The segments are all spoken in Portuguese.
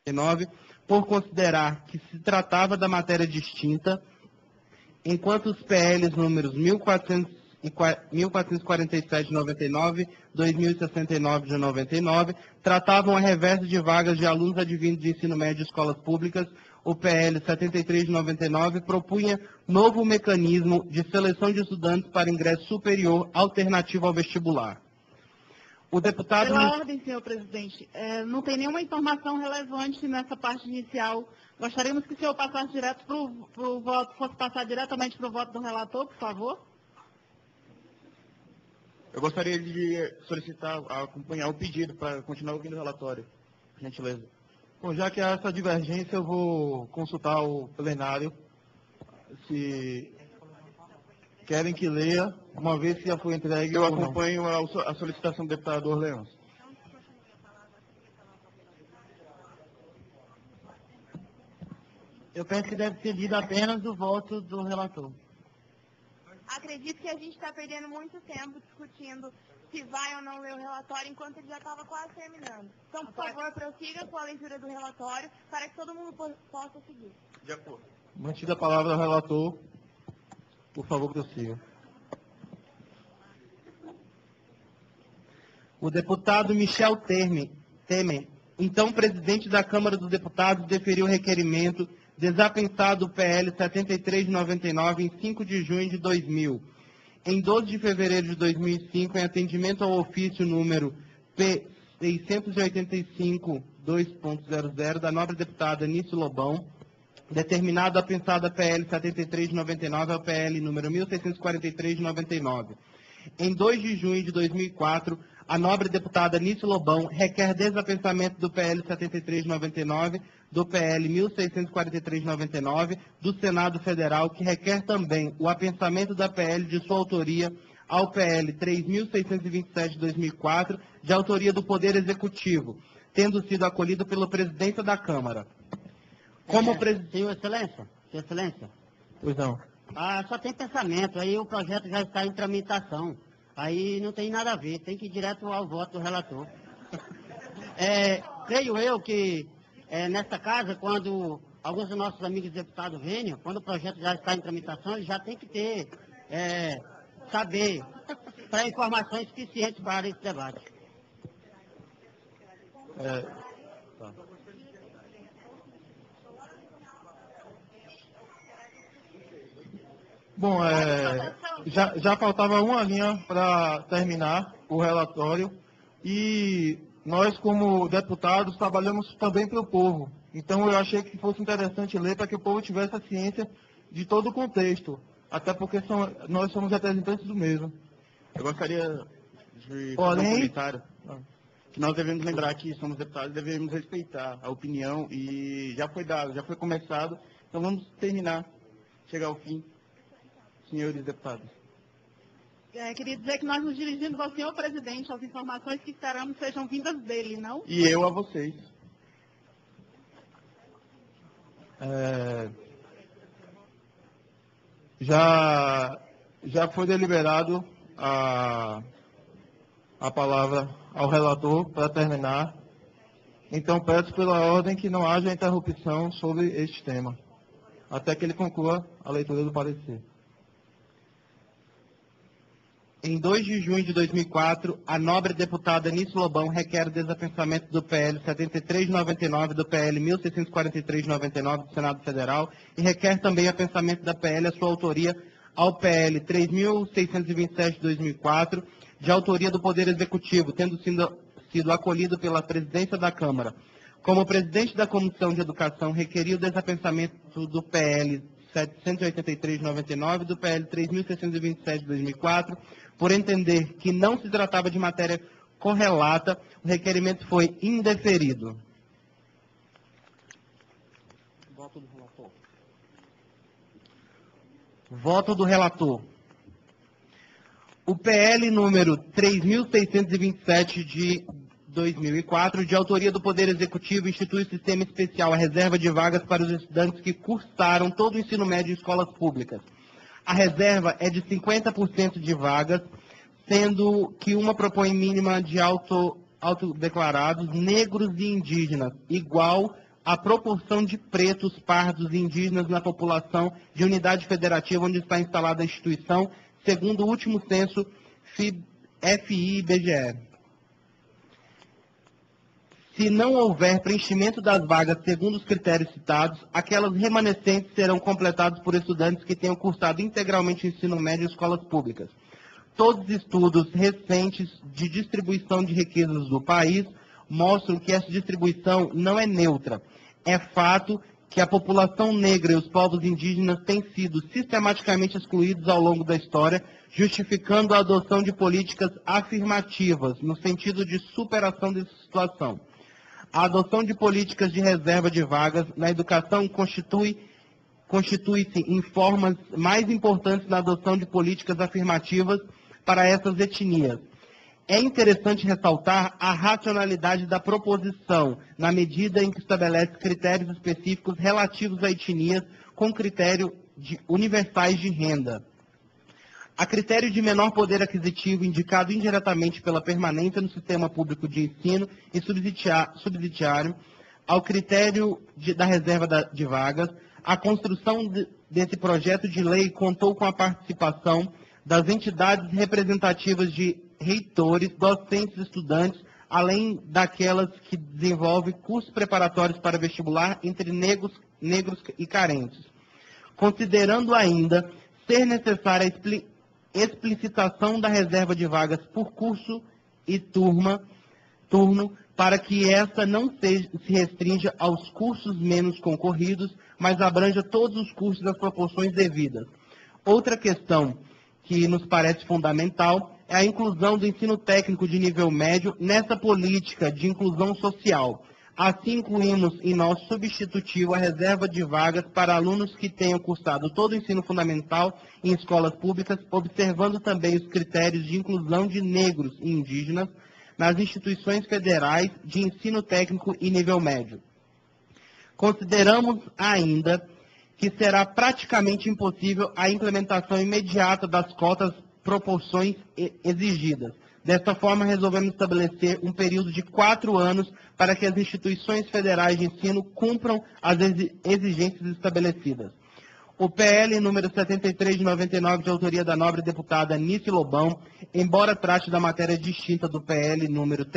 por considerar que se tratava da matéria distinta, enquanto os PLs números 1447 de 99, 2069 de 99, tratavam a reversa de vagas de alunos advindos de ensino médio de escolas públicas. O PL 73 de 99 propunha novo mecanismo de seleção de estudantes para ingresso superior alternativo ao vestibular. O deputado... Pela ordem, senhor presidente, não tem nenhuma informação relevante nessa parte inicial. Gostaríamos que o senhor passasse direto para o voto, fosse passar diretamente para o voto do relator, por favor. Eu gostaria de solicitar, acompanhar o pedido para continuar ouvindo o relatório, por gentileza. Bom, já que há essa divergência, eu vou consultar o plenário se querem que leia, uma vez que já foi entregue. Eu acompanho a solicitação do deputado Orleans. Eu penso que deve ser lido apenas o voto do relator. Acredito que a gente está perdendo muito tempo discutindo se vai ou não ler o relatório, enquanto ele já estava quase terminando. Então, por favor, prossiga com a leitura do relatório, para que todo mundo possa seguir. De acordo. Mantida a palavra ao relator, por favor, prossiga. O deputado Michel Temer, então presidente da Câmara dos Deputados, deferiu o requerimento desapensado o PL 73 de 99 em 5 de junho de 2000. Em 12 de fevereiro de 2005, em atendimento ao ofício número P 685-2.00 da nobre deputada Nício Lobão, determinado a pensada PL 73 de 99 ao PL número 1643 de 99. Em 2 de junho de 2004, a nobre deputada Nício Lobão requer desapensamento do PL 73 de 99, do PL 1643 de 99, do Senado Federal, que requer também o apensamento da PL de sua autoria ao PL 3627 de 2004, de autoria do Poder Executivo, tendo sido acolhido pela presidência da Câmara. Senhor Excelência, Pois não. só tem pensamento, aí o projeto já está em tramitação. Aí não tem nada a ver, tem que ir direto ao voto do relator. Creio eu que nesta casa, quando alguns dos nossos amigos deputados venham, quando o projeto já está em tramitação, ele já tem que ter, saber, para informações suficientes para esse debate. Bom, já faltava uma linha para terminar o relatório e nós, como deputados, trabalhamos também para o povo. Então, eu achei que fosse interessante ler para que o povo tivesse a ciência de todo o contexto, até porque nós somos representantes do mesmo. Eu gostaria de fazer um comentário. Que nós devemos lembrar que somos deputados, devemos respeitar a opinião e já foi dado, já foi começado. Então, vamos terminar, chegar ao fim. Senhores deputados. Queria dizer que nós nos dirigimos ao senhor presidente, as informações que esperamos sejam vindas dele, não? E eu a vocês. Já foi deliberado a palavra ao relator para terminar. Então, peço pela ordem que não haja interrupção sobre este tema, até que ele conclua a leitura do parecer. Em 2 de junho de 2004, a nobre deputada Nício Lobão requer o desapensamento do PL 73 de 99 do PL 1643 de 99 do Senado Federal e requer também o apensamento da PL, a sua autoria, ao PL 3627 de 2004, de autoria do Poder Executivo, tendo sido acolhido pela presidência da Câmara. Como presidente da Comissão de Educação, requeri o desapensamento do PL 783 de 99 e do PL 3627 de 2004, por entender que não se tratava de matéria correlata, o requerimento foi indeferido. Voto do relator. Voto do relator. O PL número 3627 de 2004, de autoria do Poder Executivo, institui o sistema especial, a reserva de vagas para os estudantes que cursaram todo o ensino médio em escolas públicas. A reserva é de 50% de vagas, sendo que uma propõe mínima de autodeclarados negros e indígenas, igual a proporção de pretos, pardos e indígenas na população de unidade federativa onde está instalada a instituição, segundo o último censo FI-IBGE. Se não houver preenchimento das vagas segundo os critérios citados, aquelas remanescentes serão completadas por estudantes que tenham cursado integralmente o ensino médio em escolas públicas. Todos os estudos recentes de distribuição de riquezas do país mostram que essa distribuição não é neutra. É fato que a população negra e os povos indígenas têm sido sistematicamente excluídos ao longo da história, justificando a adoção de políticas afirmativas no sentido de superação dessa situação. A adoção de políticas de reserva de vagas na educação constitui-se em formas mais importantes na adoção de políticas afirmativas para essas etnias. É interessante ressaltar a racionalidade da proposição, na medida em que estabelece critérios específicos relativos a etnias com critério universais de renda. A critério de menor poder aquisitivo, indicado indiretamente pela permanência no sistema público de ensino e subsidiário, ao critério da reserva de vagas, a construção desse projeto de lei contou com a participação das entidades representativas de reitores, docentes e estudantes, além daquelas que desenvolvem cursos preparatórios para vestibular entre negros e carentes. Considerando ainda ser necessária a explicitação da reserva de vagas por curso e turno, para que essa não se restrinja aos cursos menos concorridos, mas abranja todos os cursos das proporções devidas. Outra questão que nos parece fundamental é a inclusão do ensino técnico de nível médio nessa política de inclusão social. Assim, incluímos em nosso substitutivo a reserva de vagas para alunos que tenham cursado todo o ensino fundamental em escolas públicas, observando também os critérios de inclusão de negros e indígenas nas instituições federais de ensino técnico e nível médio. Consideramos ainda que será praticamente impossível a implementação imediata das cotas proporções exigidas. Desta forma, resolvemos estabelecer um período de 4 anos para que as instituições federais de ensino cumpram as exigências estabelecidas. O PL número 73 de 99, de autoria da nobre deputada Nice Lobão, embora trate da matéria distinta do PL número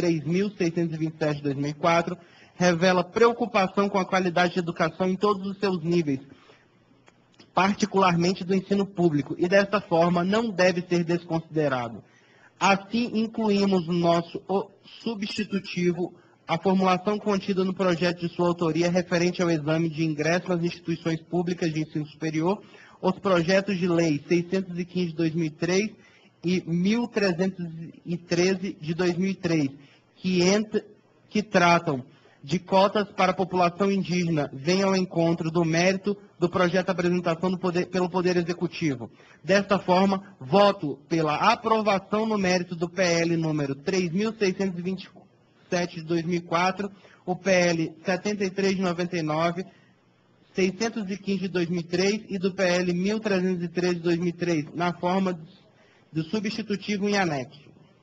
3.627 de 2004, revela preocupação com a qualidade de educação em todos os seus níveis, particularmente do ensino público, e desta forma não deve ser desconsiderado. Assim, incluímos no nosso substitutivo a formulação contida no projeto de sua autoria referente ao exame de ingresso nas instituições públicas de ensino superior, os projetos de lei 615 de 2003 e 1313 de 2003, que tratam de cotas para a população indígena, venham ao encontro do mérito do projeto de apresentação pelo Poder Executivo. Desta forma, voto pela aprovação no mérito do PL número 3.627 de 2004, o PL 73 de 99, 615 de 2003 e do PL 1313 de 2003, na forma do substitutivo em anexo.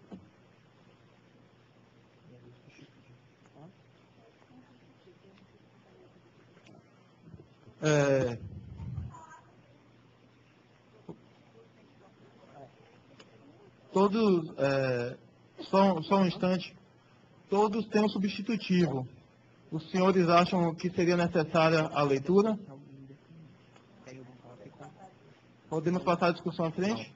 Só um instante, todos têm um substitutivo. Os senhores acham que seria necessária a leitura? Podemos passar a discussão à frente?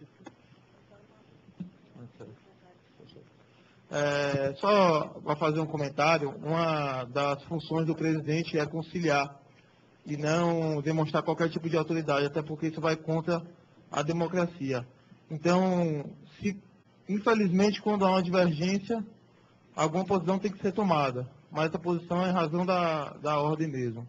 Só para fazer um comentário, uma das funções do presidente é conciliar e não demonstrar qualquer tipo de autoridade, até porque isso vai contra a democracia. Então, infelizmente, quando há uma divergência, alguma posição tem que ser tomada, mas essa posição é em razão da ordem mesmo.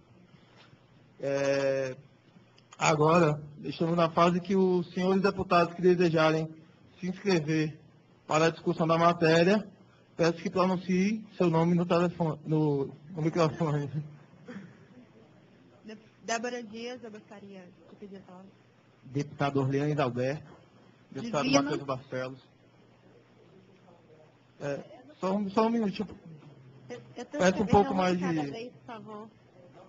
Agora, estamos na fase que os senhores deputados que desejarem se inscrever para a discussão da matéria, peço que pronunciem seu nome no telefone, no microfone. Débora Dias, eu gostaria de pedir a palavra. Deputado Orleans Alberto. Deputado Divino. Matheus Barcelos. Só um minutinho. Eu tô Peço um pouco mais cada de... vez, por favor.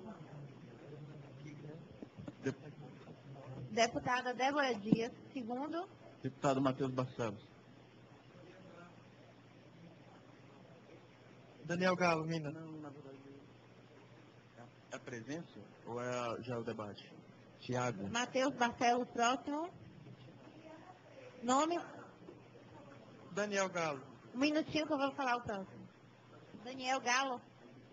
Deputada Débora Dias. Segundo. Deputado Matheus Barcelos. Daniel Galo, Minas. Não, na verdade. É a presença ou já o debate? Tiago. Matheus Barcelos, próximo. Nome? Daniel Galo. Um minutinho que eu vou falar o próximo. Daniel Galo.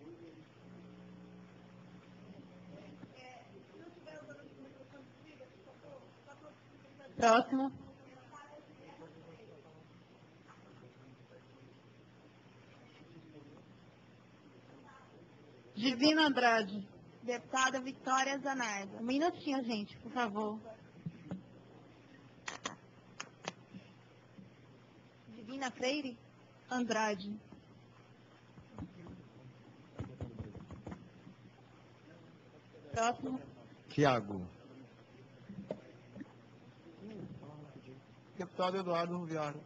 Próximo. Divina Andrade. Deputada Vitória Zanardo. Um minutinho, gente, por favor. Divina Freire Andrade. Próximo. Tiago. Deputado Eduardo Rubiaro.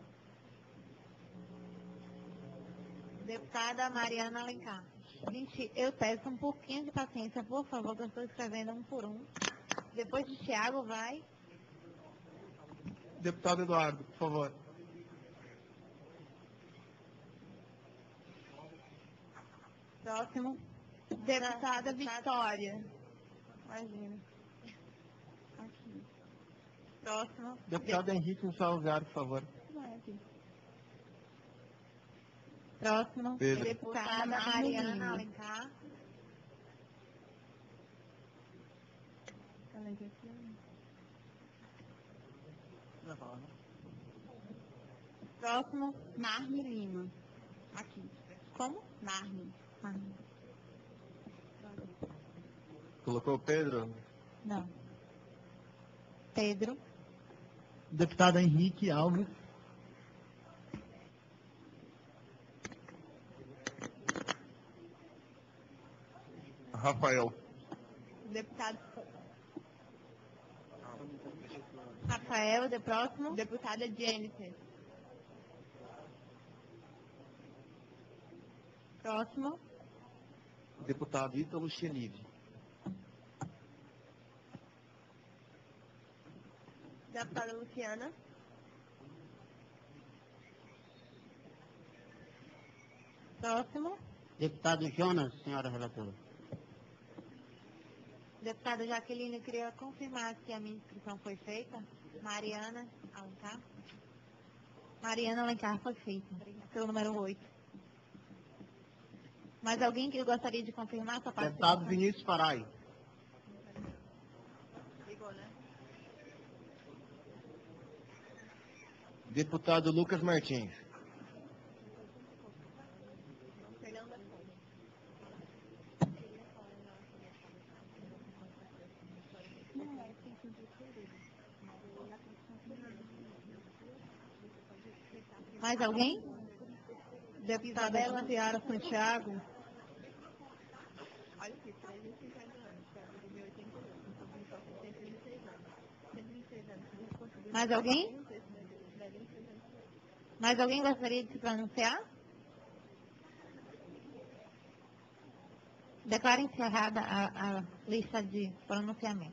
Deputada Mariana Alencar. Gente, eu peço um pouquinho de paciência, por favor, que eu estou escrevendo um por um. Depois de Tiago, vai. Deputado Eduardo, por favor. Próximo. Deputada Vitória. Imagina. Aqui. Próximo. Deputado Henrique Salgado, por favor. Próximo. Pedro. Deputada Mariana Alencar. Próximo. Narme Lima. Aqui. Como? Narme. Colocou o Pedro? Não. Pedro. Deputado Henrique Alves. Rafael. Deputado Rafael, de próximo. Deputada Jennifer. Próximo. Deputado Ítalo Xenive. Deputada Luciana. Próximo. Deputado Jonas, senhora relatora. Deputada Jaqueline, eu queria confirmar se a minha inscrição foi feita. Mariana Alencar. Mariana Alencar foi feita. Pelo número 8. Mais alguém que gostaria de confirmar sua participação? Deputado Vinícius Farai. Deputado Lucas Martins. Mais alguém? Deputada Isabela Santiago. Mais alguém? Mais alguém gostaria de se pronunciar? Declaro encerrada a lista de pronunciamento.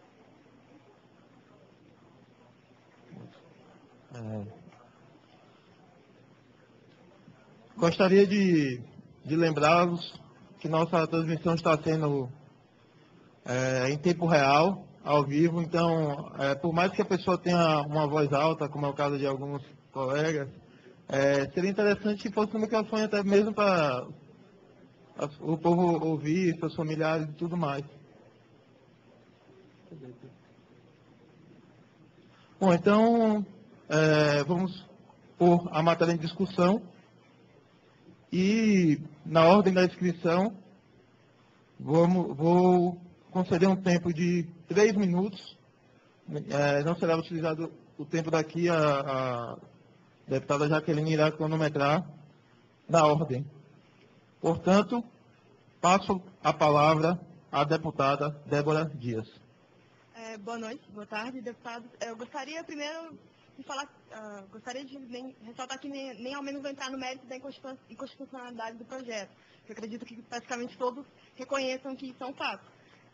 Gostaria de lembrá-los que nossa transmissão está sendo em tempo real, ao vivo, então, por mais que a pessoa tenha uma voz alta, como é o caso de alguns colegas, seria interessante que fosse no microfone até mesmo para o povo ouvir, seus familiares e tudo mais. Bom, então, vamos pôr a matéria em discussão e, na ordem da inscrição, vou conceder um tempo de 3 minutos. Não será utilizado o tempo daqui, a deputada Jaqueline irá cronometrar na ordem. Portanto, passo a palavra à deputada Débora Dias. Boa noite, boa tarde, deputados. Eu gostaria primeiro de falar, gostaria de ressaltar que nem ao menos entrar no mérito da inconstitucionalidade do projeto, que eu acredito que praticamente todos reconheçam que isso é um fato.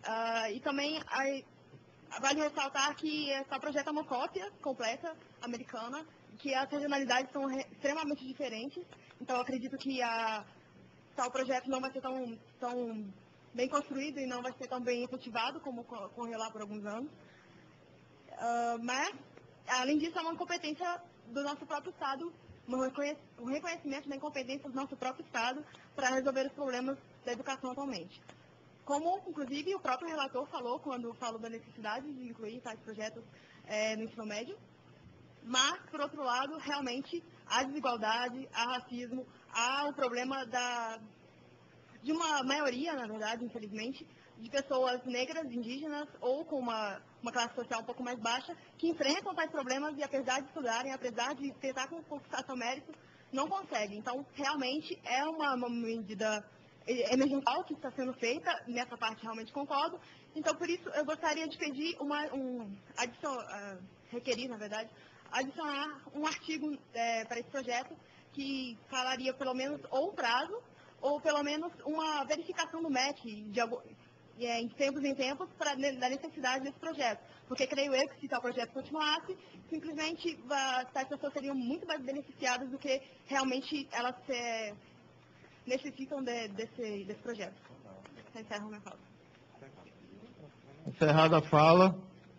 E também vale ressaltar que esse projeto é uma cópia completa americana, que as regionalidades são extremamente diferentes. Então, eu acredito que tal projeto não vai ser tão bem construído e não vai ser tão bem efetivado como ocorreu lá por alguns anos. Mas, além disso, é uma competência do nosso próprio Estado, um reconhecimento da incompetência do nosso próprio Estado para resolver os problemas da educação atualmente. Como, inclusive, o próprio relator falou quando falou da necessidade de incluir tais projetos no ensino médio. Mas, por outro lado, realmente, há desigualdade, há racismo, há o problema de uma maioria, na verdade, infelizmente, de pessoas negras, indígenas ou com uma classe social um pouco mais baixa, que enfrentam tais problemas e, apesar de estudarem, apesar de tentar conquistar seu mérito, não conseguem. Então, realmente, é uma medida emergencial que está sendo feita, nessa parte realmente concordo. Então, por isso, eu gostaria de pedir requerir, na verdade, adicionar um artigo para esse projeto que falaria pelo menos ou um prazo, ou pelo menos uma verificação do MEC em tempos em tempos da necessidade desse projeto. Porque creio eu que se tal projeto continuasse, simplesmente tais pessoas seriam muito mais beneficiadas do que realmente elas necessitam desse projeto. Encerro minha fala. Encerrada a fala.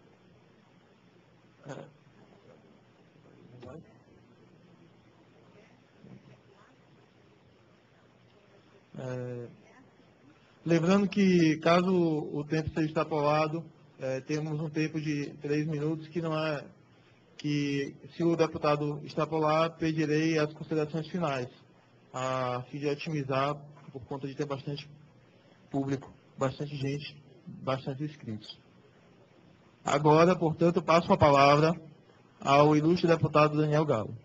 Lembrando que, caso o tempo seja extrapolado, temos um tempo de 3 minutos, que não é que, se o deputado extrapolar, pedirei as considerações finais, a fim de otimizar, por conta de ter bastante público, bastante gente, bastante inscritos. Agora, portanto, passo a palavra ao ilustre deputado Daniel Galo.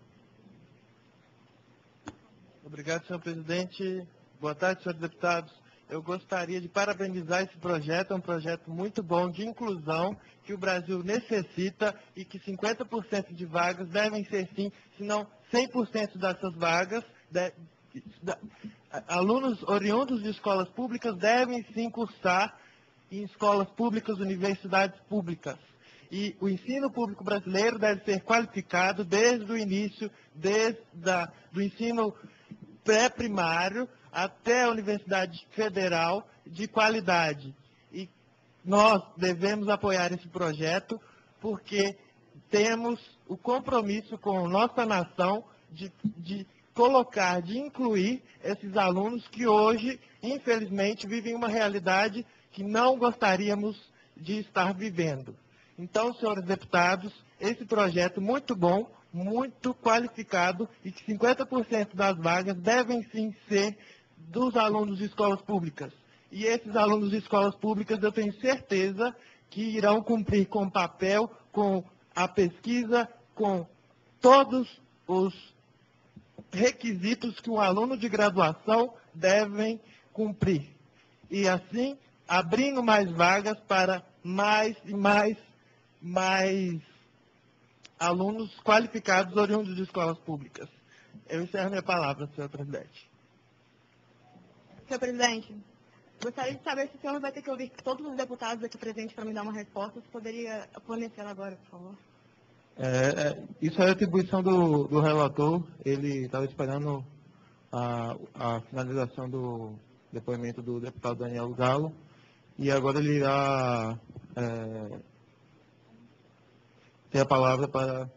Obrigado, senhor presidente. Boa tarde, senhores deputados. Eu gostaria de parabenizar esse projeto, é um projeto muito bom de inclusão que o Brasil necessita e que 50% de vagas devem ser sim, se não 100% dessas vagas, alunos oriundos de escolas públicas devem sim cursar em escolas públicas, universidades públicas. E o ensino público brasileiro deve ser qualificado desde o início, do ensino pré-primário até a Universidade Federal de qualidade. E nós devemos apoiar esse projeto porque temos o compromisso com nossa nação de colocar, de incluir esses alunos que hoje, infelizmente, vivem uma realidade que não gostaríamos de estar vivendo. Então, senhores deputados, esse projeto muito bom, muito qualificado e que 50% das vagas devem sim ser dos alunos de escolas públicas. E esses alunos de escolas públicas, eu tenho certeza que irão cumprir com o papel, com a pesquisa, com todos os requisitos que um aluno de graduação devem cumprir. E assim, abrindo mais vagas para mais e mais alunos qualificados oriundos de escolas públicas. Eu encerro minha palavra, senhor presidente. Senhor presidente, gostaria de saber se o senhor vai ter que ouvir todos os deputados aqui presentes para me dar uma resposta. Se poderia fornecer agora, por favor. Isso é atribuição do relator. Ele estava esperando a finalização do depoimento do deputado Daniel Galo. E agora ele irá ter a palavra para...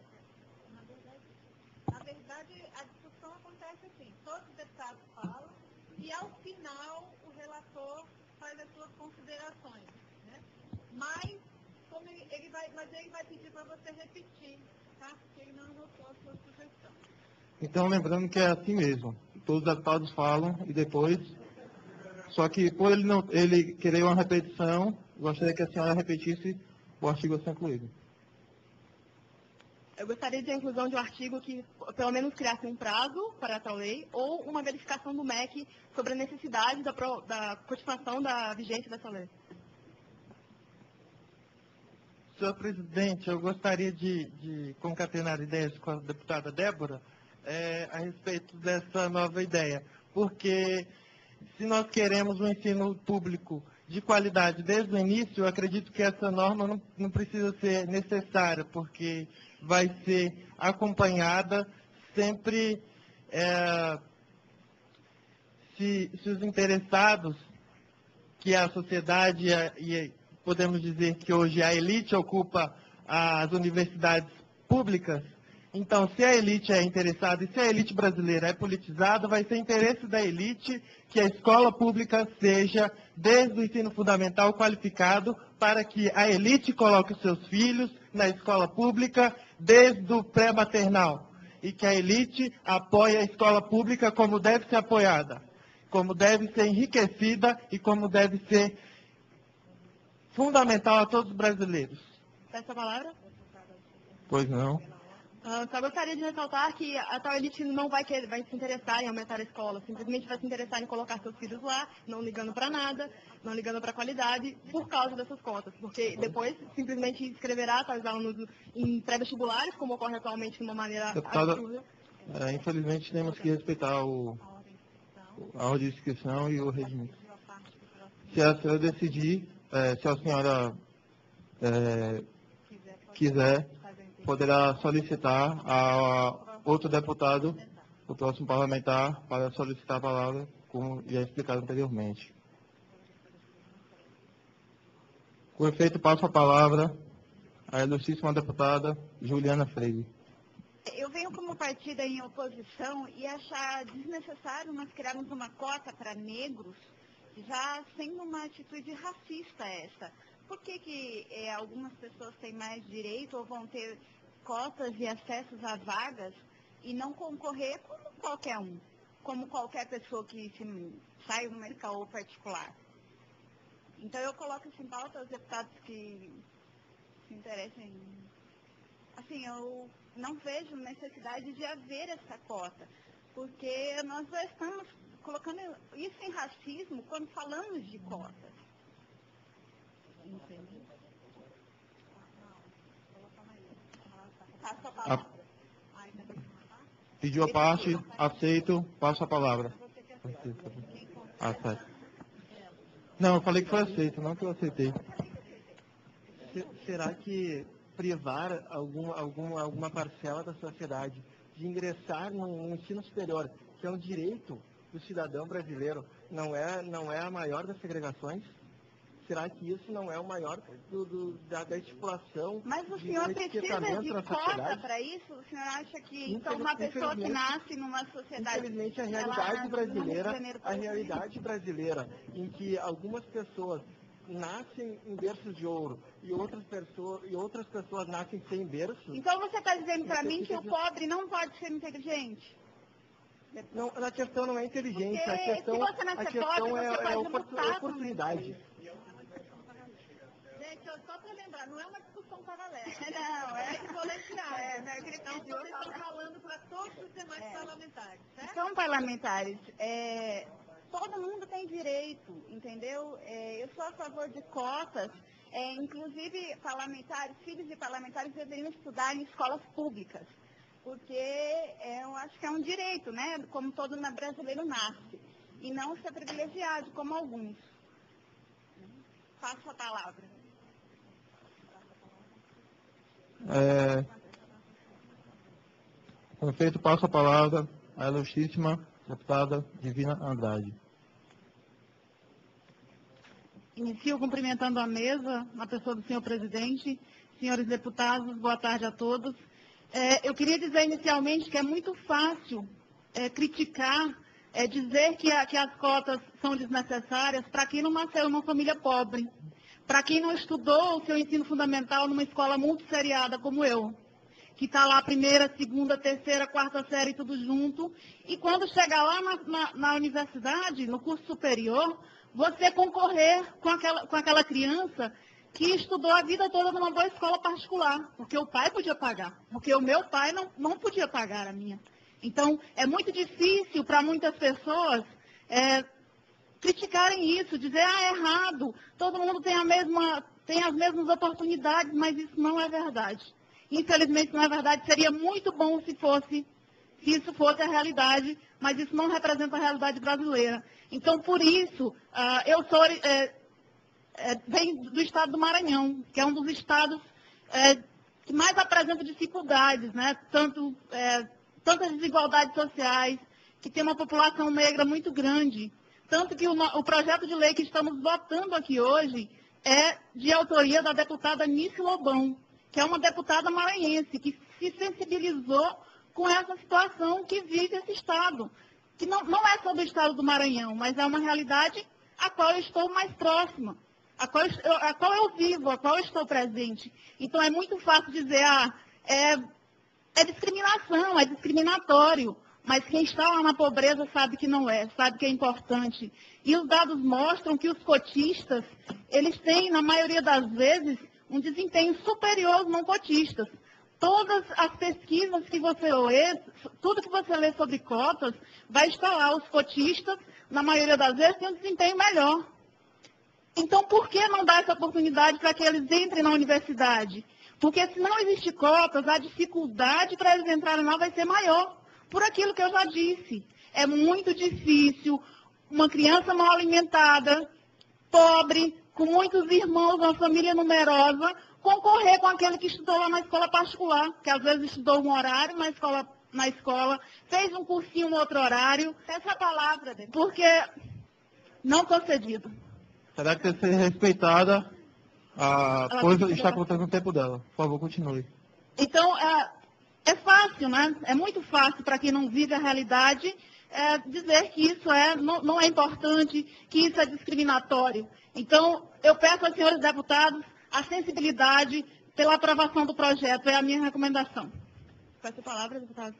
Na verdade, a discussão acontece assim. Todos os deputados falam e, ao final, o relator faz as suas considerações. Né? Mas ele vai pedir para você repetir, tá? Porque ele não anotou a sua sugestão. Então, lembrando que é assim mesmo. Todos os deputados falam e depois... Só que, por ele querer uma repetição, gostaria que a senhora repetisse o artigo a ser incluído. Eu gostaria de a inclusão de um artigo que, pelo menos, criasse um prazo para tal lei ou uma verificação do MEC sobre a necessidade da continuação da vigência dessa lei. Senhor presidente, eu gostaria de concatenar ideias com a deputada Débora a respeito dessa nova ideia, porque se nós queremos um ensino público de qualidade desde o início, eu acredito que essa norma não precisa ser necessária, porque vai ser acompanhada sempre se os interessados, que a sociedade, e podemos dizer que hoje a elite ocupa as universidades públicas, então, se a elite é interessada e se a elite brasileira é politizada, vai ser interesse da elite que a escola pública seja, desde o ensino fundamental, qualificado para que a elite coloque os seus filhos na escola pública desde o pré-maternal e que a elite apoie a escola pública como deve ser apoiada, como deve ser enriquecida e como deve ser fundamental a todos os brasileiros. Peço a palavra? Pois não. Só gostaria de ressaltar que a tal elite não vai se interessar em aumentar a escola, simplesmente vai se interessar em colocar seus filhos lá, não ligando para nada, não ligando para a qualidade, por causa dessas cotas. Porque depois simplesmente inscreverá tais alunos em pré-vestibulares, como ocorre atualmente de uma maneira absurda. Infelizmente temos que respeitar a ordem de inscrição e o regime. Se a senhora decidir, se a senhora quiser, poderá solicitar a outro deputado, o próximo parlamentar, para solicitar a palavra, como já explicado anteriormente. Com efeito, passo a palavra à ilustríssima deputada Juliana Freire. Eu venho como partido em oposição e achar desnecessário nós criarmos uma cota para negros, já sendo uma atitude racista essa. Por que algumas pessoas têm mais direito ou vão ter cotas e acessos a vagas e não concorrer como qualquer um, como qualquer pessoa que sai no mercado particular? Então eu coloco isso em pauta aos deputados que se interessem. Assim, eu não vejo necessidade de haver essa cota, porque nós já estamos colocando isso em racismo quando falamos de cotas. Entendi. Pediu a parte, aceito, passo a palavra. Aceito. Não, eu falei que foi aceito, não que eu aceitei. Será que privar alguma parcela da sociedade de ingressar no ensino superior, que é um direito do cidadão brasileiro, não é a maior das segregações? Será que isso não é o maior da estipulação? Mas o senhor precisa de cota para isso? O senhor acha que então, uma pessoa que nasce numa sociedade... Infelizmente, a realidade brasileira, em que algumas pessoas nascem em berços de ouro e outras pessoas nascem sem berço... Então você está dizendo para mim que o pobre não pode ser inteligente? Não, a questão não é inteligência, porque a questão é oportunidade. Só para lembrar, não é uma discussão paralela. Não, é colegial. Então, vocês estão falando para todos os demais parlamentares, certo? São parlamentares. Todo mundo tem direito, entendeu? Eu sou a favor de cotas. Inclusive, parlamentares, filhos de parlamentares deveriam estudar em escolas públicas. Porque eu acho que é um direito, né? Como todo brasileiro nasce. E não ser privilegiado, como alguns. Passo a palavra. Com efeito, passo a palavra à ilustríssima deputada Divina Andrade. Inicio cumprimentando a mesa, na pessoa do senhor presidente, senhores deputados, boa tarde a todos. Eu queria dizer inicialmente que é muito fácil criticar, dizer que as cotas são desnecessárias para quem não nasceu numa família pobre, para quem não estudou o seu ensino fundamental numa escola multisseriada como eu, que está lá a primeira, segunda, terceira, quarta série, tudo junto, e quando chegar lá na universidade, no curso superior, você concorrer com aquela criança que estudou a vida toda numa boa escola particular, porque o pai podia pagar, porque o meu pai não podia pagar a minha. Então, é muito difícil para muitas pessoas criticarem isso, dizer, é errado, todo mundo tem as mesmas oportunidades, mas isso não é verdade. Infelizmente, não é verdade. Seria muito bom se se isso fosse a realidade, mas isso não representa a realidade brasileira. Então, por isso, eu sou venho do estado do Maranhão, que é um dos estados que mais apresenta dificuldades, né? Tantas desigualdades sociais, que tem uma população negra muito grande. Tanto que o projeto de lei que estamos votando aqui hoje é de autoria da deputada Nice Lobão, que é uma deputada maranhense, que se sensibilizou com essa situação que vive esse estado. Que não é só do estado do Maranhão, mas é uma realidade a qual eu estou mais próxima, a qual eu vivo, a qual eu estou presente. Então é muito fácil dizer, é discriminação, é discriminatório. Mas quem está lá na pobreza sabe que não é, sabe que é importante. E os dados mostram que os cotistas, eles têm, na maioria das vezes, um desempenho superior aos não cotistas. Todas as pesquisas que você lê, tudo que você lê sobre cotas, vai estar lá. Os cotistas, na maioria das vezes, têm um desempenho melhor. Então, por que não dar essa oportunidade para que eles entrem na universidade? Porque se não existir cotas, a dificuldade para eles entrarem lá vai ser maior. Por aquilo que eu já disse, é muito difícil uma criança mal alimentada, pobre, com muitos irmãos, uma família numerosa, concorrer com aquele que estudou lá na escola particular, que às vezes estudou um horário na escola, fez um cursinho no outro horário. Essa palavra, porque não concedido. Será que deve ser respeitada a coisa está contando no tempo dela? Por favor, continue. Então, é fácil, né? É muito fácil para quem não vive a realidade dizer que isso não é importante, que isso é discriminatório. Então, eu peço aos senhores deputados a sensibilidade pela aprovação do projeto. É a minha recomendação. Peço a palavra, deputado.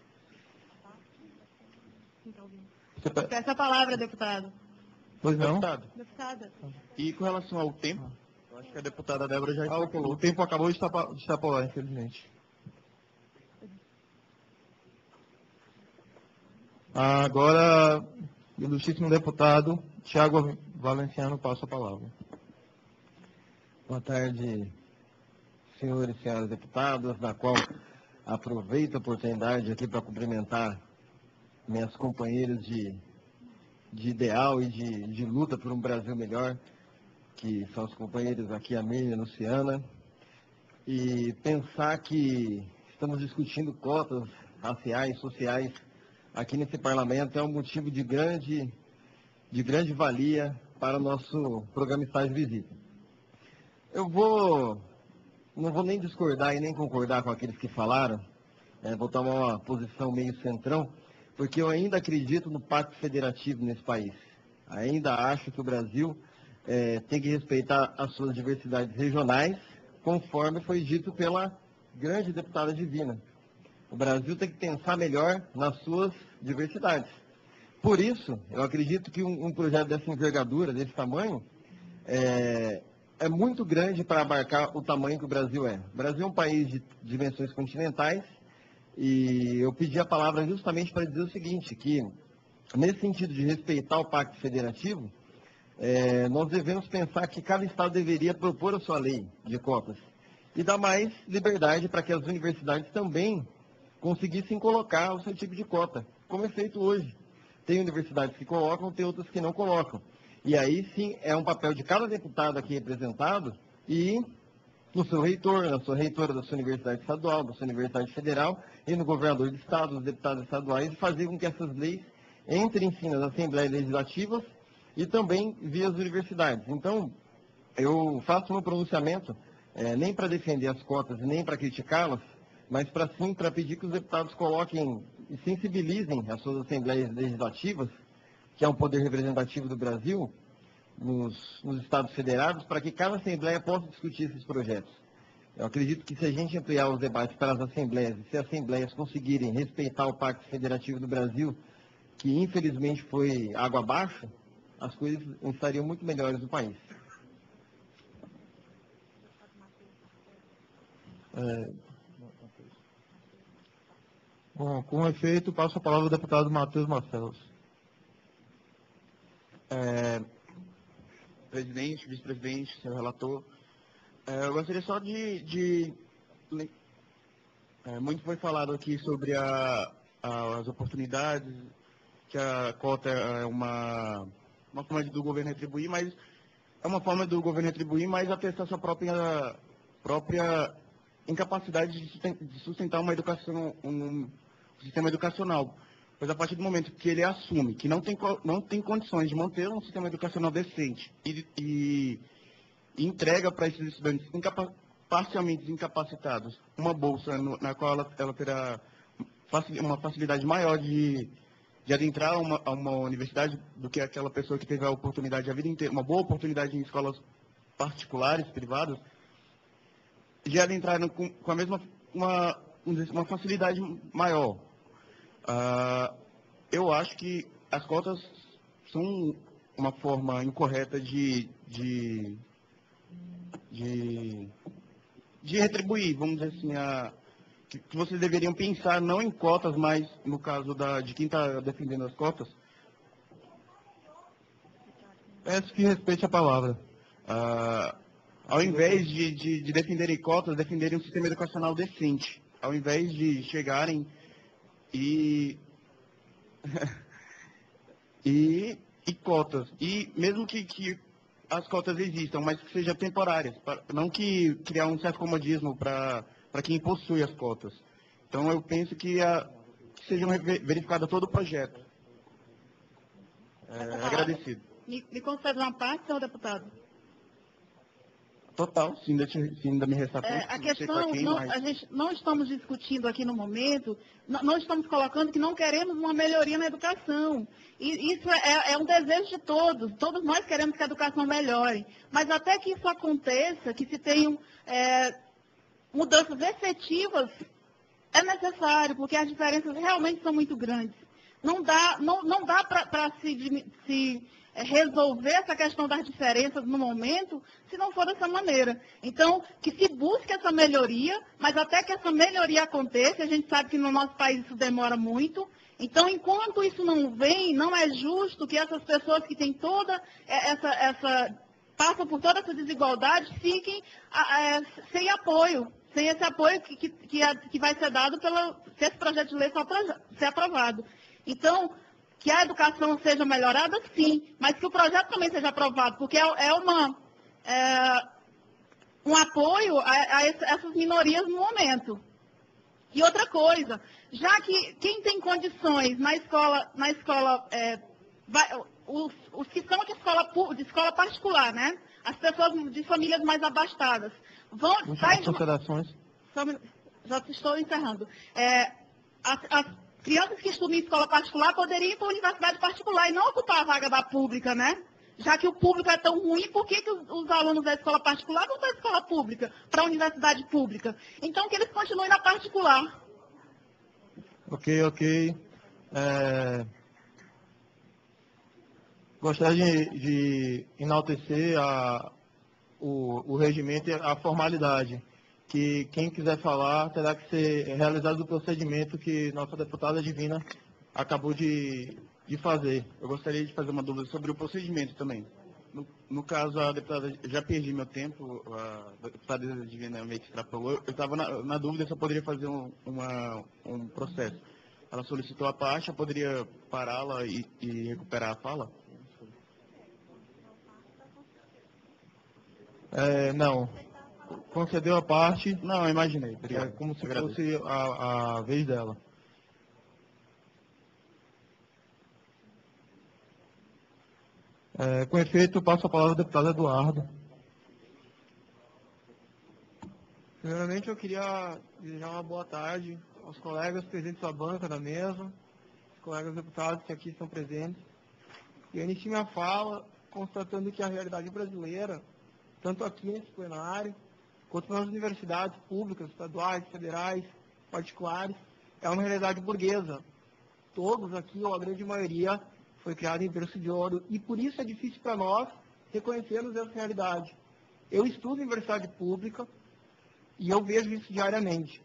Peço a palavra, deputado. Pois não? Deputada. E com relação ao tempo, eu acho que a deputada Débora já o tempo acabou de extrapolar, infelizmente. Agora, ilustríssimo deputado Tiago Valenciano, passa a palavra. Boa tarde, senhores e senhoras deputadas, na qual aproveito a oportunidade aqui para cumprimentar minhas companheiras de ideal e de luta por um Brasil melhor, que são os companheiros aqui, Amênia e Luciana, e pensar que estamos discutindo cotas raciais, sociais, aqui nesse parlamento é um motivo de grande valia para o nosso programa Estágio Visita. Eu não vou nem discordar e nem concordar com aqueles que falaram, vou tomar uma posição meio centrão, porque eu ainda acredito no pacto federativo nesse país. Ainda acho que o Brasil tem que respeitar as suas diversidades regionais, conforme foi dito pela grande deputada Divina. O Brasil tem que pensar melhor nas suas diversidades. Por isso, eu acredito que um projeto dessa envergadura, desse tamanho, é muito grande para abarcar o tamanho que o Brasil é. O Brasil é um país de dimensões continentais e eu pedi a palavra justamente para dizer o seguinte, que nesse sentido de respeitar o Pacto Federativo, nós devemos pensar que cada estado deveria propor a sua lei de cotas e dar mais liberdade para que as universidades também conseguissem colocar o seu tipo de cota, como é feito hoje. Tem universidades que colocam, tem outras que não colocam. E aí sim é um papel de cada deputado aqui representado e no seu reitor, na sua reitora da sua universidade estadual, da sua universidade federal e no governador de estado, nos deputados estaduais, fazer com que essas leis entrem sim nas assembleias legislativas e também via as universidades. Então, eu faço meu pronunciamento nem para defender as cotas, nem para criticá-las, mas para pedir que os deputados coloquem e sensibilizem as suas assembleias legislativas, que é um poder representativo do Brasil, nos estados federados, para que cada assembleia possa discutir esses projetos. Eu acredito que se a gente ampliar os debates para as assembleias, e se as assembleias conseguirem respeitar o Pacto Federativo do Brasil, que infelizmente foi água abaixo, as coisas estariam muito melhores no país. Bom, com efeito, passo a palavra ao deputado Matheus Marcelos. Presidente, vice-presidente, senhor relator, eu gostaria só muito foi falado aqui sobre as oportunidades, que a cota é uma forma do governo retribuir, mas é uma forma do governo retribuir, mas atestar sua própria incapacidade de sustentar uma educação, um sistema educacional. Pois a partir do momento que ele assume que não tem condições de manter um sistema educacional decente e entrega para esses estudantes parcialmente incapacitados uma bolsa na qual ela terá uma facilidade maior de adentrar a uma universidade do que aquela pessoa que teve a oportunidade a vida inteira, uma boa oportunidade em escolas particulares, privadas, já adentraram com a mesma, uma facilidade maior. Eu acho que as cotas são uma forma incorreta de retribuir, vamos dizer assim, que vocês deveriam pensar não em cotas, mas no caso de quem está defendendo as cotas. Peço que respeite a palavra. Ao invés de defenderem cotas, defenderem um sistema educacional decente. Ao invés de chegarem e cotas. E mesmo que as cotas existam, mas que sejam temporárias, não que criar um certo comodismo para quem possui as cotas. Então eu penso que seja verificado todo o projeto. Agradecido. Me concede uma parte, senhor deputado? Total, se ainda me restar tempo. A questão, a gente não estamos discutindo aqui no momento, não estamos colocando que não queremos uma melhoria na educação. E isso é um desejo de todos nós queremos que a educação melhore. Mas até que isso aconteça, que se tenham mudanças efetivas, é necessário, porque as diferenças realmente são muito grandes. Não dá para se resolver essa questão das diferenças no momento, se não for dessa maneira. Então, que se busque essa melhoria, mas até que essa melhoria aconteça, a gente sabe que no nosso país isso demora muito. Então, enquanto isso não vem, não é justo que essas pessoas que têm toda passam por toda essa desigualdade, fiquem sem apoio, sem esse apoio que vai ser dado se esse projeto de lei ser aprovado. Então, que a educação seja melhorada, sim, mas que o projeto também seja aprovado, porque um apoio a essas minorias no momento. E outra coisa, já que quem tem condições na escola os que são de escola particular, né? As pessoas de famílias mais abastadas, vão... Já estou encerrando. As crianças que estudam em escola particular poderiam ir para a universidade particular e não ocupar a vaga da pública, né? Já que o público é tão ruim, por que os alunos da escola particular vão para a escola pública, para a universidade pública? Então, que eles continuem na particular. Ok. Gostaria de enaltecer o regimento e a formalidade, que quem quiser falar terá que ser realizado o procedimento que nossa deputada Divina acabou de fazer. Eu gostaria de fazer uma dúvida sobre o procedimento também. No caso, a deputada, já perdi meu tempo, a deputada Divina meio que extrapolou. Eu estava na dúvida se eu poderia fazer um processo. Ela solicitou a parte, eu poderia pará-la e recuperar a fala? Não. Concedeu a parte. Não, eu imaginei. Obrigado. Como se fosse a vez dela. Com efeito, passo a palavra ao deputado Eduardo. Primeiramente, eu queria desejar uma boa tarde aos colegas presentes da banca da mesa, os colegas deputados que aqui estão presentes. E eu inicio minha fala constatando que a realidade brasileira, tanto aqui nesse plenário, quanto nas universidades públicas, estaduais, federais, particulares, é uma realidade burguesa. Todos aqui, ou a grande maioria, foi criado em berço de ouro, e por isso é difícil para nós reconhecermos essa realidade. Eu estudo em universidade pública e eu vejo isso diariamente.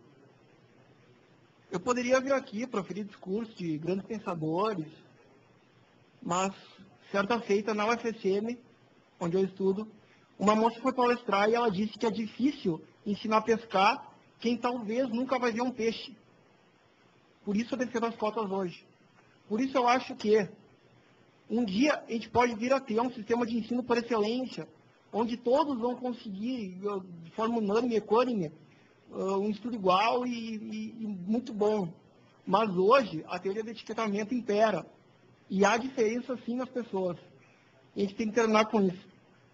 Eu poderia vir aqui proferir discursos de grandes pensadores, mas certa feita na UFSM, onde eu estudo, uma moça foi palestrar e ela disse que é difícil ensinar a pescar quem talvez nunca vai ver um peixe. Por isso eu defendo as cotas hoje. Por isso eu acho que um dia a gente pode vir a ter um sistema de ensino por excelência, onde todos vão conseguir, de forma unânime, equânime, um estudo igual e muito bom. Mas hoje a teoria do etiquetamento impera. E há diferença sim nas pessoas. E a gente tem que terminar com isso.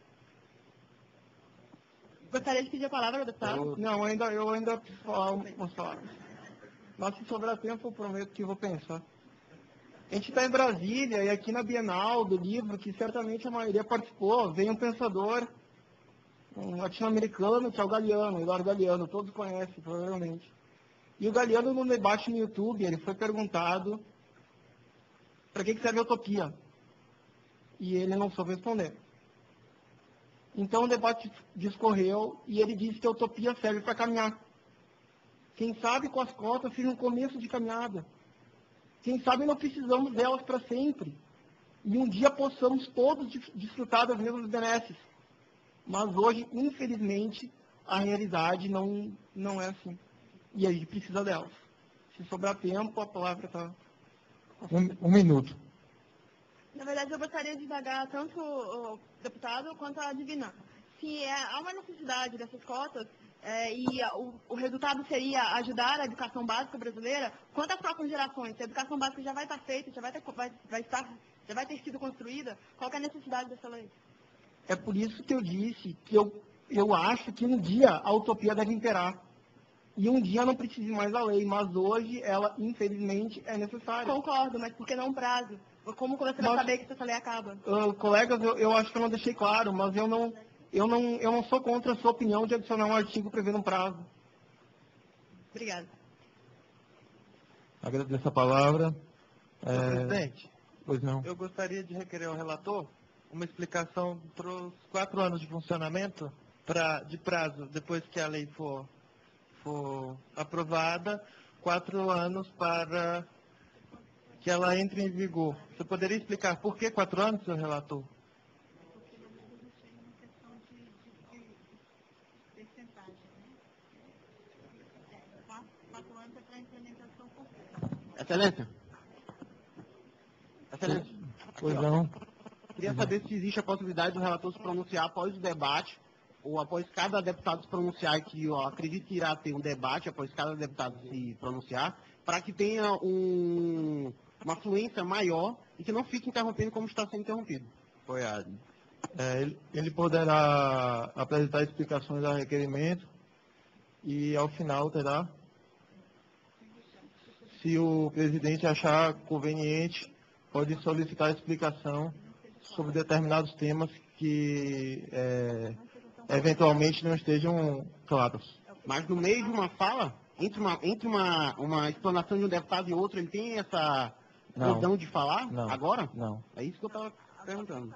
Gostaria de pedir a palavra, deputado? Eu ainda preciso falar umas palavras. Mas se sobrar tempo, eu prometo que vou pensar. A gente está em Brasília e aqui na Bienal do livro, que certamente a maioria participou, vem um pensador, um latino-americano, que é o Galeano, Eduardo Galeano, todos conhecem, provavelmente. E o Galeano, num debate no YouTube, ele foi perguntado para que serve a utopia. E ele não soube responder. Então o debate discorreu e ele disse que a utopia serve para caminhar. Quem sabe com as cotas seja um começo de caminhada. Quem sabe não precisamos delas para sempre. E um dia possamos todos desfrutar das mesmas benesses. Mas hoje, infelizmente, a realidade não é assim. E a gente precisa delas. Se sobrar tempo, a palavra está... Um minuto. Na verdade, eu gostaria de indagar tanto o deputado quanto a Divina. Se há uma necessidade dessas cotas o resultado seria ajudar a educação básica brasileira, quanto às próximas gerações? Se a educação básica já vai estar feita, já vai ter sido construída, qual que é a necessidade dessa lei? É por isso que eu disse que eu acho que um dia a utopia deve imperar. E um dia não precise mais da lei, mas hoje ela, infelizmente, é necessária. Concordo, mas por que não um prazo? Como você vai saber que essa lei acaba? Colegas, eu acho que eu não deixei claro, mas eu não sou contra a sua opinião de adicionar um artigo prevendo um prazo. Obrigada. Agradeço a palavra. Presidente, Pois não. eu gostaria de requerer ao relator uma explicação para os 4 anos de funcionamento de prazo, depois que a lei for aprovada, 4 anos para que ela entre em vigor. Você poderia explicar por que 4 anos, senhor relator? Excelência. Excelência. Pois não. Queria saber se existe a possibilidade do relator se pronunciar após o debate, ou após cada deputado se pronunciar, que eu acredito que irá ter um debate após cada deputado se pronunciar, para que tenha uma fluência maior e que não fique interrompendo como está sendo interrompido. Apoiado. Ele poderá apresentar explicações ao requerimento e, ao final, terá, se o presidente achar conveniente, pode solicitar explicação sobre determinados temas que eventualmente não estejam claros. Mas no meio de uma fala, entre uma explanação de um deputado e outro, ele tem essa opção de falar Não. agora? Não. É isso que eu estava perguntando.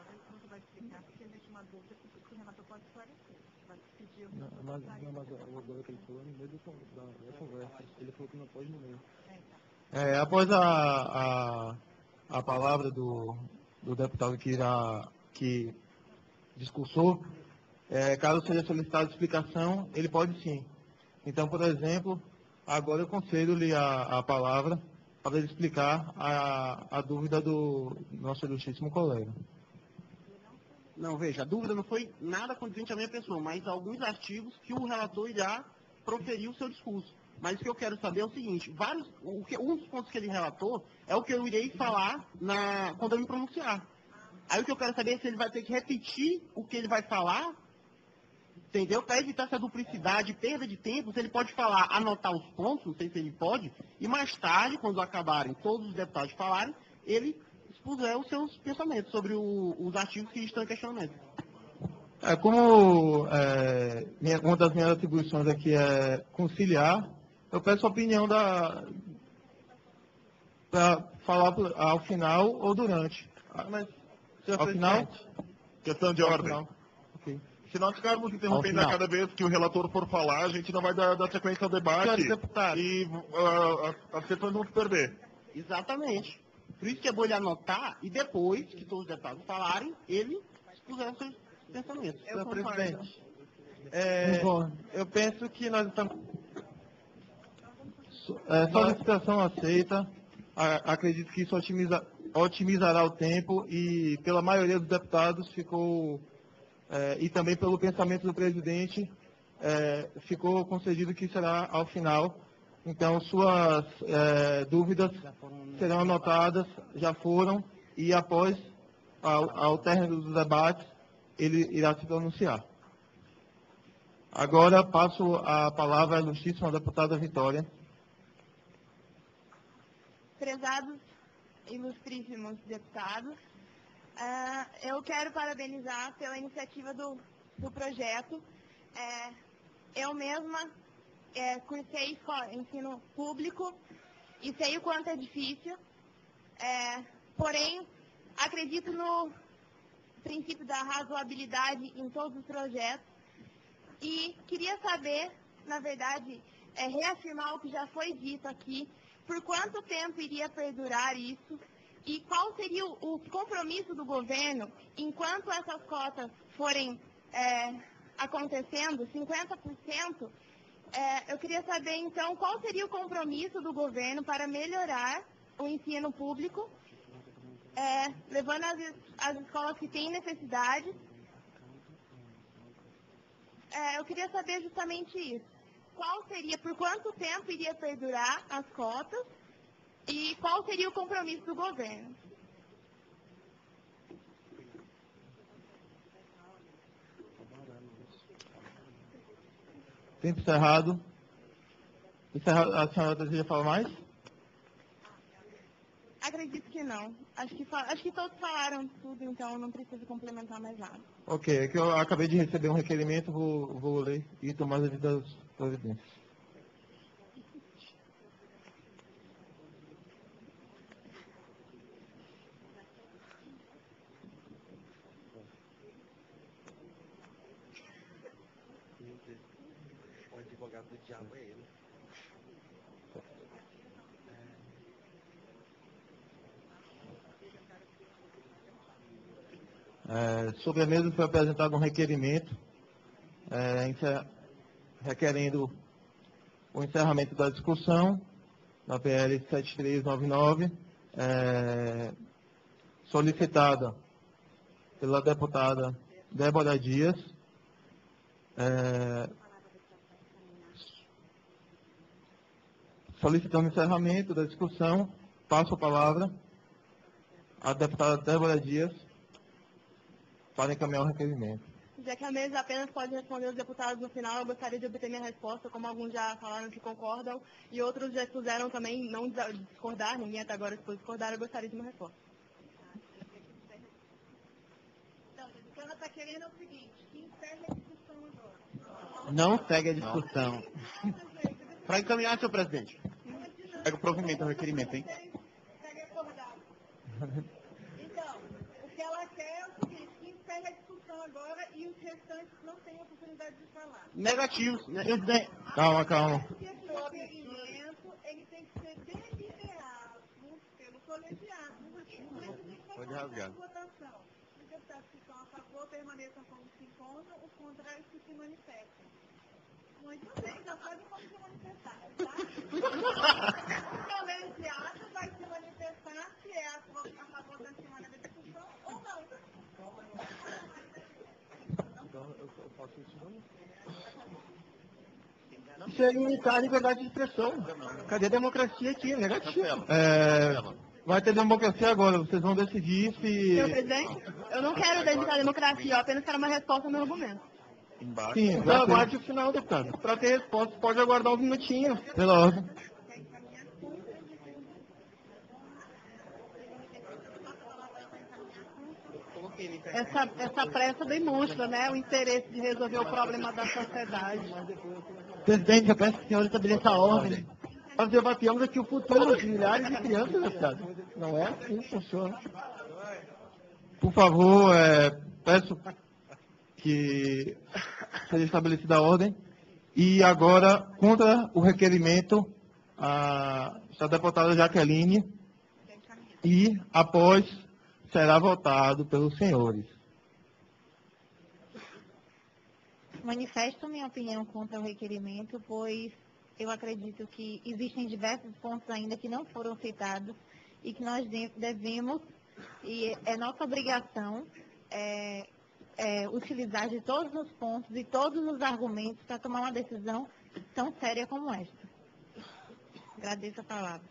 Mas agora que ele falou, no meio da conversa, ele falou que não pode no meio. Após a palavra do deputado que discursou, caso seja solicitada explicação, ele pode sim. Então, por exemplo, agora eu concedo-lhe a palavra para ele explicar a dúvida do nosso ilustríssimo colega. Não, veja, a dúvida não foi nada condizente à minha pessoa, mas alguns artigos que o relator irá proferir o seu discurso. Mas o que eu quero saber é o seguinte, um dos pontos que ele relatou é o que eu irei falar quando eu me pronunciar. Aí o que eu quero saber é se ele vai ter que repetir o que ele vai falar, entendeu? Para evitar essa duplicidade, perda de tempo, se ele pode falar, anotar os pontos, não sei se ele pode, e mais tarde, quando acabarem todos os deputados falarem, ele expuser os seus pensamentos sobre os artigos que estão em questionamento. Uma das minhas atribuições aqui é conciliar, eu peço a opinião para falar ao final ou durante. Mas, Ao final? Questão de ordem. Ok. Se nós ficarmos interrompendo a cada vez que o relator for falar, a gente não vai dar sequência ao debate Senhores deputados. e as questões vão se perder. Exatamente. Por isso que é bom ele anotar e depois que todos os deputados falarem, ele expuser os seus pensamentos. Senhor presidente, Concordo. eu penso que nós estamos... Solicitação aceita. Acredito que isso otimizará o tempo e pela maioria dos deputados ficou, e também pelo pensamento do presidente, ficou concedido que será ao final. Então, suas dúvidas serão anotadas, já foram, e após, ao término dos debates, ele irá se pronunciar. Agora, passo a palavra à ilustríssima deputada Vitória. Prezados, ilustríssimos deputados, eu quero parabenizar pela iniciativa do projeto. Eu mesma cursei ensino público e sei o quanto é difícil, porém, acredito no princípio da razoabilidade em todos os projetos e queria saber, na verdade, reafirmar o que já foi dito aqui, por quanto tempo iria perdurar isso e qual seria o compromisso do governo enquanto essas cotas forem acontecendo, 50%, eu queria saber, então, qual seria o compromisso do governo para melhorar o ensino público, levando as escolas que têm necessidade. Eu queria saber justamente isso. Qual seria, por quanto tempo iria perdurar as cotas e qual seria o compromisso do governo? Tempo encerrado. A senhora deseja falar mais? Acredito que não. Acho que todos falaram tudo, então não preciso complementar mais nada. Ok, é que eu acabei de receber um requerimento, vou ler e tomar as devidas providências. O advogado do diabo é ele. Sobre a mesa foi apresentado um requerimento requerendo o encerramento da discussão na PL 7399, solicitada pela deputada Débora Dias, solicitando o encerramento da discussão. Passo a palavra à deputada Débora Dias para encaminhar o requerimento. Já que a mesa apenas pode responder os deputados no final, eu gostaria de obter minha resposta, como alguns já falaram que concordam e outros já expuseram também não discordar, ninguém até agora expôs discordar, eu gostaria de uma resposta. Então, o que ela está querendo é o seguinte, que encerre a discussão agora. Não segue a discussão. Para encaminhar, senhor presidente. Pega o provimento, o requerimento, hein? Segue acordado. Então, o que ela quer é o seguinte, que encerre a discussão agora e os restantes não têm oportunidade de falar. Negativos. Calma. Esse requerimento, ele tem que ser deliberado pelo colegiado. Pode rasgar. Votação. Os deputados que estão a favor permaneçam como se encontram, os contrários que se manifestem. Muito bem, já pode se manifestar, tá? O colegiado vai se manifestar se é a favor da semana da discussão ou não. Isso é limitar a liberdade de expressão. Cadê a democracia aqui? Negativo. Vai ter democracia agora, vocês vão decidir se... Senhor presidente, eu não quero dedicar a democracia, eu apenas quero uma resposta ao meu argumento. Sim, Então aguarde o final, deputado. Para ter resposta, pode aguardar uns minutinhos. pela ordem. Essa pressa demonstra, né, o interesse de resolver o problema da sociedade. Presidente, eu peço que o senhor estabeleça a ordem. Nós debatemos aqui o futuro de milhares de crianças, deputado. Não é assim que funciona. Por favor, peço que seja estabelecida a ordem. E agora, contra o requerimento, a deputada Jaqueline, e após será votado pelos senhores. Manifesto minha opinião contra o requerimento, pois eu acredito que existem diversos pontos ainda que não foram citados e que nós devemos, e é nossa obrigação, utilizar de todos os pontos e todos os argumentos para tomar uma decisão tão séria como esta. Agradeço a palavra.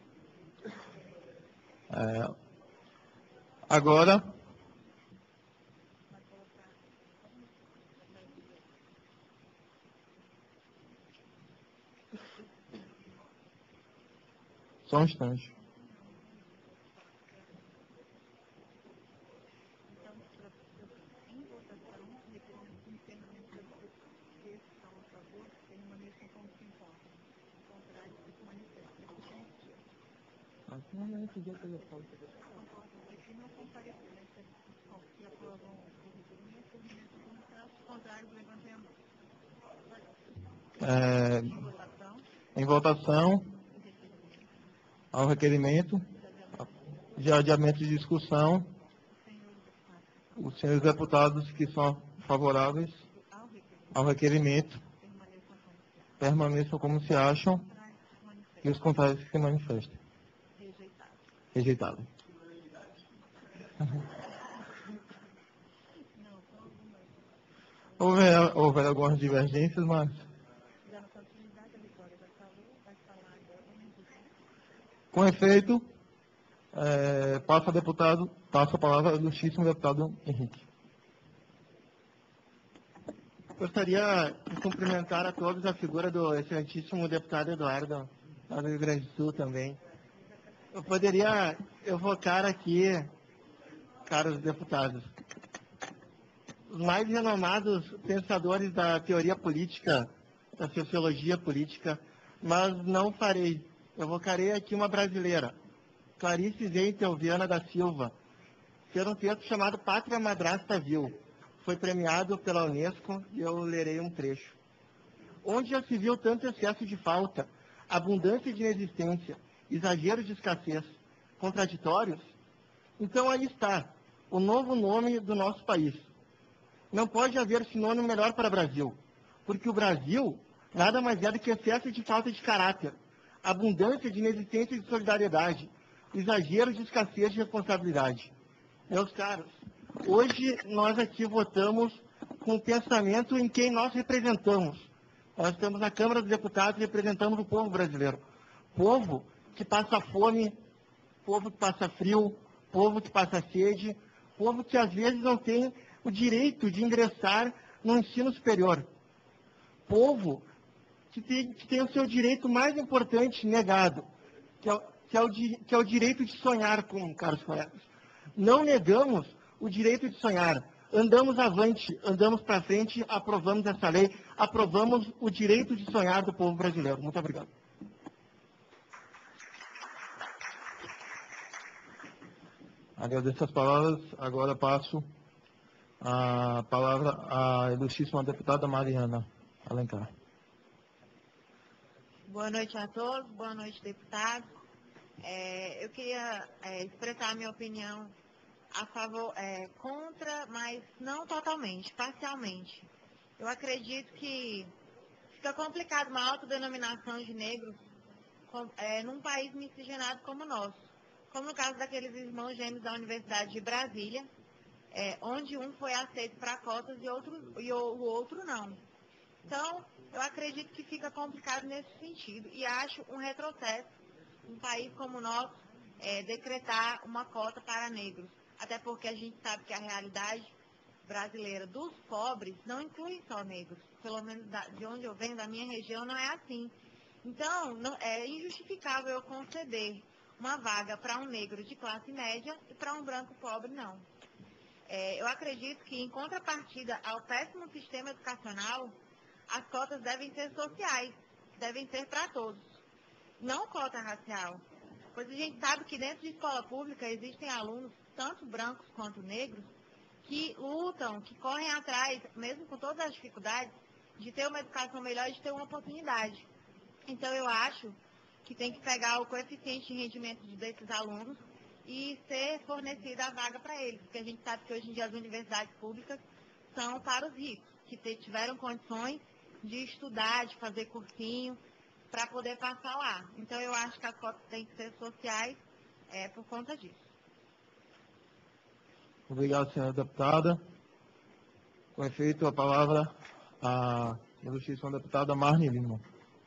Agora, só um instante. Em votação, ao requerimento de adiamento de discussão, os senhores deputados que são favoráveis ao requerimento permaneçam como se acham e os contrários que se manifestem. Rejeitado. Houver algumas divergências, mas... Com efeito, passa a palavra ao ilustríssimo deputado Henrique. Gostaria de cumprimentar a todos a figura do excelentíssimo deputado Eduardo, lá do Rio Grande do Sul também. Eu poderia evocar aqui, caros deputados, os mais renomados pensadores da teoria política, da sociologia política, mas não farei. Evocarei aqui uma brasileira, Clarice Zentel Viana da Silva, fez um texto chamado Pátria Madrasta Vil. Foi premiado pela Unesco e eu lerei um trecho. Onde já se viu tanto excesso de falta, abundância de inexistência, exagero de escassez, contraditórios? Então aí está, o novo nome do nosso país. Não pode haver sinônimo melhor para Brasil, porque o Brasil nada mais é do que excesso de falta de caráter, abundância de inexistência de solidariedade, exagero de escassez de responsabilidade. Meus caros, hoje nós aqui votamos com o pensamento em quem nós representamos. Nós estamos na Câmara dos Deputados e representamos o povo brasileiro. Povo que passa fome, povo que passa frio, povo que passa sede, povo que às vezes não tem o direito de ingressar no ensino superior. Povo que tem o seu direito mais importante negado, que é o direito de sonhar, caros colegas. Não negamos o direito de sonhar. Andamos avante, andamos para frente, aprovamos essa lei, aprovamos o direito de sonhar do povo brasileiro. Muito obrigado. Agradeço as palavras. Agora passo a palavra à ilustríssima deputada Mariana Alencar. Boa noite a todos, boa noite, deputados. Eu queria expressar a minha opinião a favor, contra, mas não totalmente, parcialmente. Eu acredito que fica complicado uma autodenominação de negros num país miscigenado como o nosso, como no caso daqueles irmãos gêmeos da Universidade de Brasília, onde um foi aceito para cotas e o outro não. Então, eu acredito que fica complicado nesse sentido e acho um retrocesso um país como o nosso decretar uma cota para negros, até porque a gente sabe que a realidade brasileira dos pobres não inclui só negros, pelo menos de onde eu venho, da minha região, não é assim. Então, é injustificável eu conceder uma vaga para um negro de classe média e para um branco pobre, não. Eu acredito que, em contrapartida ao péssimo sistema educacional, as cotas devem ser sociais, devem ser para todos, não cota racial. Pois a gente sabe que dentro de escola pública existem alunos, tanto brancos quanto negros, que lutam, que correm atrás, mesmo com todas as dificuldades, de ter uma educação melhor e de ter uma oportunidade. Então eu acho que tem que pegar o coeficiente de rendimento desses alunos e ser fornecida a vaga para eles, porque a gente sabe que hoje em dia as universidades públicas são para os ricos, que tiveram condições de estudar, de fazer cursinho. para poder passar lá. Então, eu acho que as cotas têm que ser sociais por conta disso. Obrigado, senhora deputada. Com efeito, a palavra à ilustríssima deputada Marne Lima.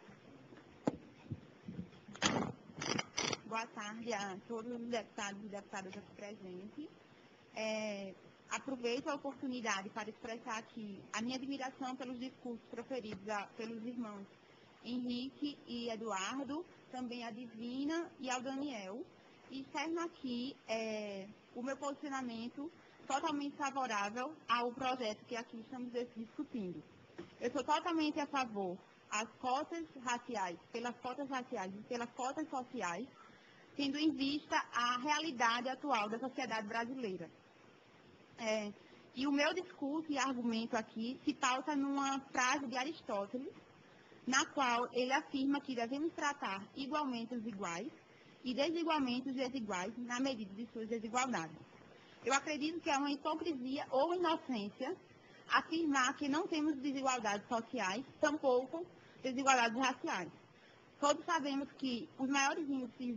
Boa tarde a todos os deputados e deputadas aqui presentes. Aproveito a oportunidade para expressar aqui a minha admiração pelos discursos proferidos pelos irmãos Henrique e Eduardo, também a Divina e ao Daniel. E externo aqui o meu posicionamento totalmente favorável ao projeto que aqui estamos discutindo. Eu sou totalmente a favor das cotas raciais, pelas cotas raciais e pelas cotas sociais, tendo em vista a realidade atual da sociedade brasileira. E o meu discurso e argumento aqui se pauta numa frase de Aristóteles, na qual ele afirma que devemos tratar igualmente os iguais e desigualmente os desiguais na medida de suas desigualdades. Eu acredito que é uma hipocrisia ou inocência afirmar que não temos desigualdades sociais, tampouco desigualdades raciais. Todos sabemos que os maiores índices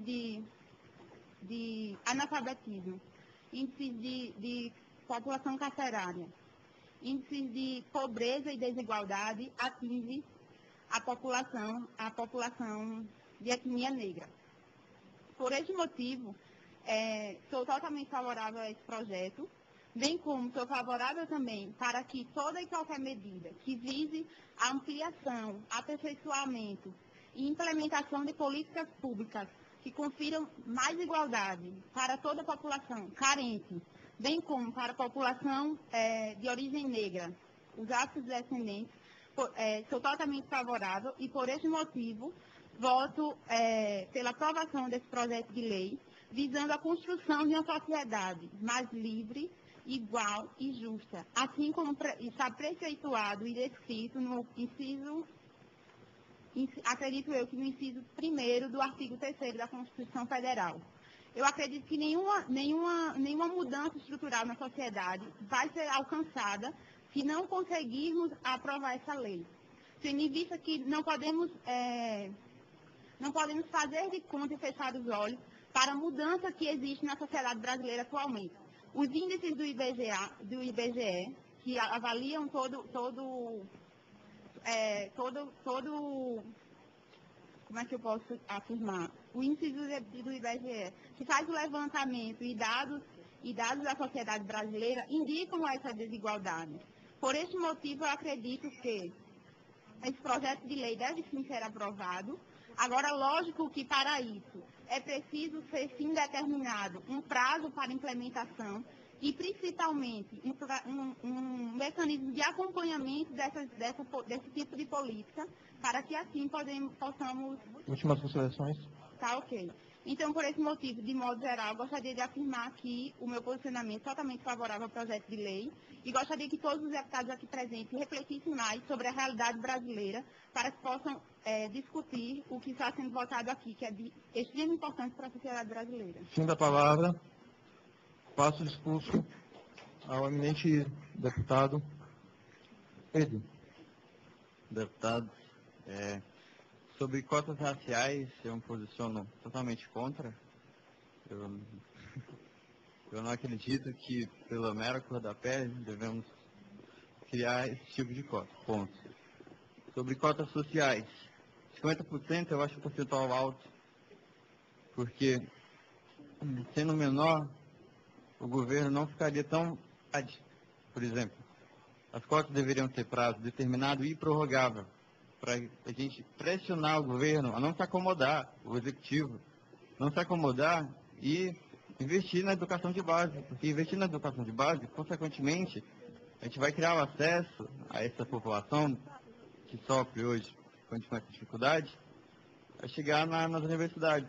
de analfabetismo, índices de população carcerária, índices de pobreza e desigualdade atingem a população de etnia negra. Por esse motivo, sou totalmente favorável a esse projeto, bem como sou favorável também para que toda e qualquer medida que vise a ampliação, aperfeiçoamento e implementação de políticas públicas que confiram mais igualdade para toda a população carente, bem como para a população de origem negra, os afrodescendentes, sou totalmente favorável e, por esse motivo, voto pela aprovação desse projeto de lei, visando a construção de uma sociedade mais livre, igual e justa, assim como está preceituado e descrito no inciso, acredito eu que no inciso 1º do artigo 3º da Constituição Federal. Eu acredito que nenhuma mudança estrutural na sociedade vai ser alcançada se não conseguirmos aprovar essa lei. Tendo em vista que não podemos fazer de conta e fechar os olhos para a mudança que existe na sociedade brasileira atualmente. Os índices do IBGE que avaliam como é que eu posso afirmar? O índice do IBGE, que faz o levantamento e dados da sociedade brasileira, indicam essa desigualdade. Por esse motivo, eu acredito que esse projeto de lei deve sim ser aprovado. Agora, lógico que para isso é preciso ser sim determinado um prazo para implementação e, principalmente, um mecanismo de acompanhamento desse tipo de política, para que assim possamos... Últimas considerações. Tá, ok. Então, por esse motivo, de modo geral, gostaria de afirmar aqui o meu posicionamento totalmente favorável ao projeto de lei e gostaria que todos os deputados aqui presentes refletissem mais sobre a realidade brasileira para que possam discutir o que está sendo votado aqui, que é de extrema importância para a sociedade brasileira. Fim da palavra. Passo o discurso ao eminente deputado Pedro. Deputados, sobre cotas raciais, eu me posiciono totalmente contra. Eu não acredito que, pela mera cor da pele, devemos criar esse tipo de cota. Ponto. Sobre cotas sociais, 50% eu acho um percentual alto, porque, sendo menor, o governo não ficaria tão... Por exemplo, as cotas deveriam ter prazo determinado e prorrogável, para a gente pressionar o governo a não se acomodar, o executivo, não se acomodar e investir na educação de base, porque investir na educação de base, consequentemente, a gente vai criar o acesso a essa população que sofre hoje com essa dificuldade, a chegar nas universidades.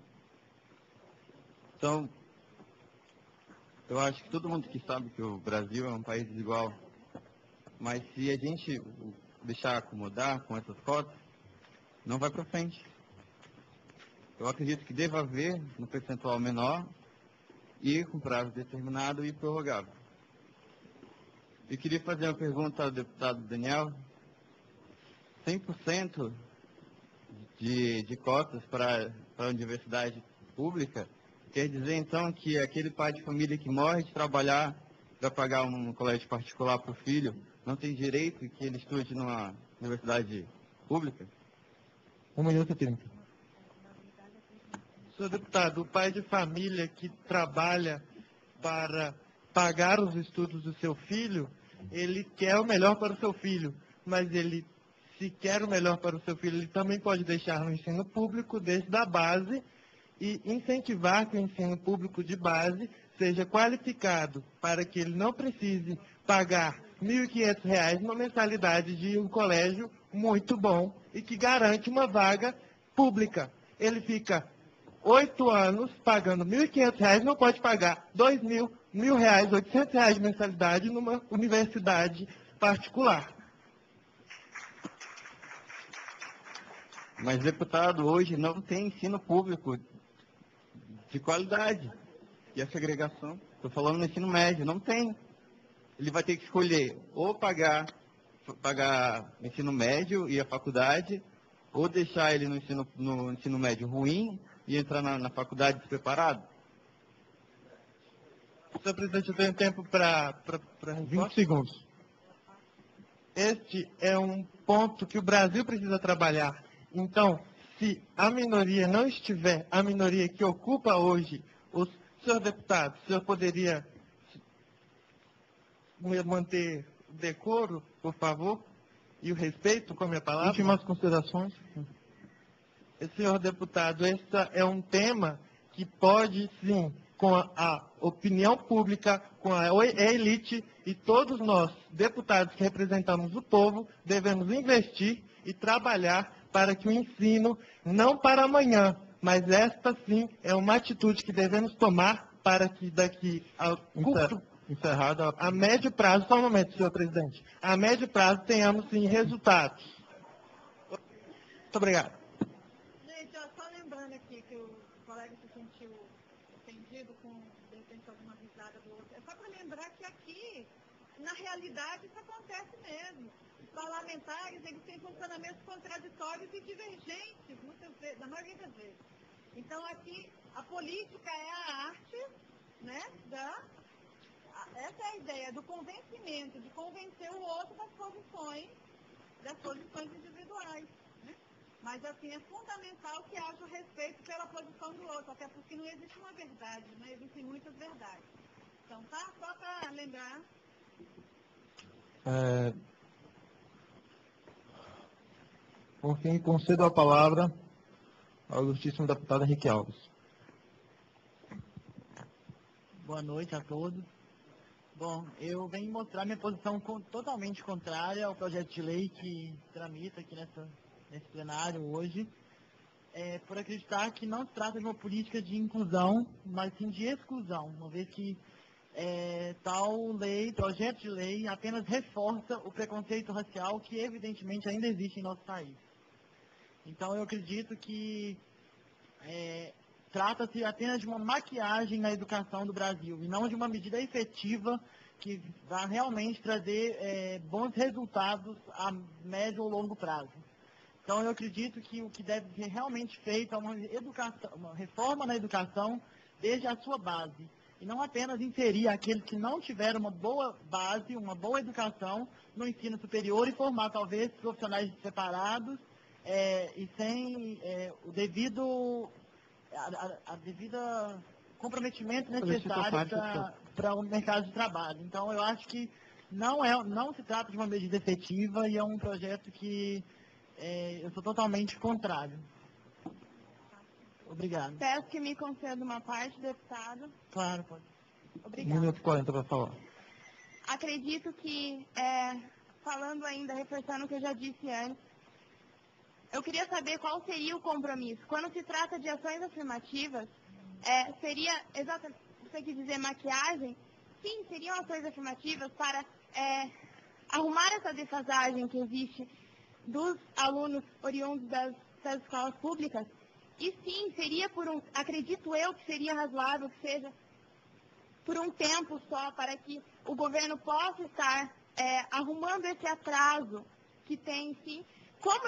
Então, eu acho que todo mundo que sabe que o Brasil é um país desigual, mas se a gente deixar acomodar com essas cotas, não vai para frente. Eu acredito que deva haver um percentual menor e com prazo determinado e prorrogável. Eu queria fazer uma pergunta ao deputado Daniel. 100% de cotas para a universidade pública, quer dizer, então, que aquele pai de família que morre de trabalhar para pagar um colégio particular para o filho, não tem direito que ele estude numa universidade pública? 1 minuto e 30. Senhor deputado, o pai de família que trabalha para pagar os estudos do seu filho, ele quer o melhor para o seu filho, mas ele, se quer o melhor para o seu filho, ele também pode deixar no ensino público desde a base e incentivar que o ensino público de base seja qualificado para que ele não precise pagar R$ 1.500 numa mensalidade de um colégio muito bom e que garante uma vaga pública. Ele fica 8 anos pagando R$ 1.500, não pode pagar R$ 2.000, R$ 1.800 de mensalidade numa universidade particular. Mas, deputado, hoje não tem ensino público de qualidade. E a segregação? Estou falando no ensino médio, não tem. Ele vai ter que escolher ou pagar o ensino médio e a faculdade, ou deixar ele no ensino médio ruim e entrar na faculdade despreparado. Senhor presidente, eu tenho tempo para 20 segundos. Este é um ponto que o Brasil precisa trabalhar. Então, se a minoria não estiver, a minoria que ocupa hoje, senhor deputado, o senhor poderia manter o decoro, por favor, e o respeito com a minha palavra? Últimas considerações. Senhor deputado, esse é um tema que pode, sim, com a opinião pública, com a elite e todos nós, deputados que representamos o povo, devemos investir e trabalhar para que o ensino, não para amanhã, mas esta sim é uma atitude que devemos tomar para que daqui a curto, a médio prazo, só um momento, senhor presidente, a médio prazo tenhamos sim resultados. Muito obrigado. Gente, só lembrando aqui que o colega se sentiu ofendido com, de repente, alguma risada do outro. É só para lembrar que aqui, na realidade, isso acontece mesmo. Os parlamentares, eles têm funcionamentos contraditórios e divergentes, na maioria das vezes. Então, aqui, a política é a arte, né, essa é a ideia do convencimento, de convencer o outro das posições individuais. Né? Mas, assim, é fundamental que haja o respeito pela posição do outro, até porque não existe uma verdade, né? Existem muitas verdades. Então, tá? Só para lembrar. Por fim, concedo a palavra ao ilustríssimo deputado Henrique Alves. Boa noite a todos. Bom, eu venho mostrar minha posição totalmente contrária ao projeto de lei que tramita aqui nesse plenário hoje, por acreditar que não se trata de uma política de inclusão, mas sim de exclusão, uma vez que projeto de lei apenas reforça o preconceito racial que evidentemente ainda existe em nosso país. Então eu acredito que trata-se apenas de uma maquiagem na educação do Brasil e não de uma medida efetiva que vai realmente trazer bons resultados a médio ou longo prazo. Então eu acredito que o que deve ser realmente feito é uma reforma na educação desde a sua base. E não apenas inserir aqueles que não tiveram uma boa base, uma boa educação no ensino superior e formar talvez profissionais separados e sem o devido comprometimento necessário para o mercado de trabalho. Então, eu acho que não se trata de uma medida efetiva e é um projeto que eu sou totalmente contrário. Obrigado. Peço que me conceda uma parte, deputado. Claro, pode. Obrigada. 1 minuto e 40 para falar. Acredito que, falando ainda, reforçando o que eu já disse antes, eu queria saber qual seria o compromisso. Quando se trata de ações afirmativas, seria exatamente, você quer dizer maquiagem? Sim, seriam ações afirmativas para arrumar essa defasagem que existe dos alunos oriundos das escolas públicas. E sim, seria acredito eu que seria razoável que seja por um tempo só, para que o governo possa estar arrumando esse atraso que tem, sim. Como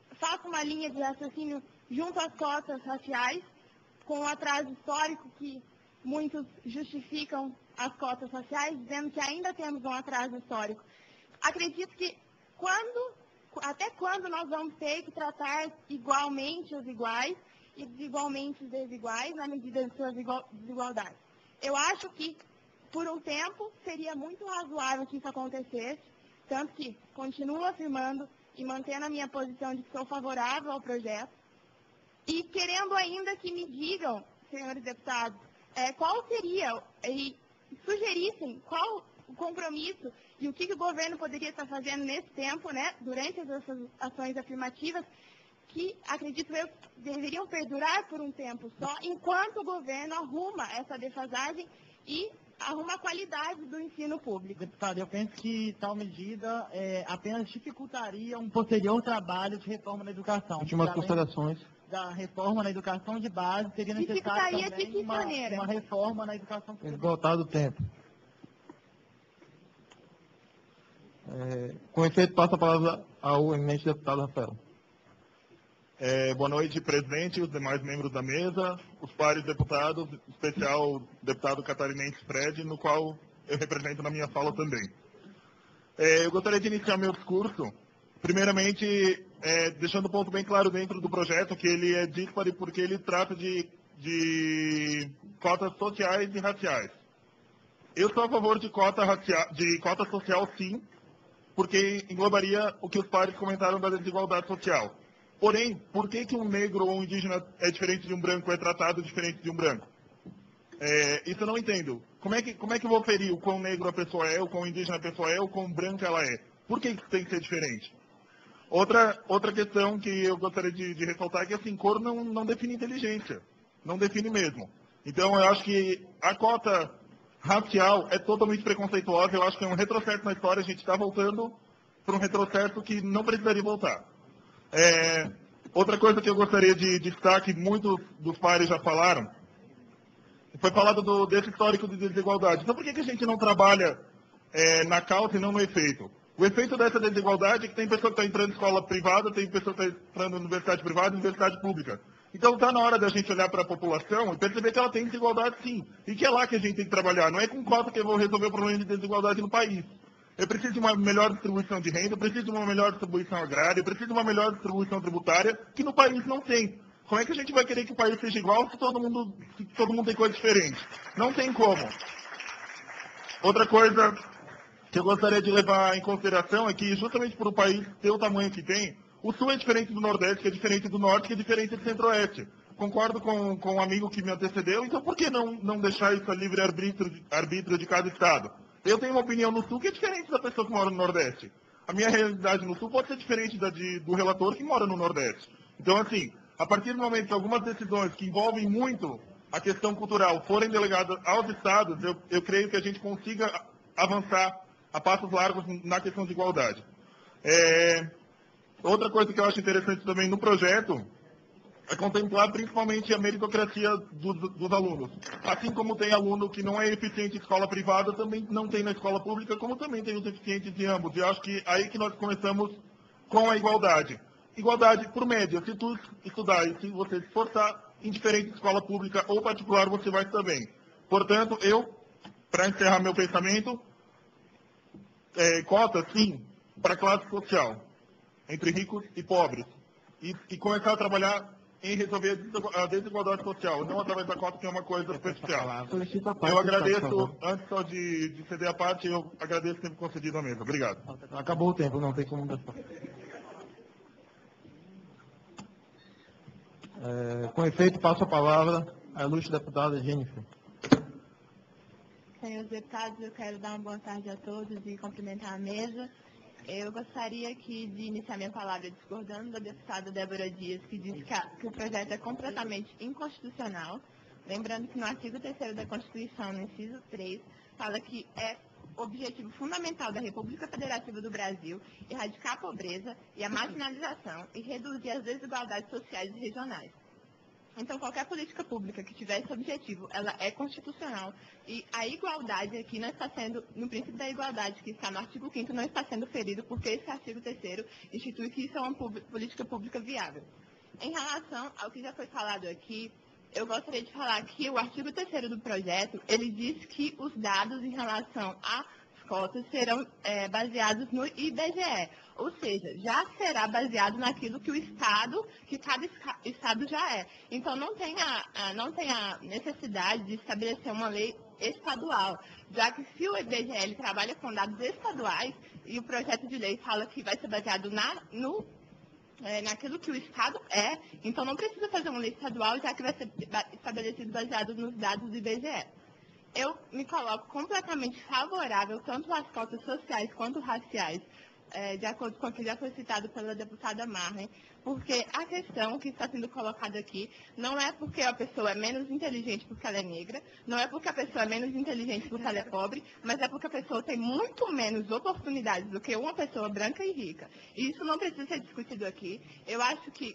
faço uma linha de raciocínio junto às cotas raciais, com o atraso histórico que muitos justificam as cotas raciais, dizendo que ainda temos um atraso histórico. Acredito que até quando nós vamos ter que tratar igualmente os iguais e desigualmente os desiguais na medida de suas desigualdades? Eu acho que, por um tempo, seria muito razoável que isso acontecesse, tanto que continuo afirmando e mantendo a minha posição de que sou favorável ao projeto, e querendo ainda que me digam, senhores deputados, qual seria, e sugerissem qual o compromisso e o que o governo poderia estar fazendo nesse tempo, né, durante essas ações afirmativas, que, acredito eu, deveriam perdurar por um tempo só, enquanto o governo arruma essa defasagem e arruma a qualidade do ensino público. Deputado, eu penso que tal medida apenas dificultaria um posterior trabalho de reforma na educação. Últimas considerações. Da reforma na educação de base, seria necessário também uma reforma na educação pública. Esgotado o tempo. Com efeito, passo a palavra ao eminente deputado Rafael. Boa noite, presidente, os demais membros da mesa, os pares deputados, em especial o deputado catarinense Fred, no qual eu represento na minha fala também. Eu gostaria de iniciar meu discurso, primeiramente, deixando um ponto bem claro dentro do projeto, que ele é díspare porque ele trata de cotas sociais e raciais. Eu sou a favor de cota social, sim, porque englobaria o que os pares comentaram da desigualdade social. Porém, por que um negro ou um indígena é diferente de um branco, é tratado diferente de um branco? Isso eu não entendo. Como é que eu vou ferir o quão negro a pessoa é, o quão indígena a pessoa é, o quão branca ela é? Por que isso tem que ser diferente? Outra questão que eu gostaria de ressaltar é que, assim, cor não define inteligência. Não define mesmo. Então, eu acho que a cota racial é totalmente preconceituosa. Eu acho que é um retrocesso na história. A gente está voltando para um retrocesso que não precisaria voltar. Outra coisa que eu gostaria de destaque, muitos dos pares já falaram, foi falado desse histórico de desigualdade. Então, por que a gente não trabalha na causa e não no efeito? O efeito dessa desigualdade é que tem pessoa que está entrando em escola privada, tem pessoa que está entrando em universidade privada e universidade pública. Então, está na hora da gente olhar para a população e perceber que ela tem desigualdade, sim. E que é lá que a gente tem que trabalhar. Não é com cota que eu vou resolver o problema de desigualdade no país. Eu preciso de uma melhor distribuição de renda, eu preciso de uma melhor distribuição agrária, eu preciso de uma melhor distribuição tributária, que no país não tem. Como é que a gente vai querer que o país seja igual se todo mundo tem coisa diferente? Não tem como. Outra coisa que eu gostaria de levar em consideração é que, justamente por o país ter o tamanho que tem, o Sul é diferente do Nordeste, que é diferente do Norte, que é diferente do Centro-Oeste. Concordo com um amigo que me antecedeu, então por que não deixar isso a livre arbítrio de cada Estado? Eu tenho uma opinião no Sul que é diferente da pessoa que mora no Nordeste. A minha realidade no Sul pode ser diferente do relator que mora no Nordeste. Então, assim, a partir do momento que algumas decisões que envolvem muito a questão cultural forem delegadas aos Estados, eu creio que a gente consiga avançar a passos largos na questão de igualdade. Outra coisa que eu acho interessante também no projeto é contemplar principalmente a meritocracia dos alunos. Assim como tem aluno que não é eficiente em escola privada, também não tem na escola pública, como também tem os eficientes em ambos. E eu acho que aí que nós começamos com a igualdade. Igualdade por média. Se tu estudar e se você se esforçar, indiferente de escola pública ou particular, você vai também. Portanto, para encerrar meu pensamento, cota, sim, para a classe social, entre ricos e pobres. E começar a trabalhar em resolver a desigualdade social, não através da cota, que é uma coisa superficial. Eu agradeço, antes só de ceder a parte, eu agradeço o tempo concedido à mesa. Obrigado. Acabou o tempo, não tem como dar. Com efeito, passo a palavra à ilustre deputada Jennifer. Senhores deputados, eu quero dar uma boa tarde a todos e cumprimentar a mesa. Eu gostaria de iniciar minha palavra discordando da deputada Débora Dias, que diz que o projeto é completamente inconstitucional. Lembrando que no artigo 3º da Constituição, no inciso 3, fala que é objetivo fundamental da República Federativa do Brasil erradicar a pobreza e a marginalização e reduzir as desigualdades sociais e regionais. Então, qualquer política pública que tiver esse objetivo, ela é constitucional. E a igualdade aqui não está sendo, no princípio da igualdade, que está no artigo 5º, não está sendo ferido, porque esse artigo 3º institui que isso é uma política pública viável. Em relação ao que já foi falado aqui, eu gostaria de falar que o artigo 3º do projeto, ele diz que os dados em relação às cotas serão baseados no IBGE, ou seja, já será baseado naquilo que o Estado, que cada Estado já é. Então, não tem a necessidade de estabelecer uma lei estadual, já que se o IBGE ele trabalha com dados estaduais e o projeto de lei fala que vai ser baseado naquilo que o Estado é, então não precisa fazer uma lei estadual, já que vai ser estabelecido baseado nos dados do IBGE. Eu me coloco completamente favorável tanto às cotas sociais quanto raciais, de acordo com o que já foi citado pela deputada Marlene, porque a questão que está sendo colocada aqui não é porque a pessoa é menos inteligente porque ela é negra, não é porque a pessoa é menos inteligente porque ela é pobre, mas é porque a pessoa tem muito menos oportunidades do que uma pessoa branca e rica. E isso não precisa ser discutido aqui. Eu acho que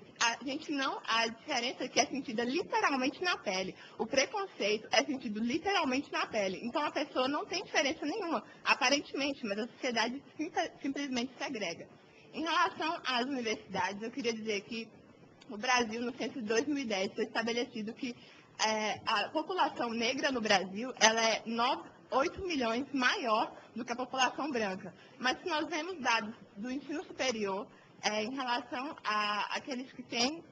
a diferença aqui é sentida literalmente na pele. O preconceito é sentido literalmente na pele. Então a pessoa não tem diferença nenhuma, aparentemente, mas a sociedade simplesmente segrega. Em relação às universidades, eu queria dizer que o Brasil, no censo de 2010, foi estabelecido que a população negra no Brasil ela é 8 milhões maior do que a população branca. Mas se nós vemos dados do ensino superior, em relação àqueles que têm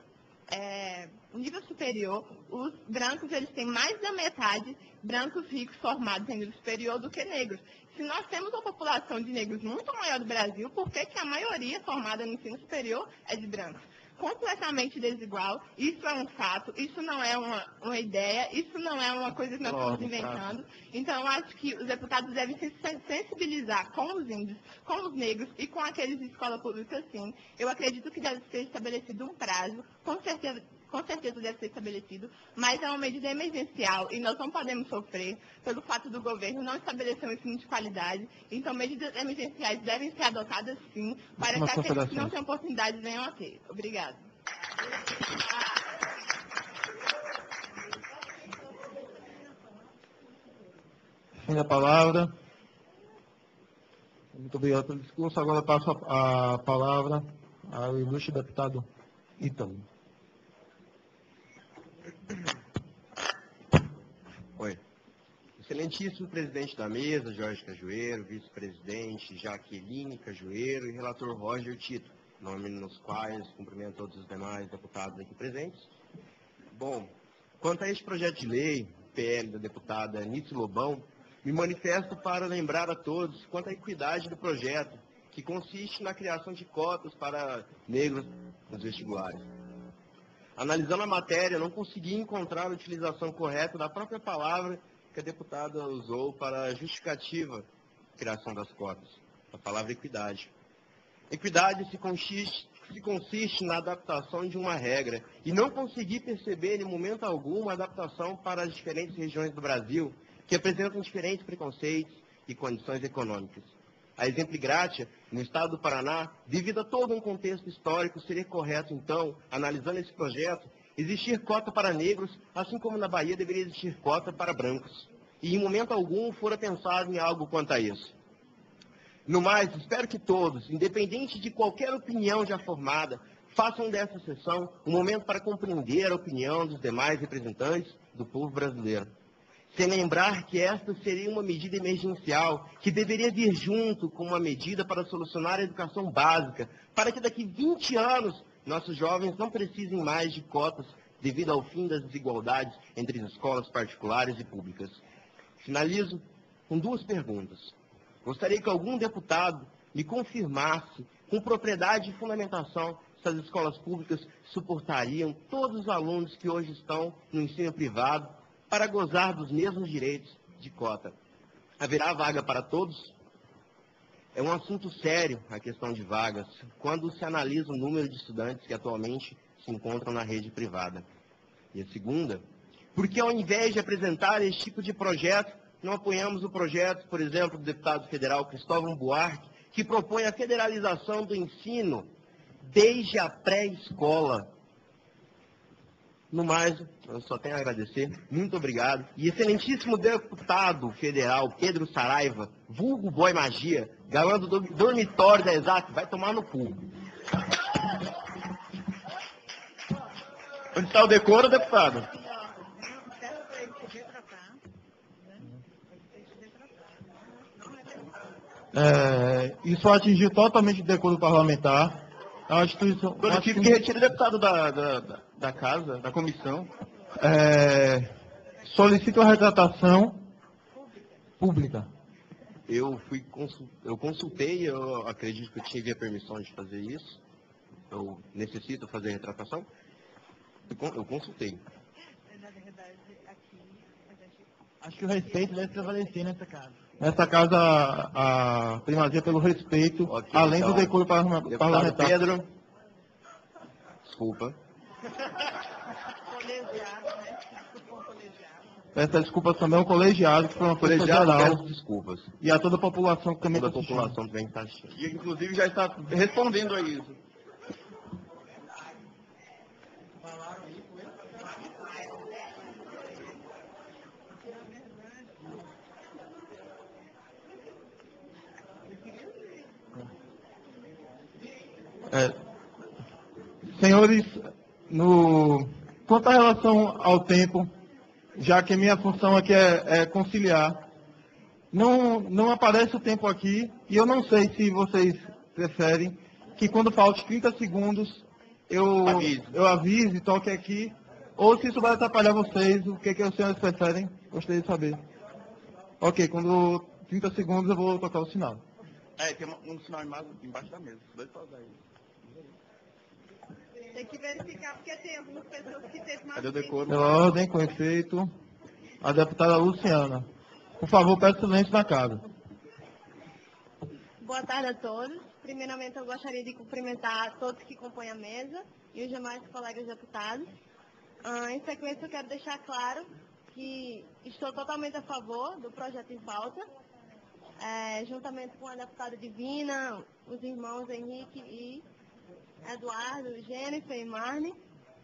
nível superior, os brancos eles têm mais da metade brancos ricos formados em nível superior do que negros. Se nós temos uma população de negros muito maior do Brasil, por que a maioria formada no ensino superior é de brancos? Completamente desigual, isso é um fato, isso não é uma ideia, isso não é uma coisa que nós estamos inventando. Então, eu acho que os deputados devem se sensibilizar com os índios, com os negros e com aqueles de escola pública, sim. Eu acredito que deve ser estabelecido um prazo, com certeza deve ser estabelecido, mas é uma medida emergencial e nós não podemos sofrer pelo fato do governo não estabelecer um ensino de qualidade. Então, medidas emergenciais devem ser adotadas, sim, para que aqueles que não têm oportunidade venham a ter. Obrigada. Fim da palavra. Muito obrigado pelo discurso. Agora passo a palavra ao ilustre deputado Ítalo. Oi. Excelentíssimo presidente da mesa, Jorge Cajueiro, vice-presidente Jaqueline Cajueiro e relator Roger Tito, nome nos quais cumprimento todos os demais deputados aqui presentes. Bom, quanto a este projeto de lei, PL da deputada Anice Lobão, me manifesto para lembrar a todos quanto à equidade do projeto, que consiste na criação de cotas para negros nos vestibulares. Analisando a matéria, não consegui encontrar a utilização correta da própria palavra que a deputada usou para a justificativa da criação das cotas, a palavra equidade. Equidade se consiste na adaptação de uma regra, e não consegui perceber em momento algum uma adaptação para as diferentes regiões do Brasil, que apresentam diferentes preconceitos e condições econômicas. A exemplo grátis, no estado do Paraná, devido a todo um contexto histórico, seria correto, então, analisando esse projeto, existir cota para negros, assim como na Bahia deveria existir cota para brancos. E em momento algum fora pensado em algo quanto a isso. No mais, espero que todos, independente de qualquer opinião já formada, façam dessa sessão um momento para compreender a opinião dos demais representantes do povo brasileiro. Sem lembrar que esta seria uma medida emergencial, que deveria vir junto com uma medida para solucionar a educação básica, para que daqui 20 anos nossos jovens não precisem mais de cotas devido ao fim das desigualdades entre as escolas particulares e públicas. Finalizo com duas perguntas. Gostaria que algum deputado me confirmasse, com propriedade e fundamentação, se as escolas públicas suportariam todos os alunos que hoje estão no ensino privado para gozar dos mesmos direitos de cota. Haverá vaga para todos? É um assunto sério a questão de vagas, quando se analisa o número de estudantes que atualmente se encontram na rede privada. E a segunda, por que ao invés de apresentar esse tipo de projeto, não apoiamos o projeto, por exemplo, do deputado federal Cristóvão Buarque, que propõe a federalização do ensino desde a pré-escola? No mais, eu só tenho a agradecer. Muito obrigado. E excelentíssimo deputado federal Pedro Saraiva, vulgo Boy Magia, galã do dormitório da Exato, vai tomar no cu. Onde está o decoro, deputado? Isso atingiu totalmente o decoro parlamentar. É uma instituição... Eu tive que retirar o deputado da casa, da comissão. Solicito a retratação pública. Eu consultei, eu acredito que eu tive a permissão de fazer isso. Eu necessito fazer a retratação. Eu consultei. Acho que o respeito deve prevalecer nessa casa. Nessa casa, a primazia pelo respeito, além então, do decoro parlamentar. Pedro, desculpa. Peço desculpas também ao colegiado, que foi uma coisa Colegiado, geral. peço desculpas. E a toda a população que também Toda a está assistindo. população também está assistindo. E, inclusive, já está respondendo a isso. Senhores, quanto à relação ao tempo, já que a minha função aqui é conciliar, não aparece o tempo aqui, e eu não sei se vocês preferem que quando falte 30 segundos eu avise, toque aqui, ou se isso vai atrapalhar vocês, o que os senhores preferem, gostaria de saber. Ok, quando 30 segundos eu vou tocar o sinal. Tem um sinal embaixo da mesa. Dois para usar isso. Tem que verificar, porque tem algumas pessoas que teve mais... Cadê o decoro? Pela ordem, com efeito, a deputada Luciana. Por favor, peço silêncio na casa. Boa tarde a todos. Primeiramente, eu gostaria de cumprimentar todos que compõem a mesa e os demais colegas deputados. Em sequência, eu quero deixar claro que estou totalmente a favor do projeto em pauta, juntamente com a deputada Divina, os irmãos Henrique e Eduardo, Jennifer e Marne.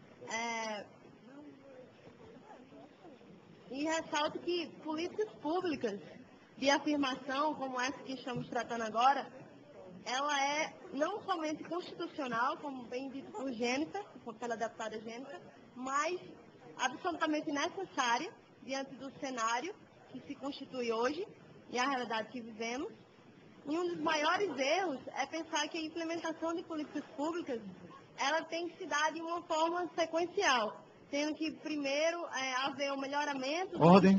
E ressalto que políticas públicas de afirmação, como essa que estamos tratando agora, ela é não somente constitucional, como bem dito por Jennifer, pela deputada Jennifer, mas absolutamente necessária diante do cenário que se constitui hoje e a realidade que vivemos. E um dos maiores erros é pensar que a implementação de políticas públicas ela tem que se dar de uma forma sequencial, tendo que primeiro haver um melhoramento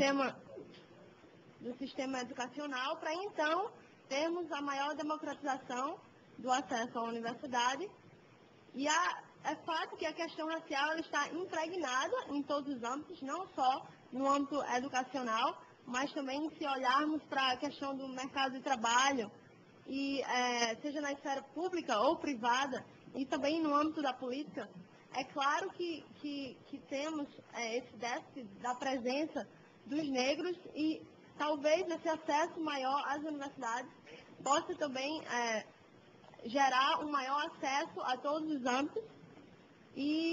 do sistema educacional para então termos a maior democratização do acesso à universidade. E é fato que a questão racial ela está impregnada em todos os âmbitos, não só no âmbito educacional, mas também se olharmos para a questão do mercado de trabalho, e seja na esfera pública ou privada, e também no âmbito da política, é claro que temos esse déficit da presença dos negros e talvez esse acesso maior às universidades possa também gerar um maior acesso a todos os âmbitos e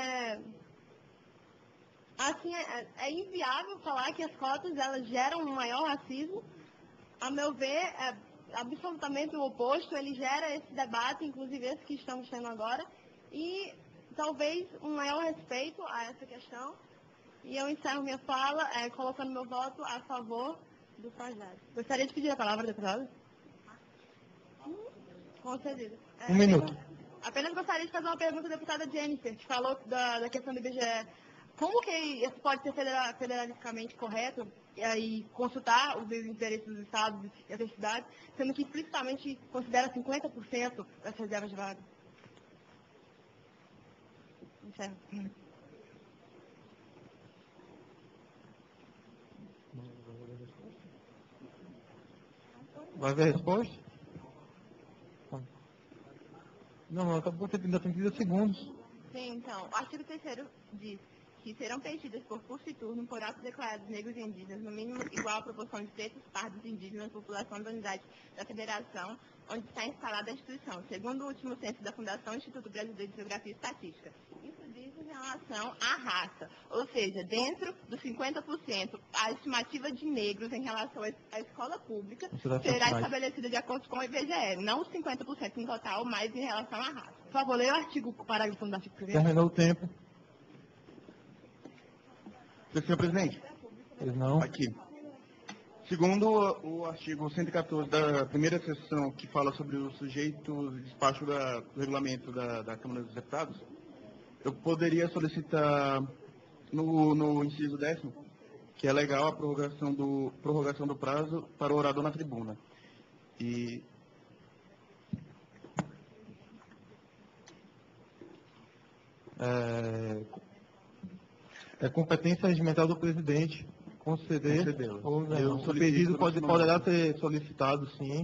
assim é inviável falar que as cotas elas geram um maior racismo. A meu ver, é absolutamente o oposto, ele gera esse debate, inclusive esse que estamos tendo agora, e talvez um maior respeito a essa questão. E eu encerro minha fala colocando meu voto a favor do projeto. Gostaria de pedir a palavra, deputado? Concedido. Um minuto. Apenas gostaria de fazer uma pergunta à deputada Jennifer, que falou da questão do IBGE. Como que isso pode ser federalisticamente correto e consultar os interesses dos estados e das cidades, sendo que explicitamente considera 50% das reservas de vaga? Encerro. Vai ver a resposta? Não, acabou, ainda tem 30 segundos. Sim, então, o artigo 3º diz que serão preenchidas por curso e turno por atos declarados negros e indígenas, no mínimo igual à proporção de pretos, pardos e indígenas, população da unidade da federação, onde está instalada a instituição, segundo o último censo da Fundação Instituto Brasileiro de Geografia e Estatística. Isso diz em relação à raça, ou seja, dentro dos 50%, a estimativa de negros em relação à escola pública será estabelecida de acordo com o IBGE, não os 50% no total, mas em relação à raça. Por favor, leia o parágrafo do artigo 1º. Terminou o tempo. Senhor presidente. Pois não. Aqui. Segundo o artigo 114 da primeira seção, que fala sobre o sujeito de despacho do regulamento da Câmara dos Deputados, eu poderia solicitar no inciso 10º, que é legal a prorrogação do prazo para o orador na tribuna. E é competência regimental do presidente conceder ou não. O pedido poderá ser solicitado, sim.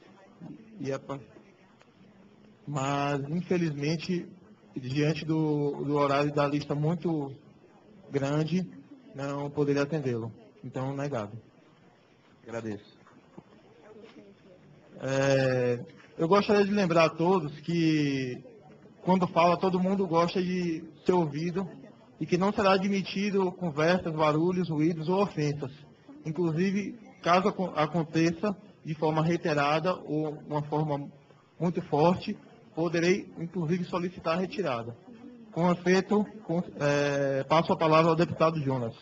Mas, infelizmente, diante do horário da lista muito grande, não poderia atendê-lo. Então, negado. Agradeço. Eu gostaria de lembrar a todos que, quando fala, todo mundo gosta de ser ouvido e que não será admitido conversas, barulhos, ruídos ou ofensas. Inclusive, caso aconteça de forma reiterada ou uma forma muito forte, poderei, inclusive, solicitar a retirada. Com efeito, passo a palavra ao deputado Jonas.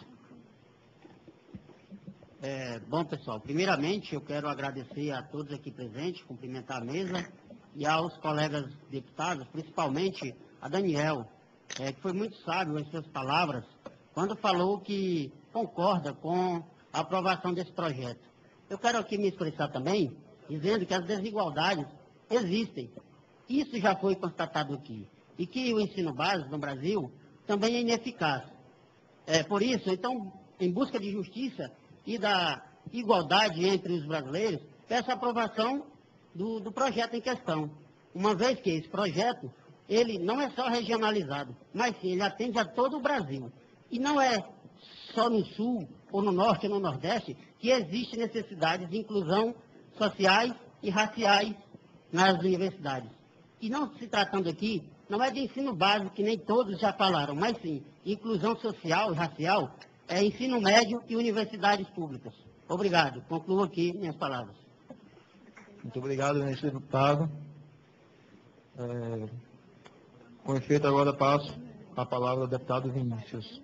Bom, pessoal, primeiramente eu quero agradecer a todos aqui presentes, cumprimentar a mesa e aos colegas deputados, principalmente a Daniel, que foi muito sábio em suas palavras, quando falou que concorda com a aprovação desse projeto. Eu quero aqui me expressar também, dizendo que as desigualdades existem. Isso já foi constatado aqui. E que o ensino básico no Brasil também é ineficaz. Por isso, então, em busca de justiça e da igualdade entre os brasileiros, peço a aprovação do projeto em questão. Uma vez que esse projeto, ele não é só regionalizado, mas sim, ele atende a todo o Brasil. E não é só no Sul, ou no Norte, ou no Nordeste, que existe necessidades de inclusão sociais e raciais nas universidades. E não se tratando aqui, não é de ensino básico, que nem todos já falaram, mas sim, inclusão social e racial é ensino médio e universidades públicas. Obrigado. Concluo aqui minhas palavras. Muito obrigado, ministro deputado. Com efeito, agora passo a palavra ao deputado Vinícius.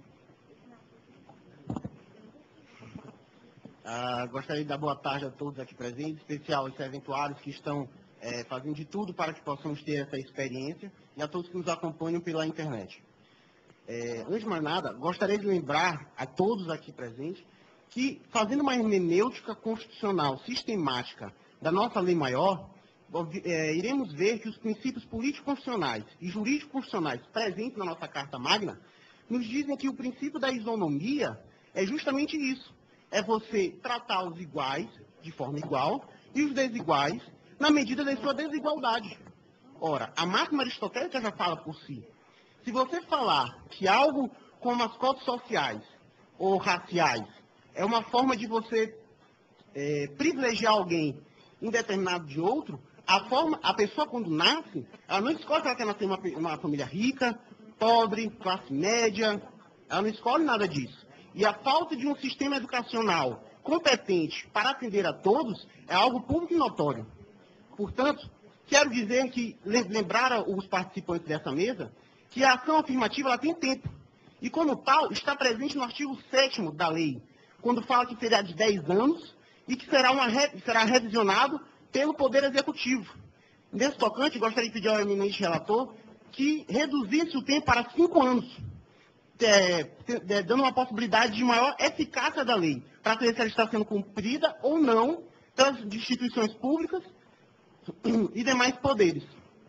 Gostaria de dar boa tarde a todos aqui presentes, em especial aos serventuários que estão fazendo de tudo para que possamos ter essa experiência e a todos que nos acompanham pela internet. Antes de mais nada, gostaria de lembrar a todos aqui presentes que, fazendo uma hermenêutica constitucional sistemática da nossa lei maior, iremos ver que os princípios político-constitucionais e jurídico-constitucionais presentes na nossa Carta Magna nos dizem que o princípio da isonomia é justamente isso. É você tratar os iguais de forma igual e os desiguais na medida da sua desigualdade. Ora, a máxima aristotélica já fala por si. Se você falar que algo como as cotas sociais ou raciais é uma forma de você privilegiar alguém em determinado de outro, a pessoa quando nasce, ela não escolhe se ela quer nascer em uma família rica, pobre, classe média, ela não escolhe nada disso. E a falta de um sistema educacional competente para atender a todos é algo público e notório. Portanto, quero dizer que, lembrar os participantes dessa mesa, que a ação afirmativa ela tem tempo. E, como tal, está presente no artigo 7º da lei, quando fala que será de 10 anos e que será revisionado pelo Poder Executivo. Nesse tocante, gostaria de pedir ao eminente relator que reduzisse o tempo para 5 anos, dando uma possibilidade de maior eficácia da lei, para saber se ela está sendo cumprida ou não pelas instituições públicas e demais poderes.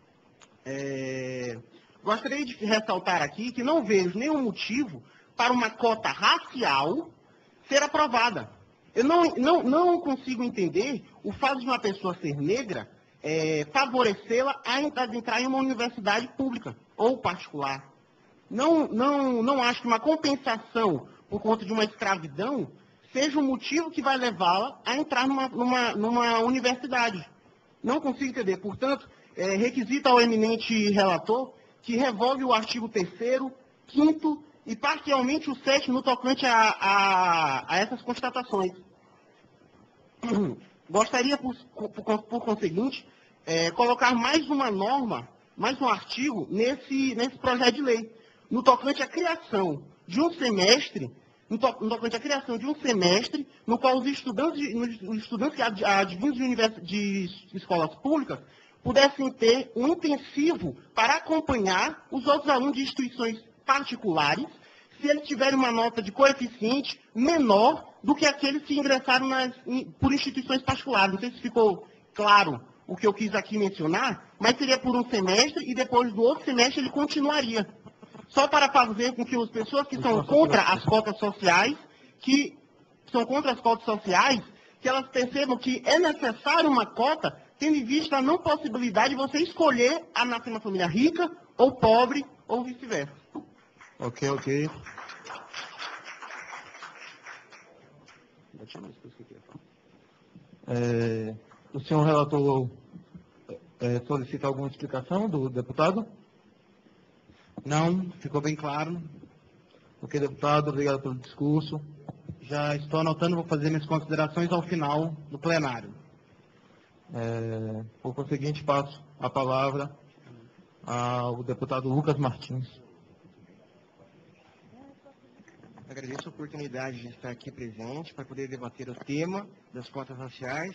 Gostaria de ressaltar aqui que não vejo nenhum motivo para uma cota racial ser aprovada. Eu não consigo entender o fato de uma pessoa ser negra favorecê-la a entrar em uma universidade pública ou particular. Não acho que uma compensação por conta de uma escravidão seja o motivo que vai levá-la a entrar numa universidade. Não consigo entender. Portanto, requisito ao eminente relator que revogue o artigo 3º 5º e parcialmente o 7º no tocante a essas constatações. Gostaria, por conseguinte, colocar mais uma norma, mais um artigo nesse projeto de lei, no tocante à criação de um semestre, no qual os estudantes que advindos de escolas públicas pudessem ter um intensivo para acompanhar os outros alunos de instituições particulares, se eles tiverem uma nota de coeficiente menor do que aqueles que ingressaram por instituições particulares. Não sei se ficou claro o que eu quis aqui mencionar, mas seria por um semestre e depois do outro semestre ele continuaria. Só para fazer com que as pessoas que são contra as cotas sociais, que elas percebam que é necessário uma cota, tendo em vista a não possibilidade de você escolher a nascer uma família rica ou pobre ou vice-versa. Ok. O senhor relator solicita alguma explicação do deputado? Não, ficou bem claro. Ok, deputado, obrigado pelo discurso. Já estou anotando, vou fazer minhas considerações ao final do plenário. Por conseguinte, passo a palavra ao deputado Lucas Martins. Agradeço a oportunidade de estar aqui presente para poder debater o tema das cotas raciais.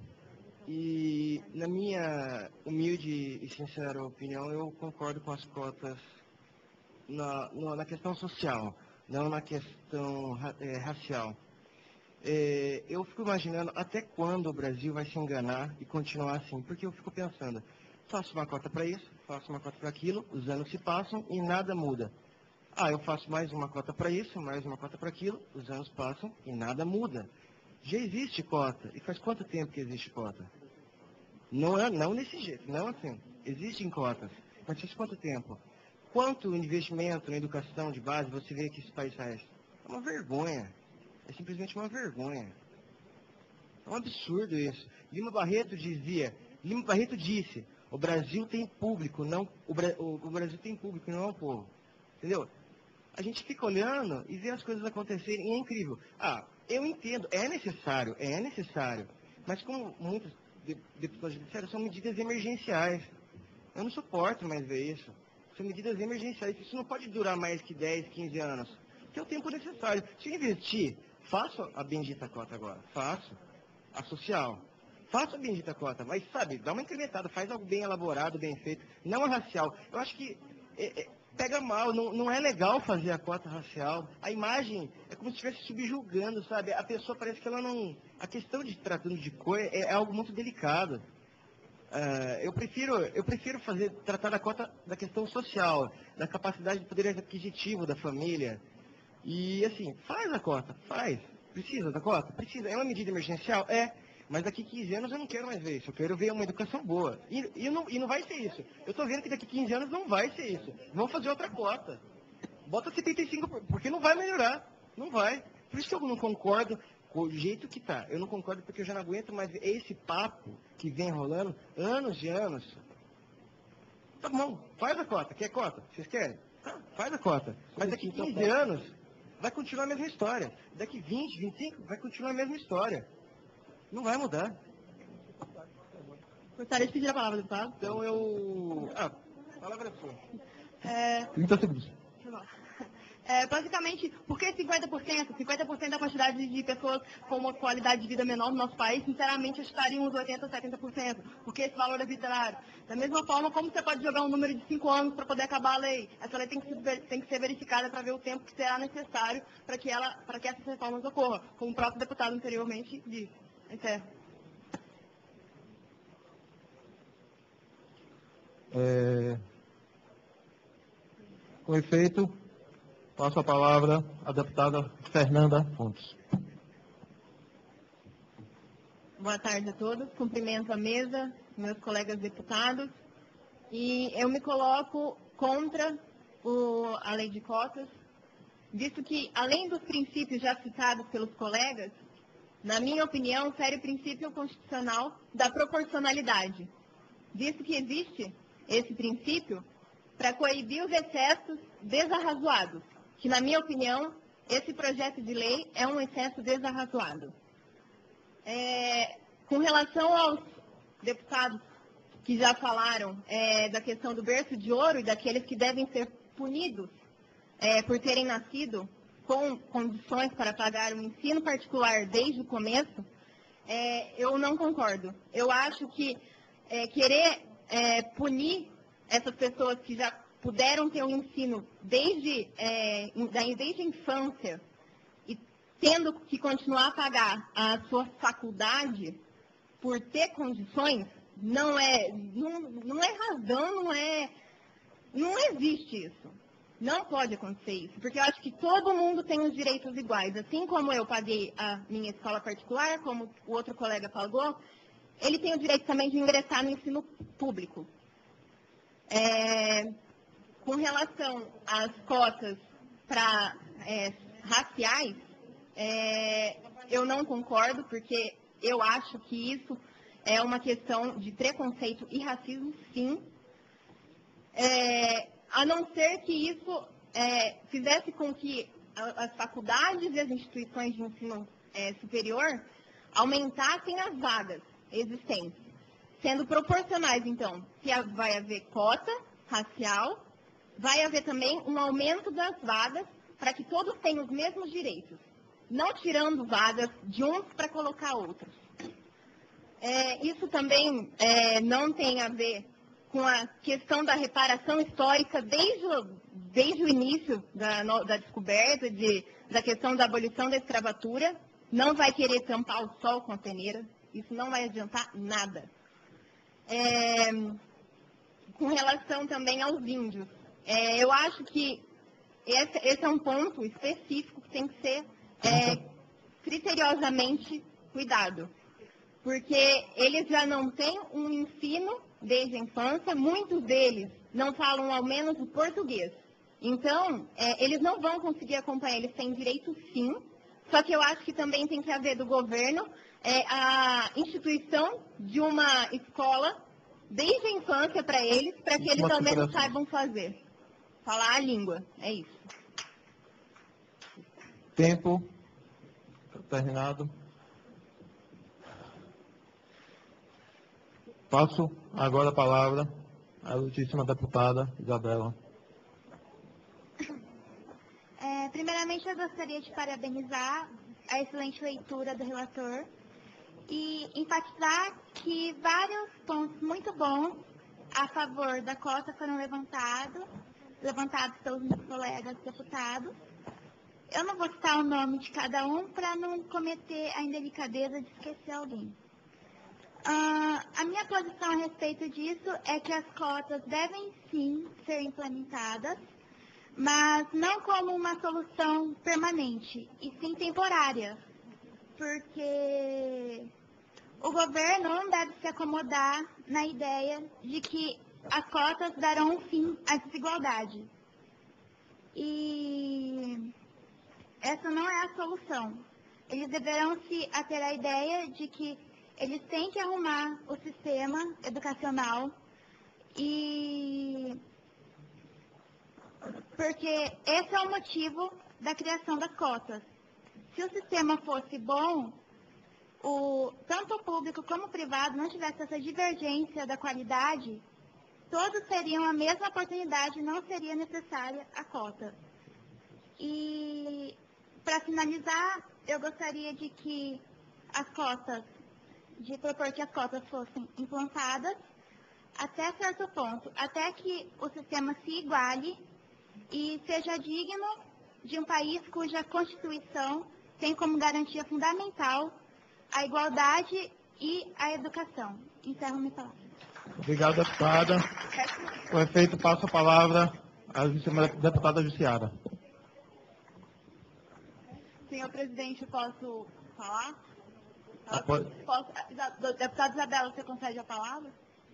E, na minha humilde e sincera opinião, eu concordo com as cotas na questão social, não na questão racial. Eu fico imaginando até quando o Brasil vai se enganar e continuar assim, porque eu fico pensando, faço uma cota para isso, faço uma cota para aquilo, os anos se passam e nada muda. Eu faço mais uma cota para isso, mais uma cota para aquilo, os anos passam e nada muda. Já existe cota, e faz quanto tempo que existe cota? Não desse jeito, não assim, existem cotas, mas faz quanto tempo? Quanto investimento na educação de base você vê que esse país faz? É uma vergonha. É simplesmente uma vergonha. É um absurdo isso. Lima Barreto disse, o Brasil tem público, não o Brasil tem público, não é o povo. Entendeu? A gente fica olhando e vê as coisas acontecerem e é incrível. Eu entendo, é necessário, mas como muitos deputados disseram, são medidas emergenciais. Eu não suporto mais ver isso. São medidas emergenciais. Isso não pode durar mais que 10, 15 anos. Que é o tempo necessário. Se eu investir, faço a bendita cota agora. Faço. A social. Faço a bendita cota. Mas, sabe, dá uma incrementada. Faz algo bem elaborado, bem feito. Não a racial. Eu acho que pega mal. Não é legal fazer a cota racial. A imagem é como se estivesse subjugando, sabe? A pessoa parece que ela não... A questão de tratando de cor é algo muito delicado. Eu prefiro tratar da cota da questão social, da capacidade de poder aquisitivo da família. E assim, faz a cota, faz. Precisa da cota? Precisa. É uma medida emergencial? É. Mas daqui 15 anos eu não quero mais ver isso. Eu quero ver uma educação boa. E não vai ser isso. Eu estou vendo que daqui 15 anos não vai ser isso. Vamos fazer outra cota. Bota 75, porque não vai melhorar. Não vai. Por isso que eu não concordo com o jeito que está. Eu não concordo porque eu já não aguento mais esse papo que vem rolando anos e anos. Tá bom, faz a cota. Quer cota? Vocês querem? Faz a cota. Mas daqui 15 anos vai continuar a mesma história. Daqui 20, 25 vai continuar a mesma história. Não vai mudar. Gostaria de pedir a palavra, deputado. Então a palavra é sua. 30 segundos. Basicamente, por que 50%? 50% da quantidade de pessoas com uma qualidade de vida menor no nosso país, sinceramente, eu estaria uns 80% ou 70%, porque esse valor é arbitrário. Da mesma forma, como você pode jogar um número de 5 anos para poder acabar a lei? Essa lei tem que ser verificada para ver o tempo que será necessário para que essas reformas ocorram, como o próprio deputado anteriormente disse. Encerro. Com efeito, passo a palavra à deputada Fernanda Fontes. Boa tarde a todos. Cumprimento a mesa, meus colegas deputados. E eu me coloco contra a lei de cotas, visto que, além dos princípios já citados pelos colegas, na minha opinião, fere o princípio constitucional da proporcionalidade. Visto que existe esse princípio, para coibir os excessos desarrazoados, que, na minha opinião, esse projeto de lei é um excesso desarrazoado. Com relação aos deputados que já falaram da questão do berço de ouro e daqueles que devem ser punidos por terem nascido com condições para pagar um ensino particular desde o começo, eu não concordo. Eu acho que querer punir essas pessoas que já puderam ter um ensino desde a infância e tendo que continuar a pagar a sua faculdade por ter condições, não é razão, não existe isso. Não pode acontecer isso, porque eu acho que todo mundo tem os direitos iguais. Assim como eu paguei a minha escola particular, como o outro colega pagou, ele tem o direito também de ingressar no ensino público. Com relação às cotas para raciais, eu não concordo, porque eu acho que isso é uma questão de preconceito e racismo, sim. A não ser que isso fizesse com que as faculdades e as instituições de ensino superior aumentassem as vagas existentes, sendo proporcionais, então, se vai haver cota racial, vai haver também um aumento das vagas para que todos tenham os mesmos direitos, não tirando vagas de uns para colocar outros. Isso também não tem a ver com a questão da reparação histórica desde o início da descoberta, da questão da abolição da escravatura. Não vai querer tampar o sol com a peneira, isso não vai adiantar nada. Com relação também aos índios, eu acho que esse é um ponto específico que tem que ser criteriosamente cuidado, porque eles já não têm um ensino desde a infância, muitos deles não falam ao menos o português. Então, eles não vão conseguir acompanhar, eles têm direito sim, só que eu acho que também tem que haver do governo a instituição de uma escola desde a infância para eles ao menos saibam falar a língua. É isso. Tempo terminado. Passo agora a palavra à ilustríssima deputada Isabela. Primeiramente, eu gostaria de parabenizar a excelente leitura do relator e enfatizar que vários pontos muito bons a favor da cota foram levantados pelos meus colegas deputados. Eu não vou citar o nome de cada um para não cometer a indelicadeza de esquecer alguém. A minha posição a respeito disso é que as cotas devem sim ser implementadas, mas não como uma solução permanente, e sim temporária, porque o governo não deve se acomodar na ideia de que as cotas darão fim à desigualdade. E essa não é a solução. Eles deverão se ater à ideia de que eles têm que arrumar o sistema educacional porque esse é o motivo da criação das cotas. Se o sistema fosse bom, tanto o público como o privado não tivesse essa divergência da qualidade, todos teriam a mesma oportunidade, não seria necessária a cota. E, para finalizar, eu gostaria de propor que as cotas fossem implantadas até certo ponto, até que o sistema se iguale e seja digno de um país cuja Constituição tem como garantia fundamental a igualdade e a educação. Encerro minha palavra. Obrigado, deputada. Com efeito, passo a palavra à deputada Jussiara. Senhor presidente, posso falar? Pode. Deputada Isabela, você concede a palavra?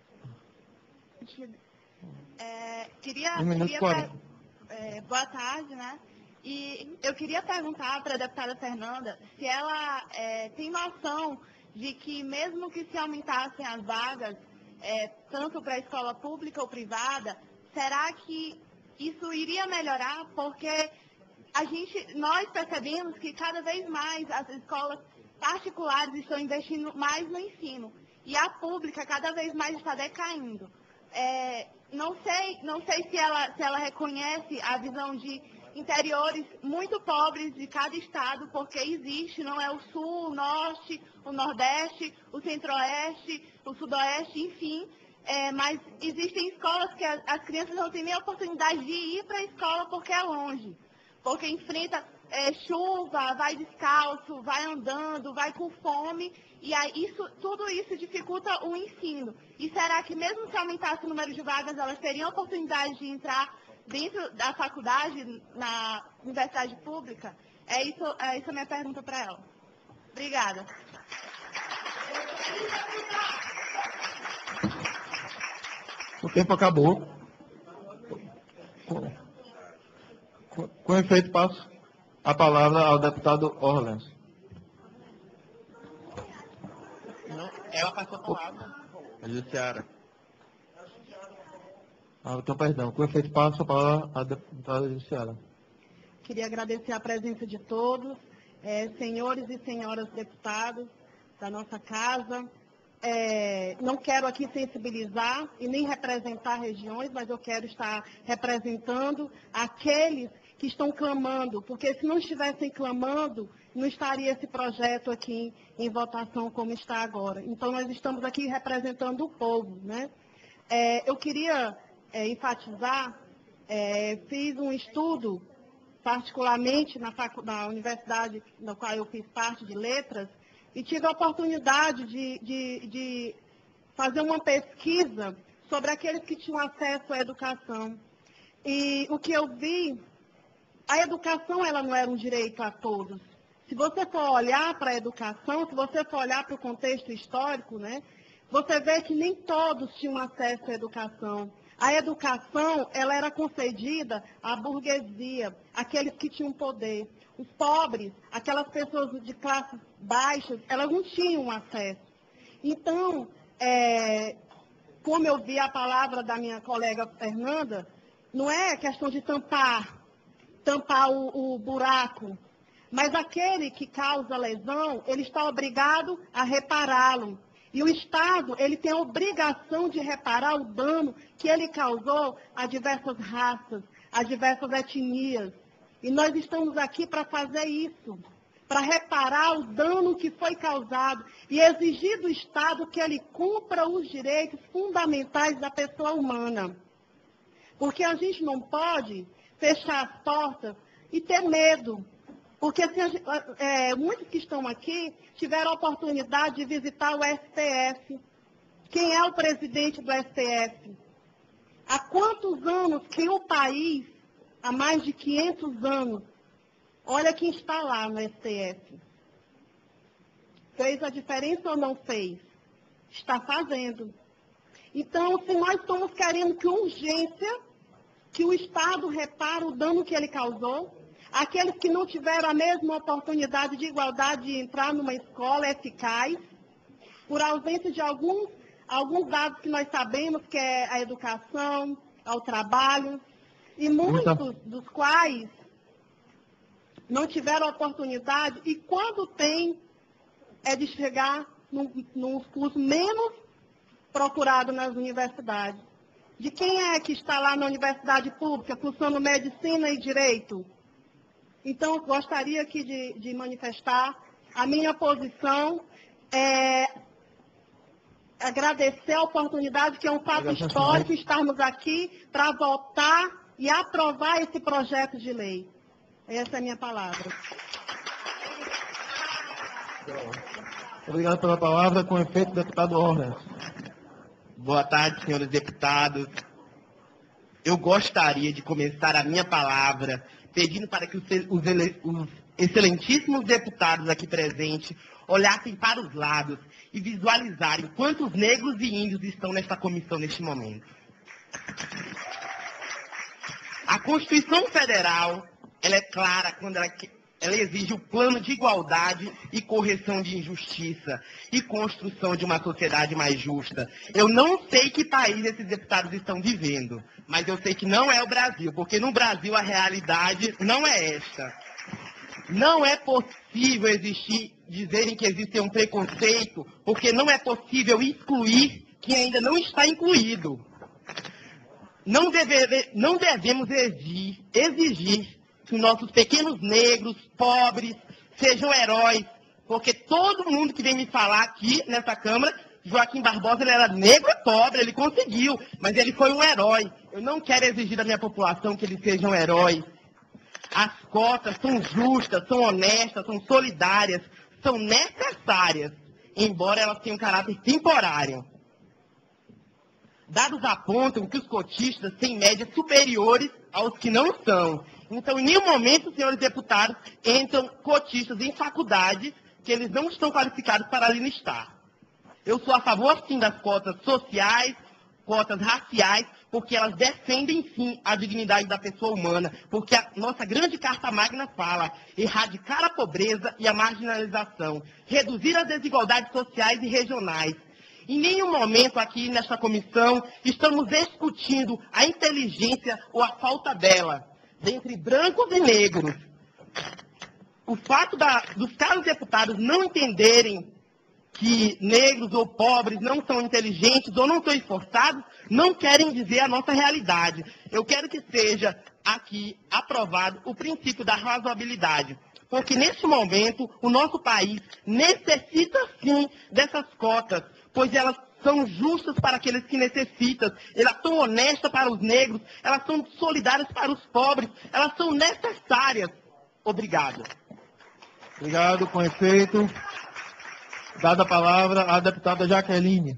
Boa tarde, né? E eu queria perguntar para a deputada Fernanda se ela tem noção de que mesmo que se aumentassem as vagas, tanto para a escola pública ou privada, será que isso iria melhorar? Porque nós percebemos que cada vez mais as escolas particulares estão investindo mais no ensino e a pública cada vez mais está decaindo. Não sei se ela reconhece a visão de interiores muito pobres de cada estado, porque existe, não é o sul, o norte, o nordeste, o centro-oeste, o sudoeste, enfim, mas existem escolas que as crianças não têm nem a oportunidade de ir para a escola porque é longe, porque enfrenta chuva, vai descalço, vai andando, vai com fome, e aí tudo isso dificulta o ensino. E será que mesmo se aumentasse o número de vagas, elas teriam a oportunidade de entrar dentro da faculdade, na universidade pública? É isso a minha pergunta para ela. Obrigada. O tempo acabou. Com efeito, passo a palavra ao deputado Orlens. Ela passou a palavra. A Jussiara. Então, perdão. Com efeito, passo a palavra à deputada Jussiara. Queria agradecer a presença de todos, senhores e senhoras deputados da nossa casa. Não quero aqui sensibilizar e nem representar regiões, mas eu quero estar representando aqueles que estão clamando, porque se não estivessem clamando, não estaria esse projeto aqui em votação como está agora. Então, nós estamos aqui representando o povo, né? Eu queria enfatizar, fiz um estudo, particularmente na universidade na qual eu fiz parte de letras, e tive a oportunidade de fazer uma pesquisa sobre aqueles que tinham acesso à educação. E o que eu vi, a educação ela não era um direito a todos. Se você for olhar para a educação, se você for olhar para o contexto histórico, né, você vê que nem todos tinham acesso à educação. A educação, ela era concedida à burguesia, aqueles que tinham poder. Os pobres, aquelas pessoas de classes baixas, elas não tinham acesso. Então, como eu vi a palavra da minha colega Fernanda, não é questão de tampar o buraco, mas aquele que causa lesão, ele está obrigado a repará-lo. E o Estado, ele tem a obrigação de reparar o dano que ele causou a diversas raças, a diversas etnias. E nós estamos aqui para fazer isso, para reparar o dano que foi causado e exigir do Estado que ele cumpra os direitos fundamentais da pessoa humana. Porque a gente não pode fechar as portas e ter medo. Porque muitos que estão aqui tiveram a oportunidade de visitar o STF. Quem é o presidente do STF? Há quantos anos que o país, há mais de 500 anos, olha quem está lá no STF. Fez a diferença ou não fez? Está fazendo. Então, se nós estamos querendo que urgência, que o Estado repare o dano que ele causou, aqueles que não tiveram a mesma oportunidade de igualdade de entrar numa escola eficaz, por ausência de alguns dados que nós sabemos, que é a educação, ao trabalho, e muitos dos quais não tiveram oportunidade, e quando tem, é de chegar nos cursos menos procurados nas universidades. De quem é que está lá na universidade pública, cursando medicina e direito? Então, eu gostaria aqui de manifestar a minha posição, agradecer a oportunidade, que é um fato histórico, estarmos aqui para votar e aprovar esse projeto de lei. Essa é a minha palavra. Obrigado pela palavra. Com efeito, deputado Orlens. Boa tarde, senhores deputados. Eu gostaria de começar a minha palavra pedindo para que os excelentíssimos deputados aqui presentes olhassem para os lados e visualizarem quantos negros e índios estão nesta comissão neste momento. A Constituição Federal, ela é clara quando ela ela exige o plano de igualdade e correção de injustiça e construção de uma sociedade mais justa. Eu não sei que país esses deputados estão vivendo, mas eu sei que não é o Brasil, porque no Brasil a realidade não é esta. Não é possível dizerem que existe um preconceito, porque não é possível excluir quem ainda não está incluído. Não devemos exigir que os nossos pequenos negros, pobres, sejam heróis, porque todo mundo que vem me falar aqui nessa Câmara, Joaquim Barbosa, ele era negro e pobre, ele conseguiu, mas ele foi um herói. Eu não quero exigir da minha população que eles sejam heróis. As cotas são justas, são honestas, são solidárias, são necessárias, embora elas tenham caráter temporário. Dados apontam que os cotistas têm médias superiores aos que não são. Então, em nenhum momento, senhores deputados, entram cotistas em faculdades que eles não estão qualificados para ali estar. Eu sou a favor, sim, das cotas sociais, cotas raciais, porque elas defendem, sim, a dignidade da pessoa humana, porque a nossa grande Carta Magna fala erradicar a pobreza e a marginalização, reduzir as desigualdades sociais e regionais. Em nenhum momento aqui nesta comissão estamos discutindo a inteligência ou a falta dela, dentre brancos e negros. O fato dos caros deputados não entenderem que negros ou pobres não são inteligentes ou não são esforçados, não querem dizer a nossa realidade. Eu quero que seja aqui aprovado o princípio da razoabilidade, porque neste momento o nosso país necessita sim dessas cotas, pois elas são justas para aqueles que necessitam, elas são honestas para os negros, elas são solidárias para os pobres, elas são necessárias. Obrigado. Obrigado, com efeito. Dada a palavra à deputada Jaqueline.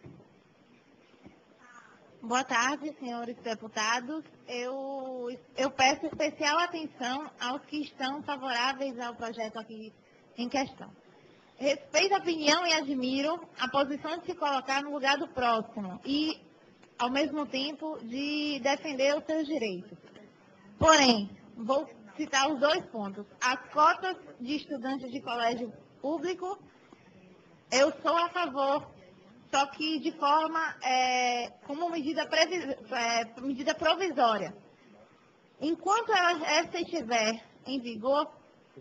Boa tarde, senhores deputados. Eu peço especial atenção aos que estão favoráveis ao projeto aqui em questão. Respeito a opinião e admiro a posição de se colocar no lugar do próximo e, ao mesmo tempo, de defender os seus direitos. Porém, vou citar os dois pontos. As cotas de estudantes de colégio público, eu sou a favor, só que de forma, como medida provisória. Enquanto essa estiver em vigor,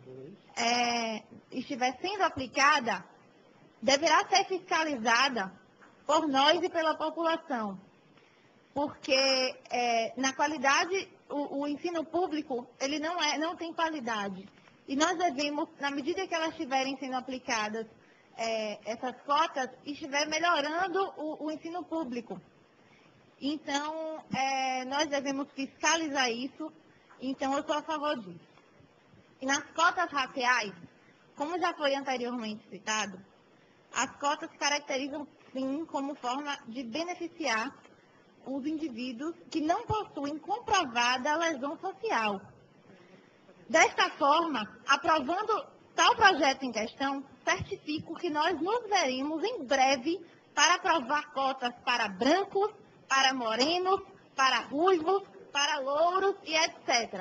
estiver sendo aplicada, deverá ser fiscalizada por nós e pela população. Porque, na qualidade, o ensino público, ele não tem qualidade. E nós devemos, na medida que elas estiverem sendo aplicadas, essas cotas, estiver melhorando o ensino público. Então, nós devemos fiscalizar isso. Então, eu sou a favor disso. E nas cotas raciais, como já foi anteriormente citado, as cotas se caracterizam, sim, como forma de beneficiar os indivíduos que não possuem comprovada lesão social. Desta forma, aprovando tal projeto em questão, certifico que nós nos veremos em breve para aprovar cotas para brancos, para morenos, para ruivos, para louros e etc.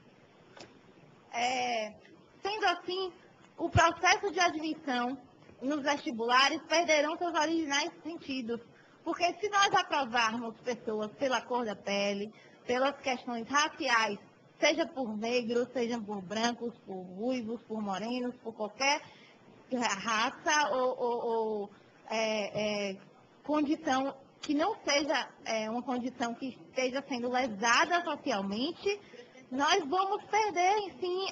Sendo assim, o processo de admissão nos vestibulares perderão seus originais sentidos, porque se nós aprovarmos pessoas pela cor da pele, pelas questões raciais, seja por negros, seja por brancos, por ruivos, por morenos, por qualquer raça ou condição que não seja uma condição que esteja sendo lesada socialmente, nós vamos perder, sim,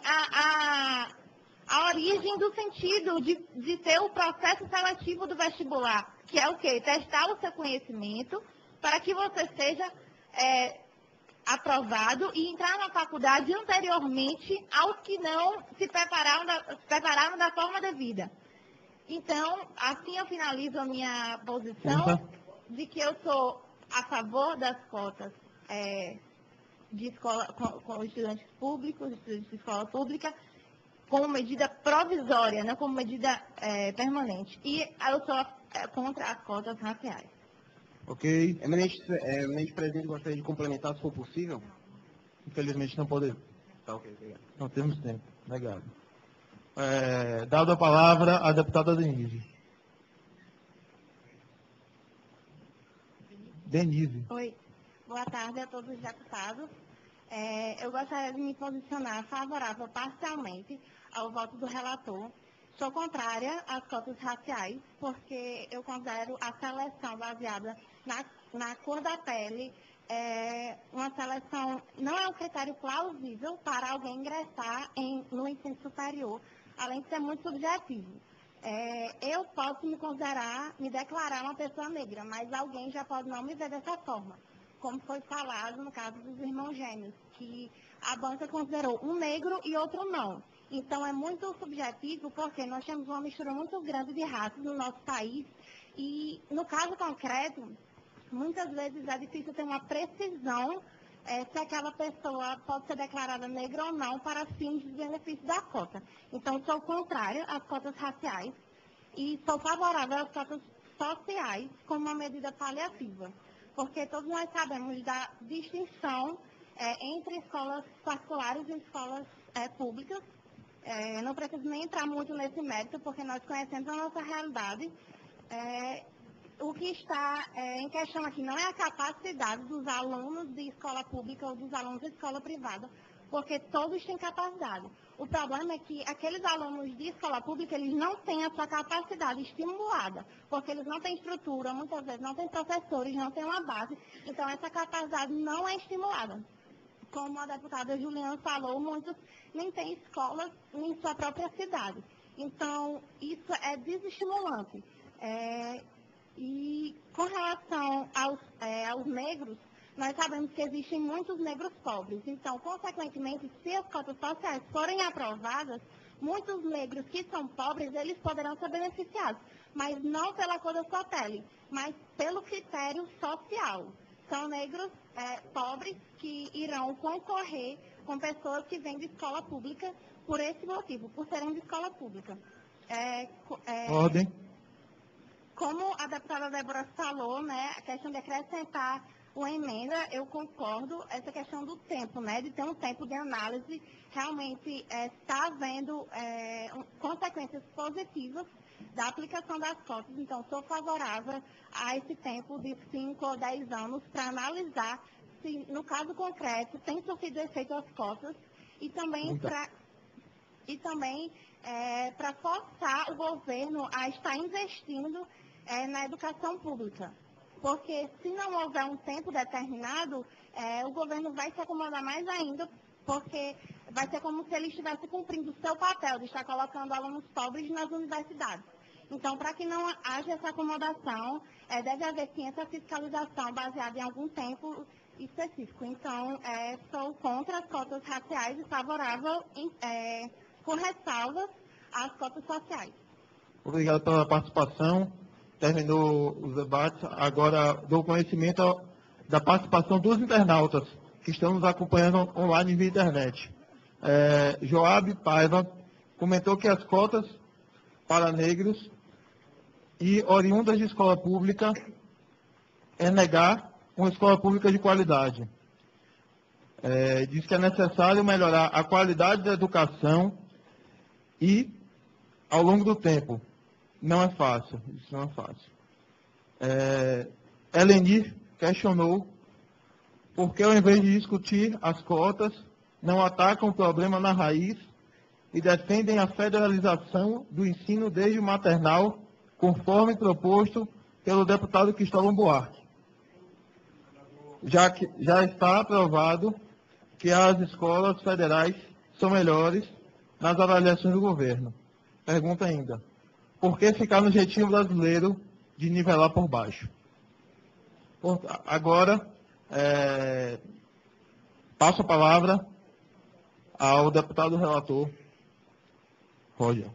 a origem do sentido de ter o processo seletivo do vestibular, que é o quê? Testar o seu conhecimento para que você seja aprovado e entrar na faculdade anteriormente aos que não se prepararam da forma devida. Então, assim eu finalizo a minha posição de que eu sou a favor das cotas de escola, com estudantes públicos, estudantes de escola pública, como medida provisória, não como medida permanente. E eu sou contra as cotas raciais. Ok. Eminente presidente, gostaria de complementar, se for possível? Infelizmente não podemos. Tá ok, obrigado. Não temos tempo. Negado. Dado a palavra à deputada Denise. Denise. Oi, boa tarde a todos os deputados. Eu gostaria de me posicionar favorável parcialmente ao voto do relator. Sou contrária às cotas raciais, porque eu considero a seleção baseada na cor da pele uma seleção, não é um critério plausível para alguém ingressar no ensino superior, além de ser muito subjetivo. Eu posso me declarar uma pessoa negra, mas alguém já pode não me ver dessa forma, como foi falado no caso dos irmãos gêmeos, que a banca considerou um negro e outro não. Então é muito subjetivo, porque nós temos uma mistura muito grande de raças no nosso país, e no caso concreto, muitas vezes é difícil ter uma precisão se aquela pessoa pode ser declarada negra ou não para fins de benefício da cota. Então, sou contrária às cotas raciais e sou favorável às cotas sociais como uma medida paliativa, porque todos nós sabemos da distinção entre escolas particulares e escolas públicas. Não preciso nem entrar muito nesse mérito, porque nós conhecemos a nossa realidade. O que está em questão aqui não é a capacidade dos alunos de escola pública ou dos alunos de escola privada, porque todos têm capacidade. O problema é que aqueles alunos de escola pública, eles não têm a sua capacidade estimulada, porque eles não têm estrutura, muitas vezes não têm professores, não têm uma base, então essa capacidade não é estimulada. Como a deputada Juliana falou, muitos nem têm escolas em sua própria cidade. Então, isso é desestimulante. E com relação aos negros, nós sabemos que existem muitos negros pobres. Então, consequentemente, se as cotas sociais forem aprovadas, muitos negros que são pobres, eles poderão ser beneficiados, mas não pela cor da sua pele, mas pelo critério social. São negros pobres que irão concorrer com pessoas que vêm de escola pública por esse motivo, por serem de escola pública. Ordem. Como a deputada Débora falou, né, a questão de acrescentar uma emenda, eu concordo, essa questão do tempo, né, de ter um tempo de análise, realmente está havendo consequências positivas da aplicação das cotas, então sou favorável a esse tempo de 5 ou 10 anos para analisar se, no caso concreto, tem surtido efeito as cotas e também para forçar o governo a estar investindo na educação pública. Porque se não houver um tempo determinado, o governo vai se acomodar mais ainda, porque vai ser como se ele estivesse cumprindo o seu papel de estar colocando alunos pobres nas universidades. Então, para que não haja essa acomodação, deve haver sim essa fiscalização baseada em algum tempo específico. Então, sou contra as cotas raciais e favorável, com ressalvas, às cotas sociais. Obrigado pela participação. Terminou os debates. Agora dou conhecimento da participação dos internautas que estão nos acompanhando online via internet. Joab Paiva comentou que as cotas para negros e oriundas de escola pública é negar uma escola pública de qualidade. Diz que é necessário melhorar a qualidade da educação e, ao longo do tempo, não é fácil, isso não é fácil. Elenir questionou por que, ao invés de discutir as cotas, não atacam o problema na raiz e defendem a federalização do ensino desde o maternal, conforme proposto pelo deputado Cristóvão Buarque. Já está aprovado que as escolas federais são melhores nas avaliações do governo. Pergunta ainda: por que ficar no jeitinho brasileiro de nivelar por baixo? Agora, passo a palavra ao deputado relator, Roger.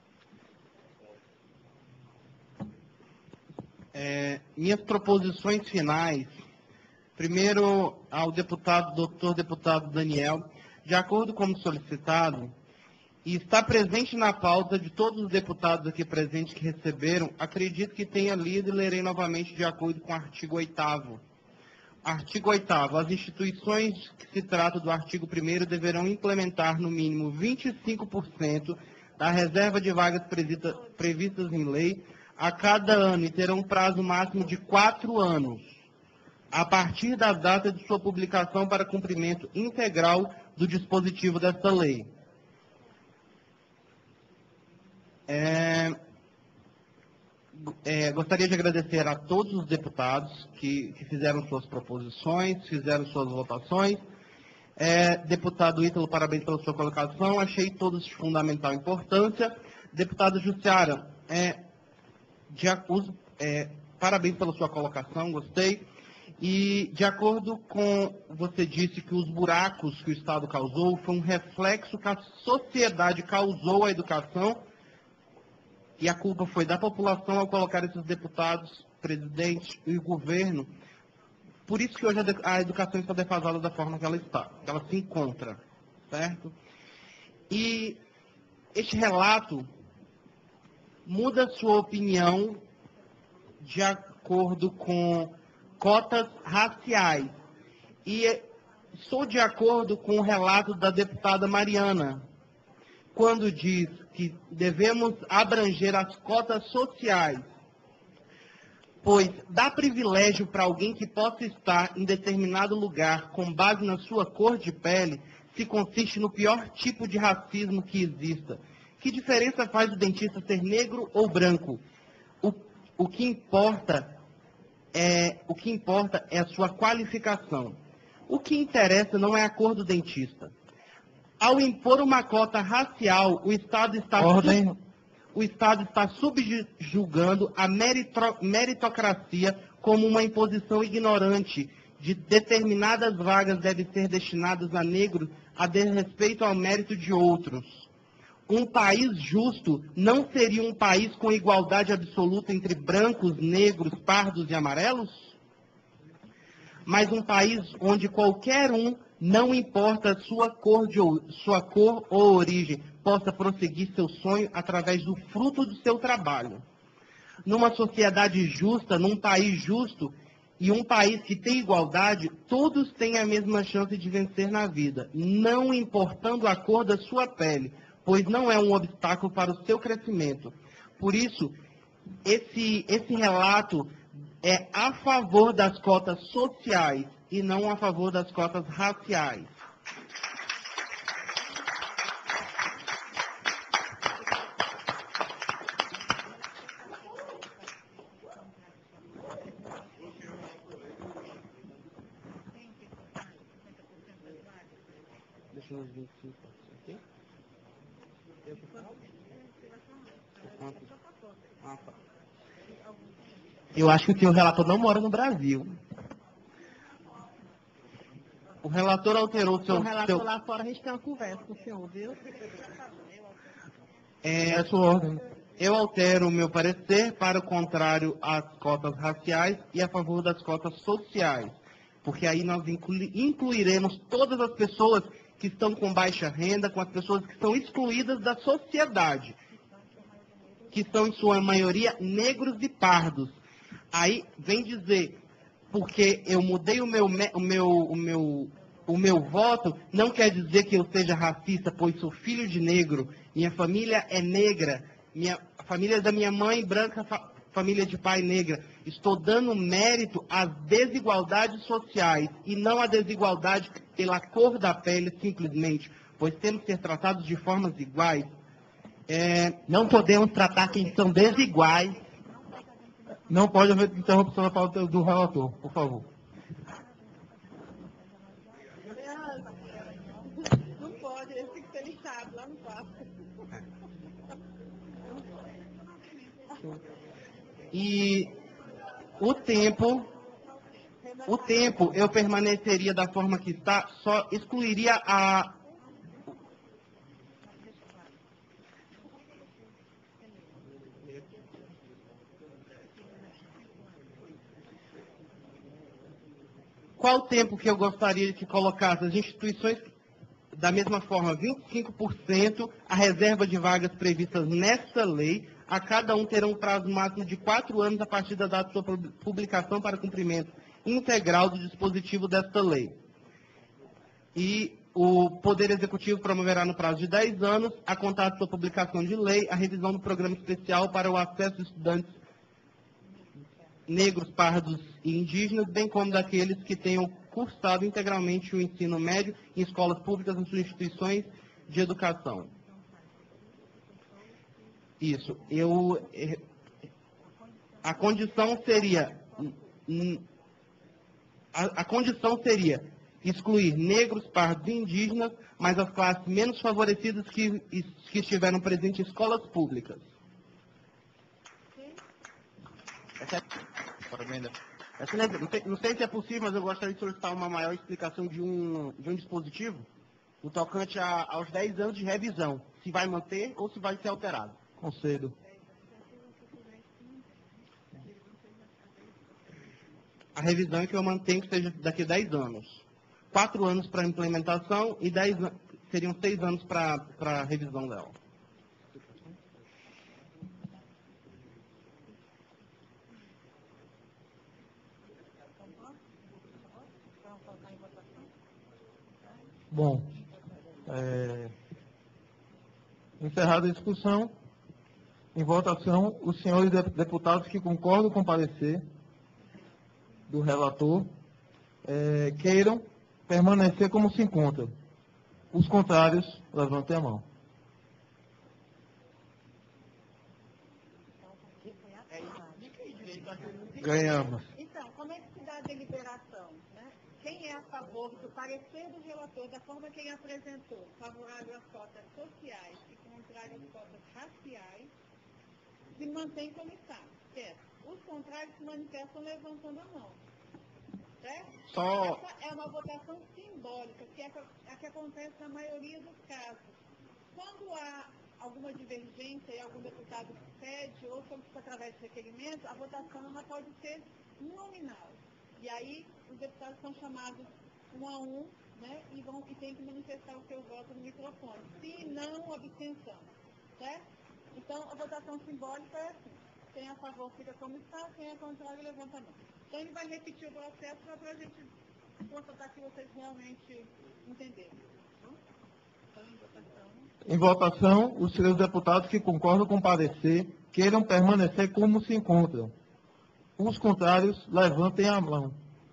Minhas proposições finais, primeiro ao doutor deputado Daniel, de acordo com o solicitado, e está presente na pauta de todos os deputados aqui presentes que receberam, acredito que tenha lido e lerei novamente de acordo com o artigo 8º. Artigo 8º. As instituições que se trata do artigo 1º deverão implementar no mínimo 25% da reserva de vagas previstas em lei a cada ano e terão um prazo máximo de 4 anos, a partir da data de sua publicação para cumprimento integral do dispositivo desta lei. Gostaria de agradecer a todos os deputados que fizeram suas proposições, fizeram suas votações. Deputado Ítalo, parabéns pela sua colocação, achei todos de fundamental importância. Deputada Jussiara, parabéns pela sua colocação, gostei. E, de acordo com você disse que os buracos que o Estado causou foi um reflexo que a sociedade causou à educação e a culpa foi da população ao colocar esses deputados, presidente e o governo. Por isso que hoje a educação está defasada da forma que ela está, que ela se encontra, certo? E este relato muda sua opinião de acordo com cotas raciais. E estou de acordo com o relato da deputada Mariana, quando diz que devemos abranger as cotas sociais, pois dá privilégio para alguém que possa estar em determinado lugar com base na sua cor de pele, se consiste no pior tipo de racismo que exista. Que diferença faz o dentista ser negro ou branco? O que importa é a sua qualificação. O que interessa não é a cor do dentista. Ao impor uma cota racial, o Estado está subjugando a meritocracia como uma imposição ignorante de determinadas vagas devem ser destinadas a negros a desrespeito ao mérito de outros. Um país justo não seria um país com igualdade absoluta entre brancos, negros, pardos e amarelos? Mas um país onde qualquer um, não importa sua cor ou origem, possa prosseguir seu sonho através do fruto do seu trabalho. Numa sociedade justa, num país justo e um país que tem igualdade, todos têm a mesma chance de vencer na vida, não importando a cor da sua pele, pois não é um obstáculo para o seu crescimento. Por isso, esse relato é a favor das cotas sociais e não a favor das cotas raciais. Deixa eu ver aqui. Eu acho que o senhor relator não mora no Brasil. O relator alterou seu... O relator lá fora, a gente tem uma conversa com o senhor, viu? É sua ordem. Eu altero o meu parecer para o contrário às cotas raciais e a favor das cotas sociais. Porque aí nós incluiremos todas as pessoas que estão com baixa renda, com as pessoas que estão excluídas da sociedade, que são, em sua maioria, negros e pardos. Aí vem dizer, porque eu mudei o meu voto, não quer dizer que eu seja racista, pois sou filho de negro, minha família é negra, a família da minha mãe branca, família de pai negra. Estou dando mérito às desigualdades sociais e não à desigualdade pela cor da pele, simplesmente, pois temos que ser tratados de formas iguais. Não podemos tratar quem são desiguais. Não pode haver interrupção da pauta do relator, por favor. Não pode, ele tem que ser lixado lá no quarto. E o tempo, eu permaneceria da forma que está, só excluiria a... Qual o tempo que eu gostaria que colocasse as instituições, da mesma forma, 25%, a reserva de vagas previstas nessa lei, a cada um terá um prazo máximo de 4 anos a partir da data de sua publicação para cumprimento integral do dispositivo desta lei. E o Poder Executivo promoverá no prazo de 10 anos, a contar de sua publicação de lei, a revisão do Programa Especial para o acesso de estudantes negros, pardos e indígenas, bem como daqueles que tenham cursado integralmente o ensino médio em escolas públicas em suas instituições de educação. Isso. A condição seria excluir negros, pardos e indígenas, mas as classes menos favorecidas que estiveram presentes em escolas públicas. Não sei se é possível, mas eu gostaria de solicitar uma maior explicação de um dispositivo no tocante aos 10 anos de revisão. Se vai manter ou se vai ser alterado. Concedo. A revisão é que eu mantenho que seja daqui a 10 anos. 4 anos para implementação e seriam 6 anos para a revisão dela. Bom, encerrada a discussão, em votação, os senhores deputados que concordam com o parecer do relator queiram permanecer como se encontram. Os contrários, levantem a mão. Ganhamos. Então, como é que se dá a deliberação? Né? Quem é a favor do parecer do relator, da forma que ele apresentou, favorável às cotas sociais e contrário às cotas raciais, se mantém como está, certo? Os contrários se manifestam levantando a mão. Certo? Essa é uma votação simbólica, que é a que acontece na maioria dos casos. Quando há alguma divergência e algum deputado pede ou solicita através de requerimento, a votação ela pode ser nominal. E aí os deputados são chamados um a um, né, e têm que manifestar o seu voto no microfone. Se não, abstenção. Certo? Então, a votação simbólica é assim. Quem é a favor fica como está, quem é contrário levanta a mão. Então, ele vai repetir o processo para a gente constatar que vocês realmente entenderam. Então, em votação, os senhores deputados que concordam com o parecer queiram permanecer como se encontram. Os contrários, levantem a mão.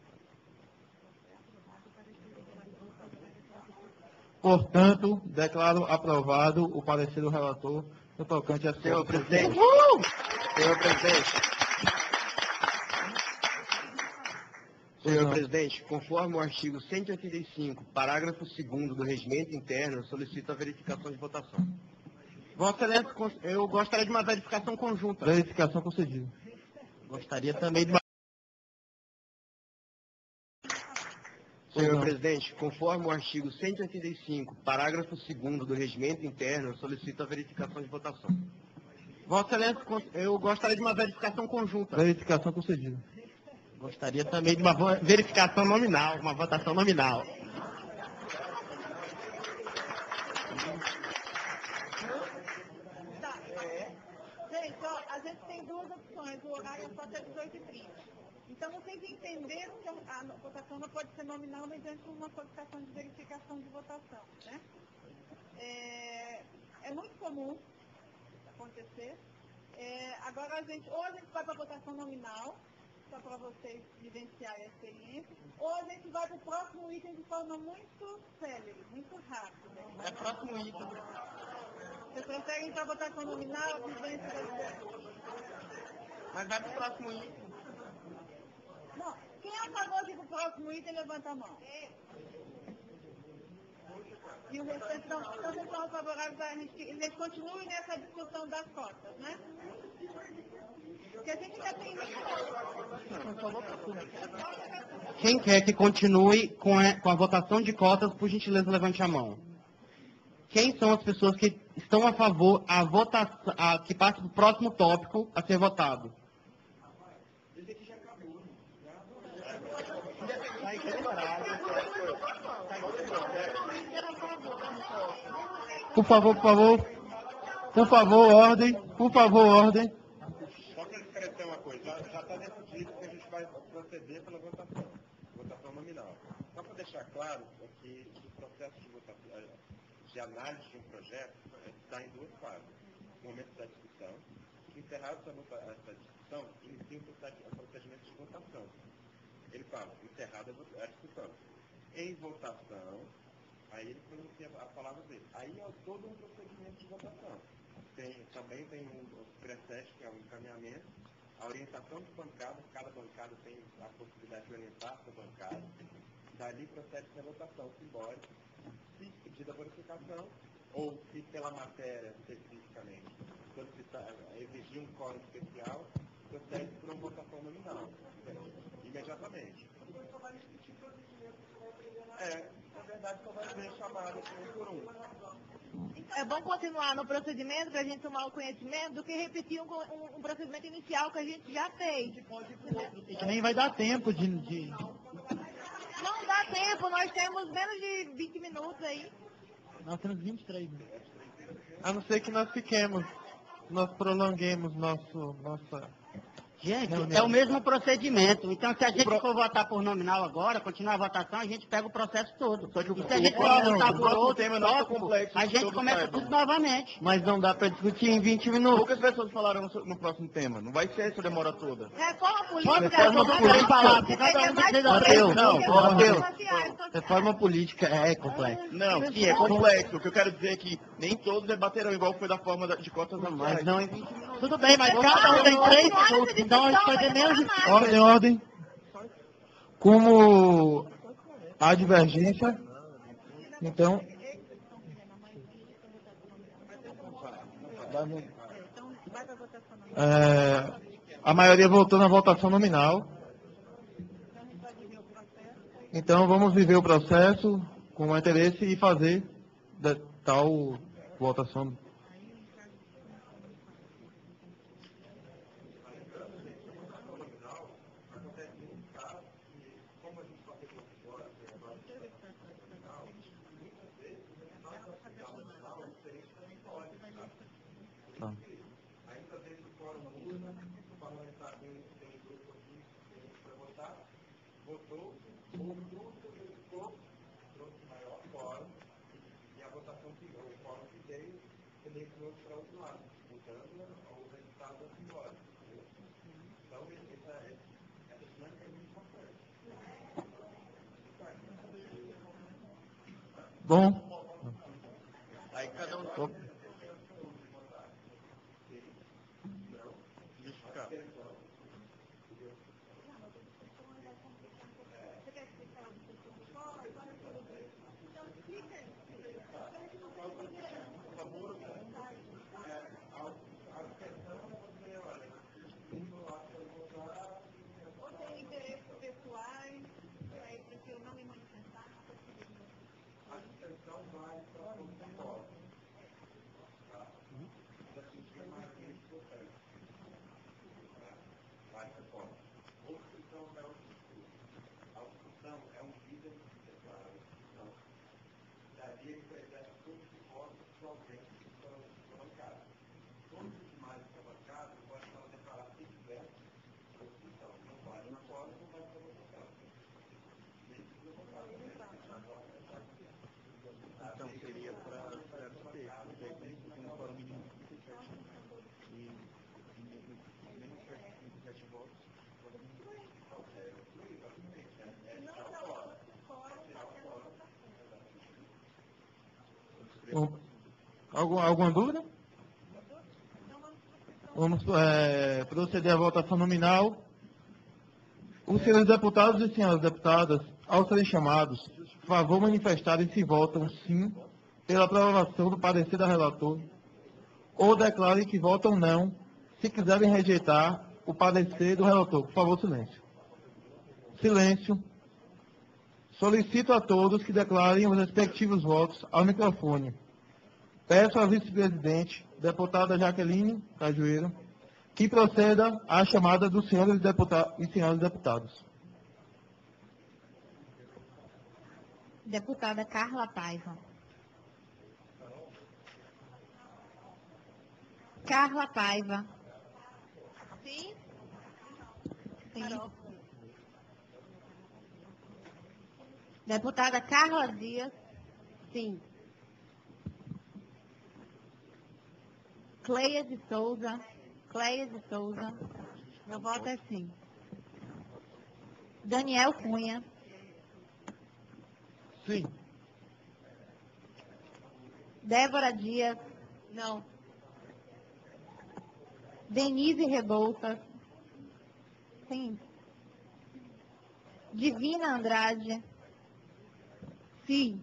Portanto, declaro aprovado o parecer do relator no tocante a... Senhor presidente. Senhor presidente. Senhor presidente, conforme o artigo 185, parágrafo 2º do regimento interno, eu solicito a verificação de votação. Vossa Excelência, eu gostaria de uma verificação conjunta. Verificação concedida. Gostaria também de uma... Senhor presidente, conforme o artigo 185, parágrafo 2º do regimento interno, eu solicito a verificação de votação. Vossa Excelência, eu gostaria de uma verificação conjunta. Verificação concedida. Gostaria também de uma verificação nominal, uma votação nominal. Tá. Gente, ó, a gente tem duas opções, o horário é só até 18h30. Então, vocês entenderam que a votação não pode ser nominal mediante uma solicitação de verificação de votação, né? É muito comum acontecer. Agora, ou a gente vai para a votação nominal, só para vocês vivenciarem a experiência, ou a gente vai para o próximo item de forma muito célere, muito rápida. É o próximo item. Vocês preferem para a votação nominal, vivência da... Mas vai para o próximo item. Não, quem é a favor de ir para o próximo item, levanta a mão. E o restante não. Então, vocês são favoráveis a gente continue nessa discussão das cotas, né? Porque a gente já tem... Quem quer que continue com a votação de cotas, por gentileza, levante a mão. Quem são as pessoas que estão a favor que passe para o próximo tópico a ser votado? Por favor, ordem. Por favor, ordem. Só para esclarecer uma coisa, já está decidido que a gente vai proceder pela votação. claro é que o processo de análise de um projeto está em duas fases. O momento da discussão, encerrada essa discussão, inicia o procedimento de votação. Ele fala, encerrada a discussão. Em votação, aí ele pronuncia a palavra dele. Aí é todo um procedimento de votação. Também tem um precede, que é o encaminhamento, a orientação de bancada, cada bancada tem a possibilidade de orientar a sua bancada. Dali procede-se a votação simbólica. Se pedida a verificação, ou se pela matéria especificamente exigir um quórum especial, procede por uma votação nominal, imediatamente. Na verdade, só vai ser chamado um por um. É bom continuar no procedimento para a gente tomar o conhecimento do que repetir um procedimento inicial que a gente já fez. E que nem vai dar tempo de... Não dá tempo, nós temos menos de 20 minutos aí. Nós temos 23 minutos. A não ser que nós prolonguemos nossa... Gente, é o mesmo procedimento. Então, se a gente for votar por nominal agora, continuar a votação, a gente pega o processo todo. Só que e se a gente for votar por outro tópico, a gente começa tudo novamente. Mas não dá para discutir em 20 minutos. Poucas pessoas falaram no próximo tema. Não vai ser essa demora toda. Reforma política. Reforma política é complexo. Não, sim, é complexo. O que eu quero dizer é que nem todos debaterão igual foi da forma de cotas Mas não em 20 minutos. Tudo bem, mas cada um tem 3 minutos, então a gente vai ter menos de... Ordem. Como há divergência, então... A maioria votou na votação nominal. Então vamos viver o processo com interesse e fazer tal votação. Ainda dentro do fórum urna, o parlamentar tem grupo aqui para votar, votou, o grupo verificou, trouxe maior fórum, e a votação que o fórum que veio, selecionou para o outro lado, mudando o resultado da simbólica. Então, essa dinâmica é muito importante. Bom. Aí cada um... Então seria para ter, porque aí tem um fórum mínimo de 37 e menos de 37 votos. Alguma dúvida? Vamos proceder à votação nominal. Os senhores deputados e senhoras deputadas, ao serem chamados, por favor manifestarem se votam sim pela aprovação do parecer da relator, ou declarem que votam não, se quiserem rejeitar o parecer do relator. Por favor, silêncio. Silêncio. Solicito a todos que declarem os respectivos votos ao microfone. Peço à vice-presidente, deputada Jaqueline Cajueiro, que proceda à chamada dos senhores e senhoras deputados. Deputada Carla Paiva. Carla Paiva. Sim? Sim. Deputada Carla Dias. Sim. Cleia de Souza. Meu voto é sim. Daniel Cunha. Sim. Débora Dias. Não. Denise Rebouças. Sim. Divina Andrade. Sim.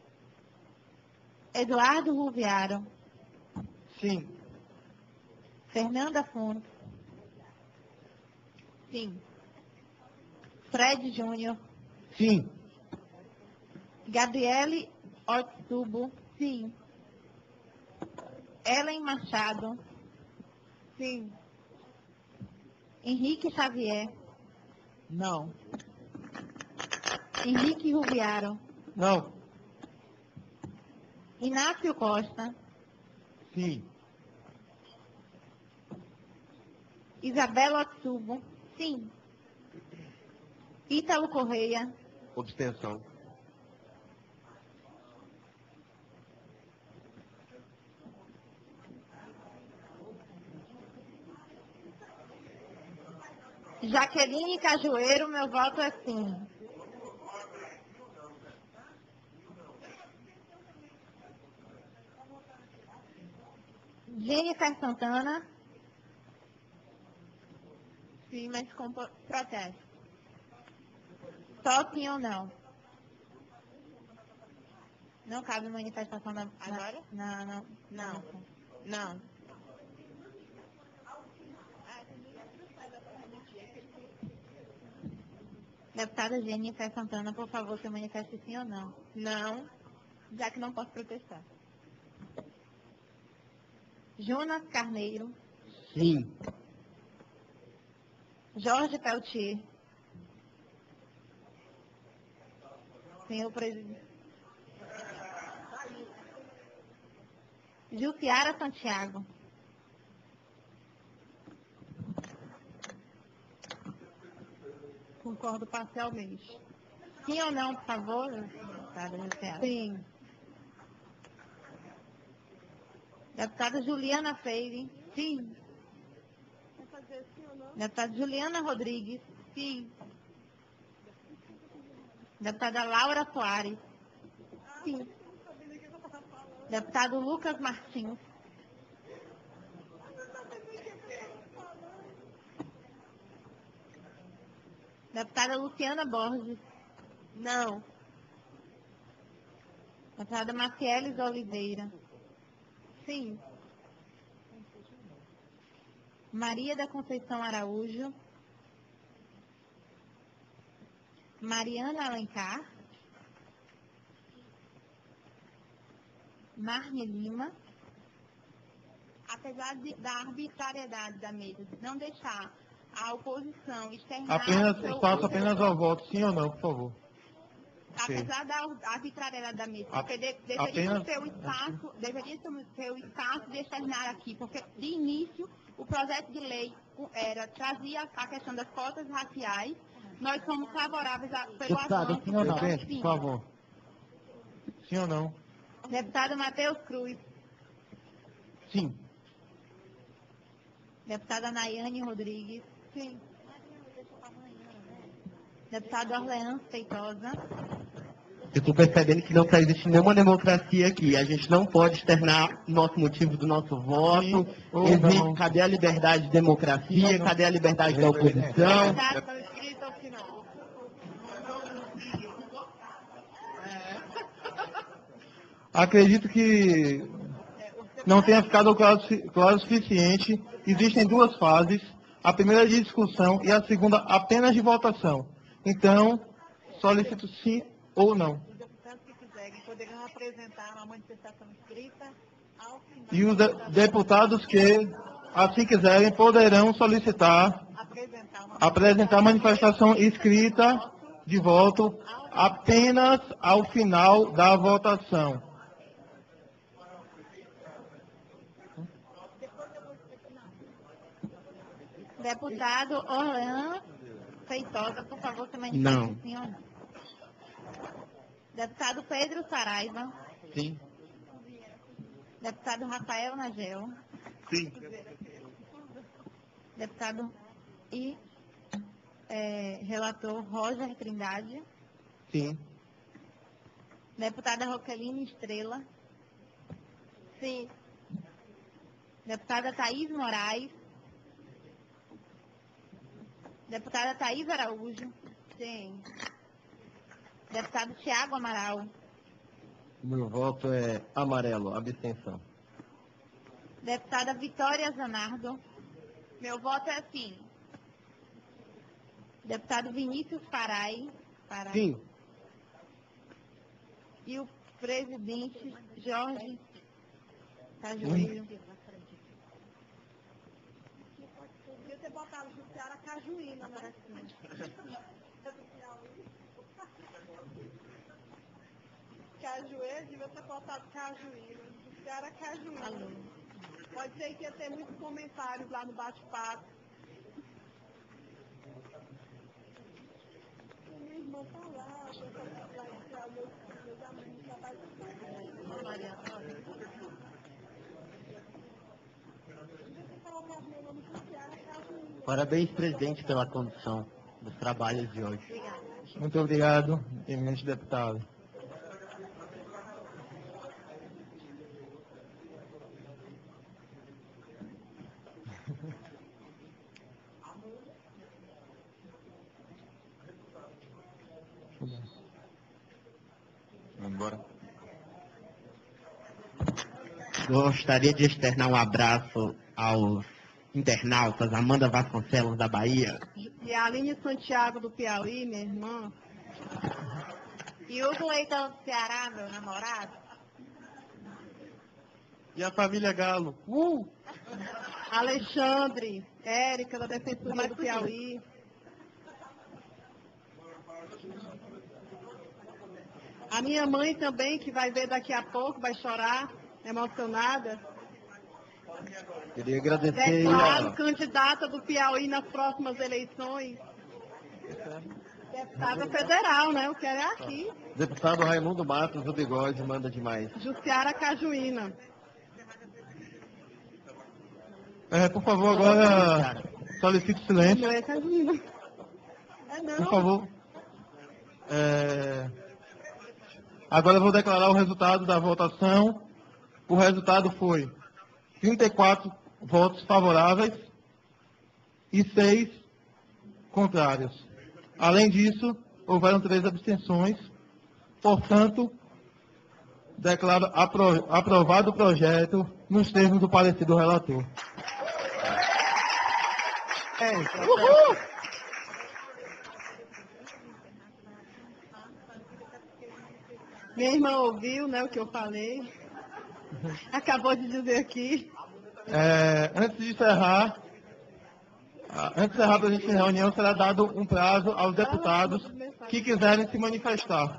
Eduardo Ruviaro. Sim. Fernanda Fontes. Sim. Fred Júnior. Sim. Gabriele Otsubo. Sim. Ellen Machado. Sim. Henrique Xavier. Não. Henrique Rubiaro. Não. Inácio Costa. Sim. Isabela Otsubo. Sim. Ítalo Correia. Abstenção. Jaqueline Cajueiro, meu voto é sim. Jennifer Santana. Sim, mas com protesto. Só sim ou não? Não cabe manifestação agora? Não. Deputada Jennifer Santana, por favor, se manifeste sim ou não? Não, já que não posso protestar. Jonas Carneiro. Sim. Jorge Peltier. Senhor presidente. Jussiara Santiago. Concordo parcialmente. Sim ou não, por favor? Deputada Jussiara? Sim. Deputada Juliana Freire. Sim. Deputada Juliana Rodrigues. Sim. Deputada Laura Soares. Sim. Deputado Lucas Martins. Deputada Luciana Borges. Não. Deputada Macieles Oliveira. Sim. Maria da Conceição Araújo. Mariana Alencar. Marne Lima. Apesar da arbitrariedade da mesa, de não deixar a oposição externar... Faço apenas ao voto, sim ou não, por favor. Apesar da arbitrariedade da mesa, porque deveria ter o espaço de externar aqui, porque de início o projeto de lei trazia a questão das cotas raciais, nós somos favoráveis pelo avanço. Sim ou não? Por favor. Sim ou não? Deputado Matheus Cruz. Sim. Deputada Nayane Rodrigues. Sim. Deputado Orleans Feitosa. Eu estou percebendo que não está existindo nenhuma democracia aqui. A gente não pode externar nosso motivo do nosso voto. Cadê a liberdade de democracia? Cadê a liberdade da oposição? Acredito que não tenha ficado claro o suficiente. Existem duas fases. A primeira é de discussão e a segunda apenas de votação. Então, solicito sim ou não. Os deputados que quiserem poderão apresentar uma manifestação escrita ao final. E os deputados que assim quiserem poderão solicitar apresentar manifestação escrita de voto apenas ao final da votação. Deputado Orleans Feitosa, por favor, se manifeste Não. sim ou não. Deputado Pedro Saraiva. Sim. Deputado Rafael Nagel. Sim. Deputado e relator Roger Trindade. Sim. Deputada Roqueline Estrela. Sim. Deputada Thaís Moraes. Deputada Thaís Araújo. Sim. Deputado Tiago Amaral. Meu voto é amarelo, abstenção. Deputada Vitória Zanardo. Meu voto é sim. Deputado Vinícius Farai. Sim. E o presidente Jorge Cajueiro. Podia ter botado Jussiara Cajuína, né? Cajueiro, devia ter botado Cajuína. Jussiara Cajuína. Pode ser que ia ter muitos comentários lá no bate-papo. Minha irmã tá lá, eu tô lá, meus amigos trabalham com Parabéns, presidente, pela condução dos trabalhos de hoje. Muito obrigado, eminente deputado. Vamos embora. Gostaria de externar um abraço aos internautas, Amanda Vasconcelos, da Bahia. E a Aline Santiago, do Piauí, minha irmã. E Hugo Leitão do Ceará, meu namorado. E a família Galo. Alexandre, Érica, da Defensoria do Piauí. A minha mãe também, que vai ver daqui a pouco, vai chorar, emocionada. Queria agradecer Deputado, candidata do Piauí nas próximas eleições. Deputada federal, né? Eu quero é aqui. deputado Raimundo Matos, o bigode, manda demais. Jussiara Cajuína. Por favor, agora solicito silêncio. Não é Cajuína. Não. Por favor. Agora eu vou declarar o resultado da votação. O resultado foi 34 votos favoráveis e 6 contrários. Além disso, houveram 3 abstenções. Portanto, declaro aprovado o projeto nos termos do parecer do relator. Uhul! Minha irmã ouviu, né, o que eu falei. Acabou de dizer aqui. Antes de encerrar para a gente encerrar a reunião, será dado um prazo aos deputados que quiserem se manifestar.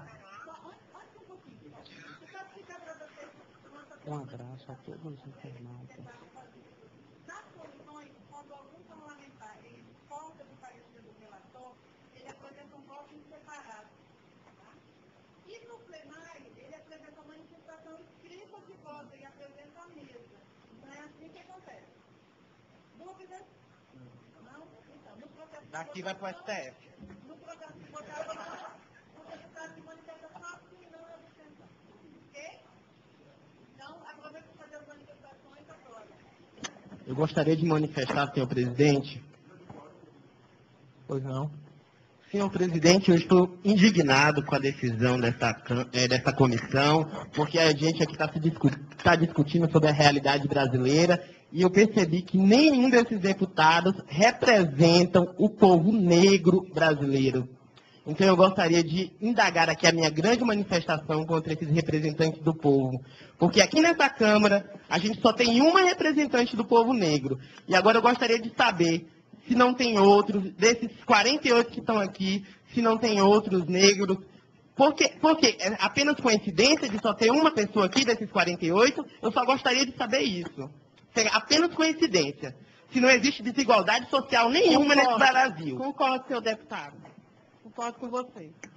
Um abraço a todos os internautas. Nas comissões, quando algum parlamentar discorda do parecer do relator, ele apresenta um voto em separado. Tá? E no plenário, ele apresenta uma manifestação escrita de voto e apresenta a mesa. Então é assim que acontece. Dúvidas? Não? Então, no processo Daqui vai para o STF. No processo de votação, o deputado se manifesta só assinando a abstenção. Ok? Então, aproveita para fazer as manifestações agora. Eu gostaria de manifestar, senhor presidente. Pois não. Senhor presidente, eu estou indignado com a decisão dessa comissão, porque a gente aqui está discutindo sobre a realidade brasileira e eu percebi que nenhum desses deputados representam o povo negro brasileiro. Então eu gostaria de indagar aqui a minha grande manifestação contra esses representantes do povo. Porque aqui nessa Câmara, a gente só tem uma representante do povo negro. E agora eu gostaria de saber se não tem outros, desses 48 que estão aqui, se não tem outros negros. Porque é apenas coincidência de só ter uma pessoa aqui desses 48, eu só gostaria de saber isso. É apenas coincidência. Se não existe desigualdade social nenhuma nesse Brasil. Concordo, senhor deputado. Concordo com você.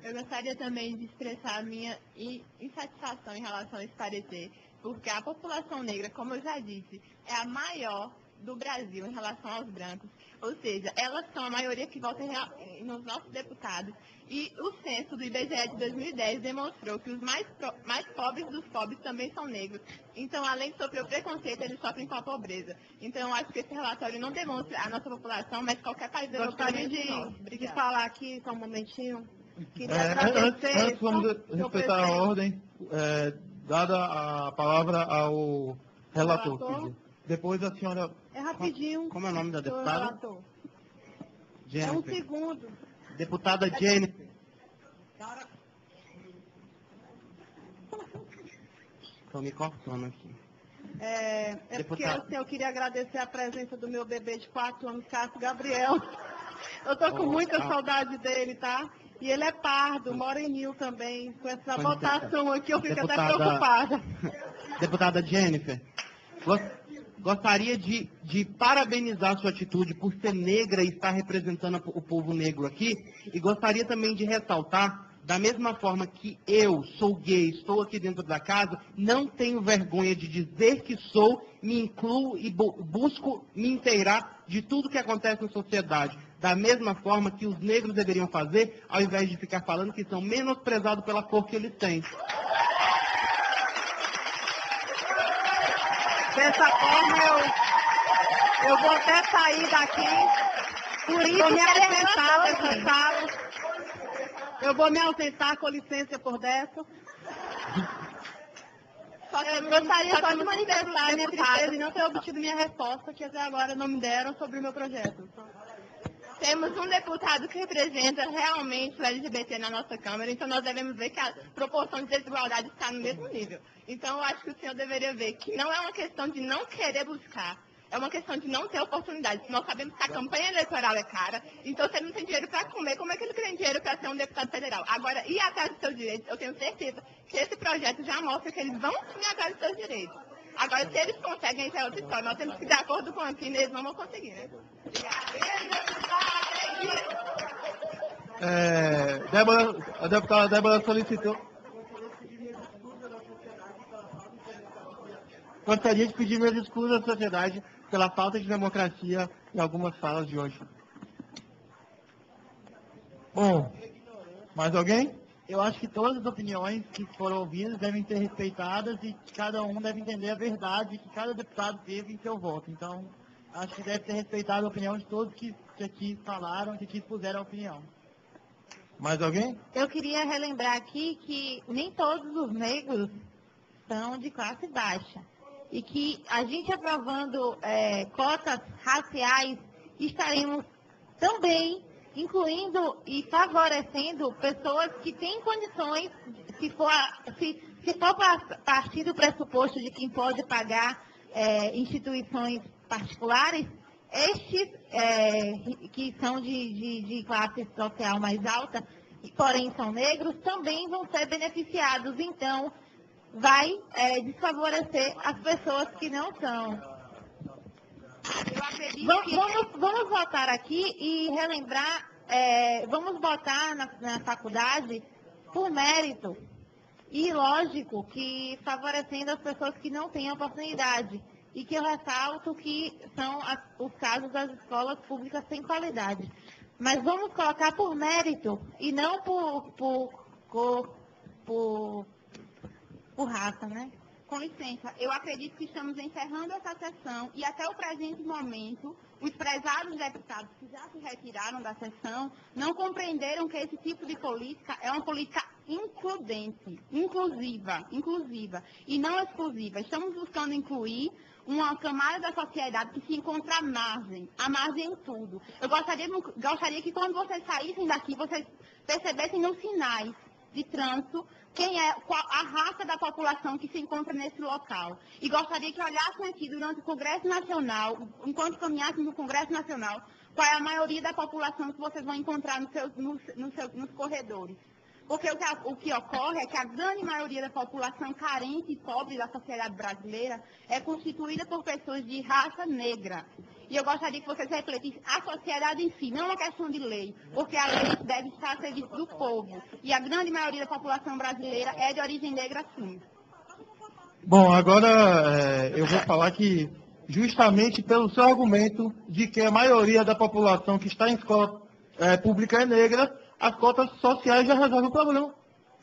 Eu gostaria também de expressar a minha insatisfação em relação a esse parecer, porque a população negra, como eu já disse, é a maior do Brasil em relação aos brancos. Ou seja, elas são a maioria que vota nos nossos deputados. E o censo do IBGE de 2010 demonstrou que os mais pobres dos pobres também são negros. Então, além de sofrer o preconceito, eles sofrem com a pobreza. Então, eu acho que esse relatório não demonstra a nossa população, mas qualquer país europeu. Gostaria de falar aqui, só um momentinho. Antes vamos respeitar a ordem, dada a palavra ao relator. Depois a senhora... É rapidinho. Como é o nome da deputada? É um segundo. Deputada Jennifer. Estou me cortando aqui. Porque eu queria agradecer a presença do meu bebê de 4 anos, Cássio Gabriel. Eu tô com muita saudade dele, tá? E ele é pardo, moreninho também. Com essa votação aqui, eu fico até preocupada. Deputada Jennifer, gostaria de parabenizar a sua atitude por ser negra e estar representando o povo negro aqui. E gostaria também de ressaltar, da mesma forma que eu sou gay, estou aqui dentro da casa, não tenho vergonha de dizer que sou, me incluo e busco me inteirar de tudo que acontece na sociedade. Da mesma forma que os negros deveriam fazer, ao invés de ficar falando que são menosprezados pela cor que eles têm. Dessa forma, eu vou até sair daqui. Por isso, vou me ausentar dessa sala. Eu vou me ausentar, com licença por dessa. Eu gostaria só de manifestar minha tristeza e não ter obtido minha resposta, que até agora não me deram sobre o meu projeto. Temos um deputado que representa realmente o LGBT na nossa Câmara, então nós devemos ver que a proporção de desigualdade está no mesmo nível. Então eu acho que o senhor deveria ver que não é uma questão de não querer buscar, é uma questão de não ter oportunidade. Nós sabemos que a campanha eleitoral é cara, então se ele não tem dinheiro para comer, como é que ele tem dinheiro para ser um deputado federal? Agora, ir atrás dos seus direitos, eu tenho certeza que esse projeto já mostra que eles vão ir atrás dos seus direitos. Agora, se eles conseguem, isso é outra história. Nós temos que, de acordo com a Ancine, eles não vão conseguir, né? A deputada Débora solicitou. Gostaria de pedir minhas desculpas à sociedade pela falta de democracia em algumas falas de hoje. Bom, mais alguém? Eu acho que todas as opiniões que foram ouvidas devem ser respeitadas e cada um deve entender a verdade que cada deputado teve em seu voto. Então, acho que deve ser respeitada a opinião de todos que aqui falaram, que aqui expuseram a opinião. Mais alguém? Eu queria relembrar aqui que nem todos os negros são de classe baixa. E que a gente aprovando cotas raciais, estaremos também incluindo e favorecendo pessoas que têm condições, se for partir do pressuposto de quem pode pagar instituições particulares, estes que são de classe social mais alta, porém são negros, também vão ser beneficiados. Então, vai desfavorecer as pessoas que não são. Vamos votar aqui e relembrar, vamos votar na faculdade por mérito. E lógico que favorecendo as pessoas que não têm oportunidade. E que eu ressalto que são os casos das escolas públicas sem qualidade. Mas vamos colocar por mérito e não por raça, né? Com licença, eu acredito que estamos encerrando essa sessão e até o presente momento, os prezados deputados que já se retiraram da sessão não compreenderam que esse tipo de política é uma política includente, inclusiva e não exclusiva. Estamos buscando incluir uma camada da sociedade que se encontra à margem em tudo. Eu gostaria que quando vocês saíssem daqui, vocês percebessem nos sinais de trânsito qual a raça da população que se encontra nesse local. E gostaria que olhassem aqui durante o Congresso Nacional, enquanto caminhassem no Congresso Nacional, qual é a maioria da população que vocês vão encontrar nos corredores. Porque o que ocorre é que a grande maioria da população carente e pobre da sociedade brasileira é constituída por pessoas de raça negra. E eu gostaria que vocês refletissem a sociedade em si, não uma questão de lei, porque a lei deve estar a serviço do povo. E a grande maioria da população brasileira é de origem negra, sim. Bom, agora eu vou falar que, justamente pelo seu argumento de que a maioria da população que está em escola pública é negra, as cotas sociais já resolvem o problema.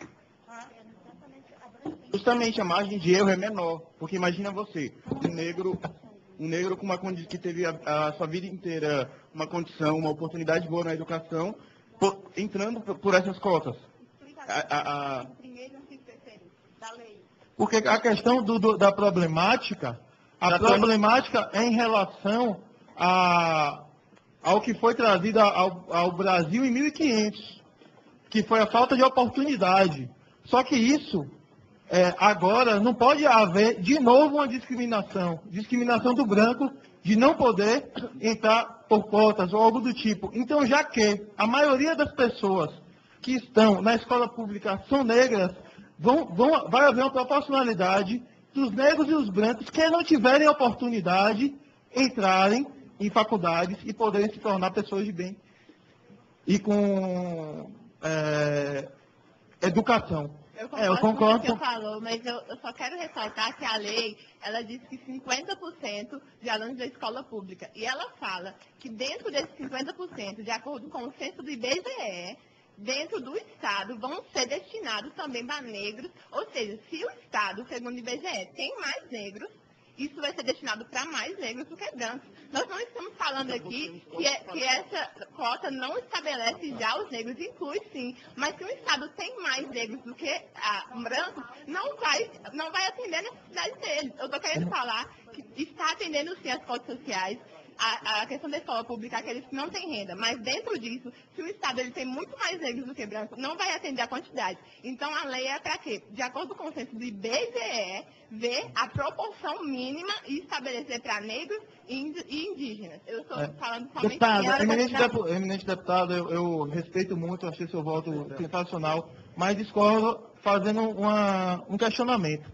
Justamente a margem de erro é menor, porque imagina você, um negro com uma condição que teve a sua vida inteira uma condição, uma oportunidade boa na educação, entrando por essas cotas. Porque a questão da problemática, problemática é em relação ao que foi trazido ao Brasil em 1500, que foi a falta de oportunidade. Só que isso, agora, não pode haver de novo uma discriminação do branco de não poder entrar por cotas ou algo do tipo. Então, já que a maioria das pessoas que estão na escola pública são negras, vai haver uma proporcionalidade dos negros e os brancos que não tiverem oportunidade entrarem em faculdades e poderem se tornar pessoas de bem e com educação. Eu concordo com o que você falou, mas eu só quero ressaltar que a lei, ela diz que 50% de alunos da escola pública. E ela fala que dentro desses 50%, de acordo com o censo do IBGE, dentro do Estado vão ser destinados também para negros. Ou seja, se o Estado, segundo o IBGE, tem mais negros, isso vai ser destinado para mais negros do que brancos. Nós não estamos falando aqui que essa cota não estabelece já os negros, inclui sim, mas se o Estado tem mais negros do que brancos, não vai atender a necessidade deles. Eu estou querendo falar que está atendendo sim as cotas sociais, a questão da escola pública, aqueles que não têm renda, mas dentro disso, se o Estado ele tem muito mais negros do que brancos, não vai atender a quantidade. Então, a lei é para quê? De acordo com o censo do IBGE, ver a proporção mínima e estabelecer para negros e indígenas. Eu estou falando somente... Deputado, eminente deputado, eu respeito muito, achei seu voto sensacional, mas discordo fazendo um questionamento.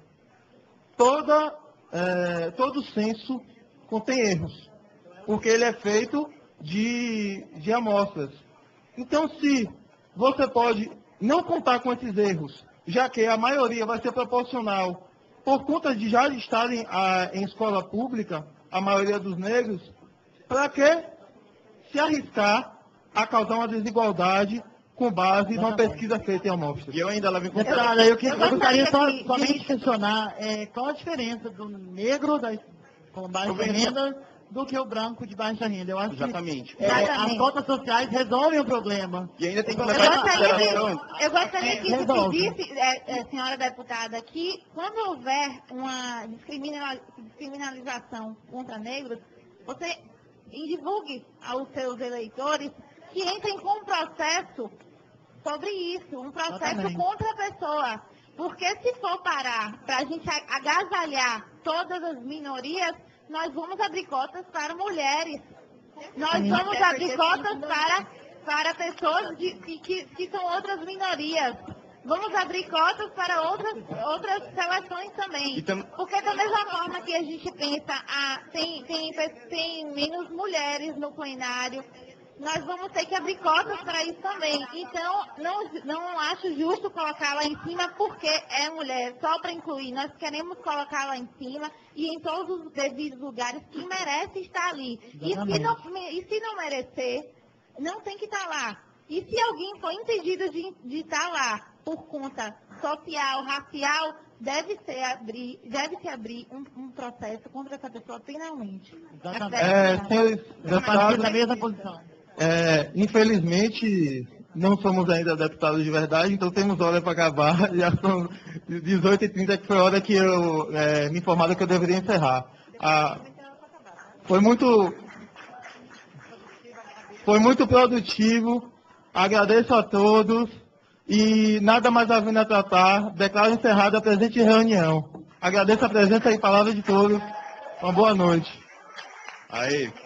Todo censo contém erros, porque ele é feito de amostras. Então, se você pode não contar com esses erros, já que a maioria vai ser proporcional, por conta de já estarem em escola pública, a maioria dos negros, para que se arriscar a causar uma desigualdade com base numa pesquisa feita em amostras? E eu ainda levo em consideração. Eu gostaria somente de questionar qual a diferença do negro com baixa renda do que o branco de baixa renda. Eu acho exatamente. Que as cotas sociais resolvem o problema. E ainda tem que levar em consideração. Eu gostaria que isso se disse, senhora deputada, que quando houver uma descriminalização contra negros, você divulgue aos seus eleitores que entrem com um processo sobre isso, um processo contra a pessoa. Porque se for parar para a gente agasalhar todas as minorias, nós vamos abrir cotas para mulheres. Nós vamos abrir cotas para pessoas que são outras minorias. Vamos abrir cotas para outras seleções também. Porque da mesma forma que a gente pensa, tem menos mulheres no plenário, nós vamos ter que abrir cotas para isso também. Então, não acho justo colocá-la em cima porque é mulher, só para incluir. Nós queremos colocá-la em cima e em todos os devidos lugares que merece estar ali. E se não merecer, não tem que estar lá. E se alguém for impedido de estar lá por conta social, racial, deve-se abrir um processo contra essa pessoa penalmente. Senhores deputados, na mesma posição. Infelizmente, não somos ainda deputados de verdade, então temos hora para acabar. Já são 18h30, que foi a hora que eu me informaram que eu deveria encerrar. Foi muito produtivo. Agradeço a todos e nada mais havendo a tratar. Declaro encerrada a presente reunião. Agradeço a presença e palavra de todos. Uma boa noite. Aí.